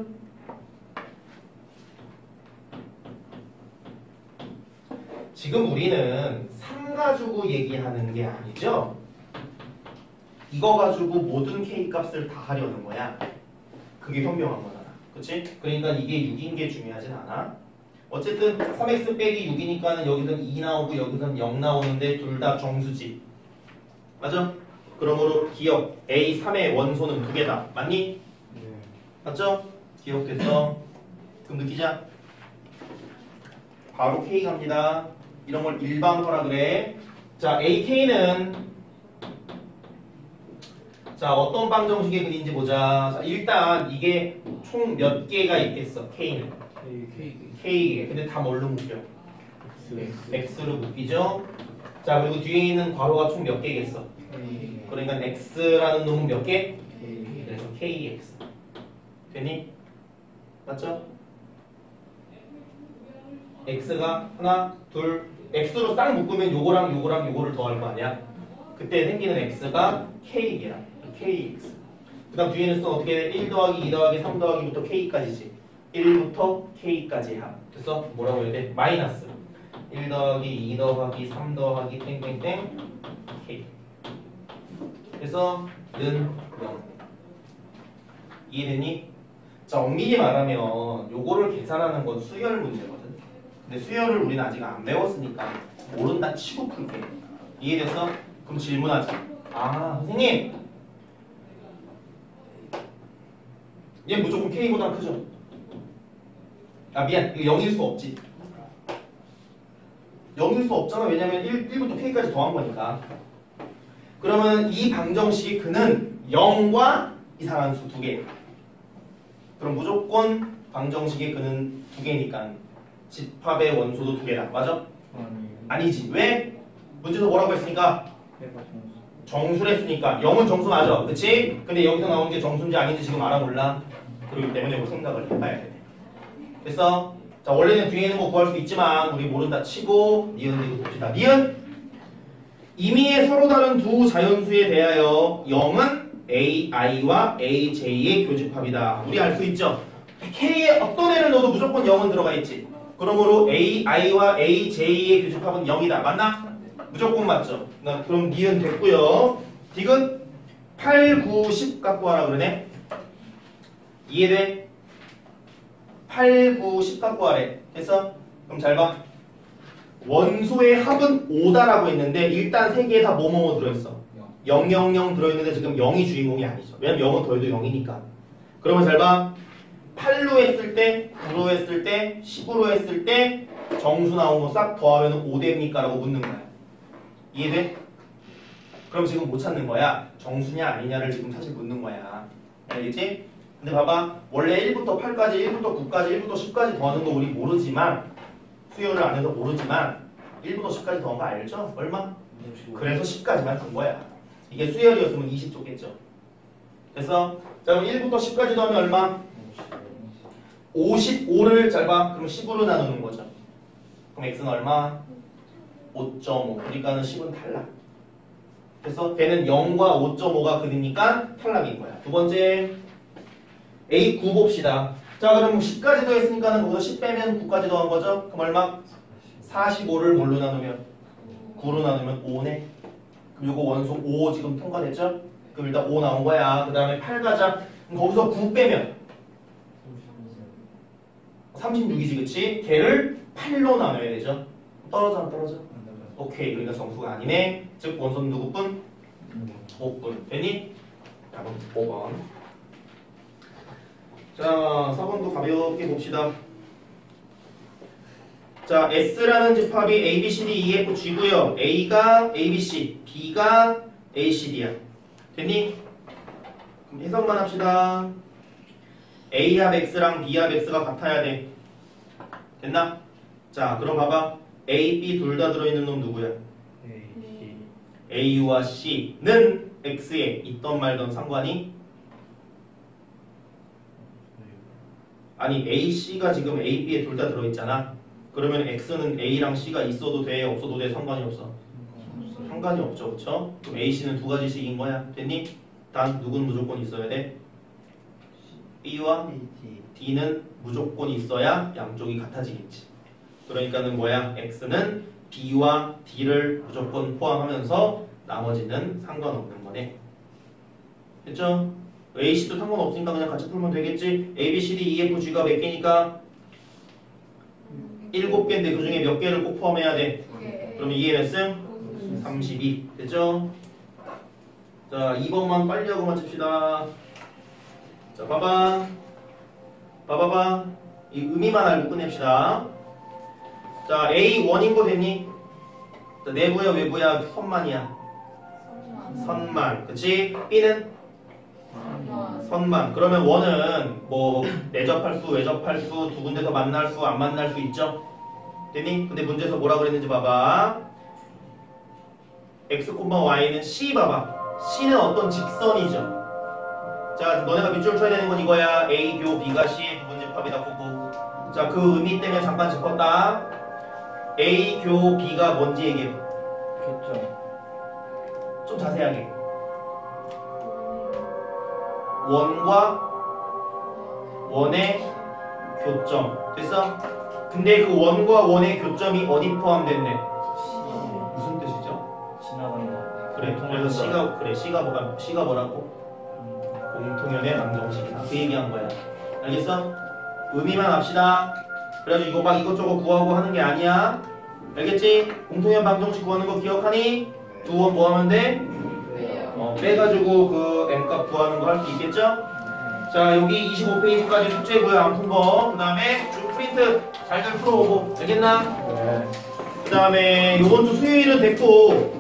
지금 우리는 삼 가지고 얘기하는 게 아니죠? 이거 가지고 모든 K 값을 다 하려는 거야. 그게 현명한 거잖아. 그치? 그러니까 이게 육인 게 중요하진 않아. 어쨌든 삼 엑스 빼기 육이니까는 여기서는 이 나오고 여기서는 영 나오는데 둘 다 정수지. 맞아? 그러므로 기억 에이 삼의 원소는 두 개다. 맞니? 네. 맞죠? 기억됐어? 그럼 느끼자. 바로 K 갑니다. 이런 걸 일반화라 그래. 자, 에이케이는 자, 어떤 방정식의 근인지 보자. 자, 일단 이게 총 몇 개가 있겠어? K는 K. K. 근데 다 뭘로 묶여? X. X로 묶이죠? 자, 그리고 뒤에 있는 괄호가 총 몇 개겠어? K. 그러니까 X라는 놈은 몇 개? K. 그래서 케이엑스. 되니? 맞죠? X가 하나, 둘, X로 싹 묶으면 요거랑 요거랑 요거를 더할 거 아니야? 그때 생기는 X가 K이야. 케이엑스. 그 다음 뒤에는 써 어떻게 돼? 일 더하기 이 더하기 삼 더하기부터 K까지지. 일부터 K까지 합. 됐어? 뭐라고 해야 돼? 마이너스. 일 더하기 이 더하기 삼 더하기 땡땡땡 K. 그래서 는 영. 이해됐니? 자, 엄밀히 말하면 요거를 계산하는 건 수열 문제거든. 근데 수열을 우리는 아직 안 배웠으니까 모른다 치고 풀게. 이해됐어? 그럼 질문하자. 아, 선생님, 얘 무조건 K보다 크죠? 아, 미안, 이거 영일 수 없지. 영일 수 없잖아. 왜냐면 일, 일부터 K까지 더한 거니까. 그러면 이 방정식 그는 영과 이상한 수 두 개. 그럼 무조건 방정식의 그는 두 개니까 집합의 원소도 두 개다. 맞아? 아니. 아니지. 왜? 문제에서 뭐라고 했으니까? 해봐 정수. 정수를 했으니까. 영은 정수 맞아. 그치? 근데 여기서 나온 게 정수인지 아닌지 지금 알아 몰라? 그렇기 때문에 뭐 생각을 해봐야 돼. 됐어? 자, 원래는 뒤에 있는 거 구할 수 있지만 우리 모른다 치고 니은 이거 봅시다. 니은 이미 서로 다른 두 자연수에 대하여 영은 에이아이와 에이제이의 교집합이다. 우리 알 수 있죠? K에 어떤 애를 넣어도 무조건 영은 들어가 있지. 그러므로 에이아이와 에이제이의 교집합은 영이다. 맞나? 무조건 맞죠? 그럼 니은 됐고요. 디귿 팔, 구, 십 갖고 와라 그러네. 이해돼? 팔, 구, 십 갖고 와래. 됐어? 그럼 잘 봐. 원소의 합은 오다라고 했는데 일단 세 개에 다 뭐뭐뭐 들어있어. 영, 영, 영 들어있는데 지금 영이 주인공이 아니죠. 왜냐면 영은 더해도 영이니까. 그러면 잘 봐. 팔로 했을 때, 구로 했을 때, 십으로 했을 때 정수 나온 거 싹 더하면 오 됩니까? 라고 묻는 거야. 이해돼? 그럼 지금 못 찾는 거야. 정수냐 아니냐를 지금 사실 묻는 거야. 알겠지? 근데 봐봐. 원래 일부터 팔까지, 일부터 구까지, 일부터 십까지 더하는 거 우리 모르지만 수열을 안 해서 모르지만 일부터 십까지 더한 거 알죠? 얼마? 그래서 십까지만 든 거야. 이게 수열이었으면 이십 줬겠죠. 됐어? 자 그럼 일부터 십까지 더하면 얼마? 오십오를 잘 봐. 그럼 십으로 나누는 거죠. 그럼 x는 얼마? 오 점 오. 그러니까는 십은 탈락. 됐어? 걔는 영과 오 점 오가 그리니까 탈락인 거야. 두 번째 에이 구 봅시다. 자 그럼 십까지 더했으니까는 거기서 십 빼면 구까지 더한 거죠? 그럼 얼마? 사십오를 뭘로 나누면? 구로 나누면 오네. 그럼 이거 원소 오 지금 통과됐죠? 그럼 일단 오 나온 거야. 그 다음에 팔 가자. 그럼 거기서 구 빼면 삼십육이지 그치? 걔를 팔로 나눠야 되죠? 떨어져 안 떨어져? 오케이. 그러니까 정수가 아니네. 즉 원소는 누구뿐? 오 분. 됐니? 자 그럼 오 번. 자 사 번도 가볍게 봅시다. 자 S라는 집합이 A, B, C, D, E, F, G고요. A가 A, B, C, B가 A, C, D야. 됐니? 그럼 해석만 합시다. A 합 X랑 B 합 X가 같아야 돼. 됐나? 자 그럼 봐봐. A, B 둘 다 들어있는 놈 누구야? A와 C는 X에 있던 말던 상관이? 아니 A, C가 지금 A, B에 둘 다 들어있잖아. 그러면 X는 A랑 C가 있어도 돼 없어도 돼 상관이 없어? 상관이 없죠. 그쵸? 그럼 A, C는 두 가지씩인 거야. 됐니? 단 누군 무조건 있어야 돼? B와 D는 무조건 있어야 양쪽이 같아지겠지. 그러니까는 뭐야? X는 B와 D를 무조건 포함하면서 나머지는 상관없는 거네. 됐죠? A, C도 상관없으니까 그냥 같이 풀면 되겠지? A, B, C, D, E, F, G가 몇 개니까? 일곱 개인데 그 중에 몇 개를 꼭 포함해야 돼? 그러면 이게 몇 승? 삼십이. 됐죠? 자, 이 번만 빨리 하고만 칩시다. 자, 봐봐. 봐봐봐. 이 의미만 알고 끝냅시다. 자, A 원인 거 됐니? 자, 내부야, 외부야, 선만이야. 선만. 그치? B는? 선만. 그러면 원은 뭐 내접할 수, 외접할 수, 두 군데서 만날 수, 안 만날 수 있죠? 됐니? 근데 문제에서 뭐라 그랬는지 봐봐. X, Y는 C 봐봐. C는 어떤 직선이죠? 자, 너네가 밑줄 쳐야 되는 건 이거야. A, 교, B가 C의 부분집합이다 보고. 자, 그 의미 때문에 잠깐 짚었다. A, 교, B가 뭔지 얘기해. 교점. 좀 자세하게. 원과 원의 교점. 됐어? 근데 그 원과 원의 교점이 어디 포함됐네? 무슨 뜻이죠? 지나간다. 그래. 그래서 C가 그래. C가 뭐가 C가 뭐라고? 공통연의 방정식이다. 그 얘기한 거야. 알겠어? 의미만 합시다. 그래가지고 이거 막 이것저것 구하고 하는 게 아니야. 알겠지? 공통연 방정식 구하는 거 기억하니? 두 원 뭐 하면 돼? 어, 빼가지고 그 M값 구하는 거 할 수 있겠죠? 자, 여기 이십오 페이지까지 숙제고요. 안 푼 거. 그 다음에 주 프린트 잘들 풀어오고. 알겠나? 네. 그 다음에 요번 주 수요일은 됐고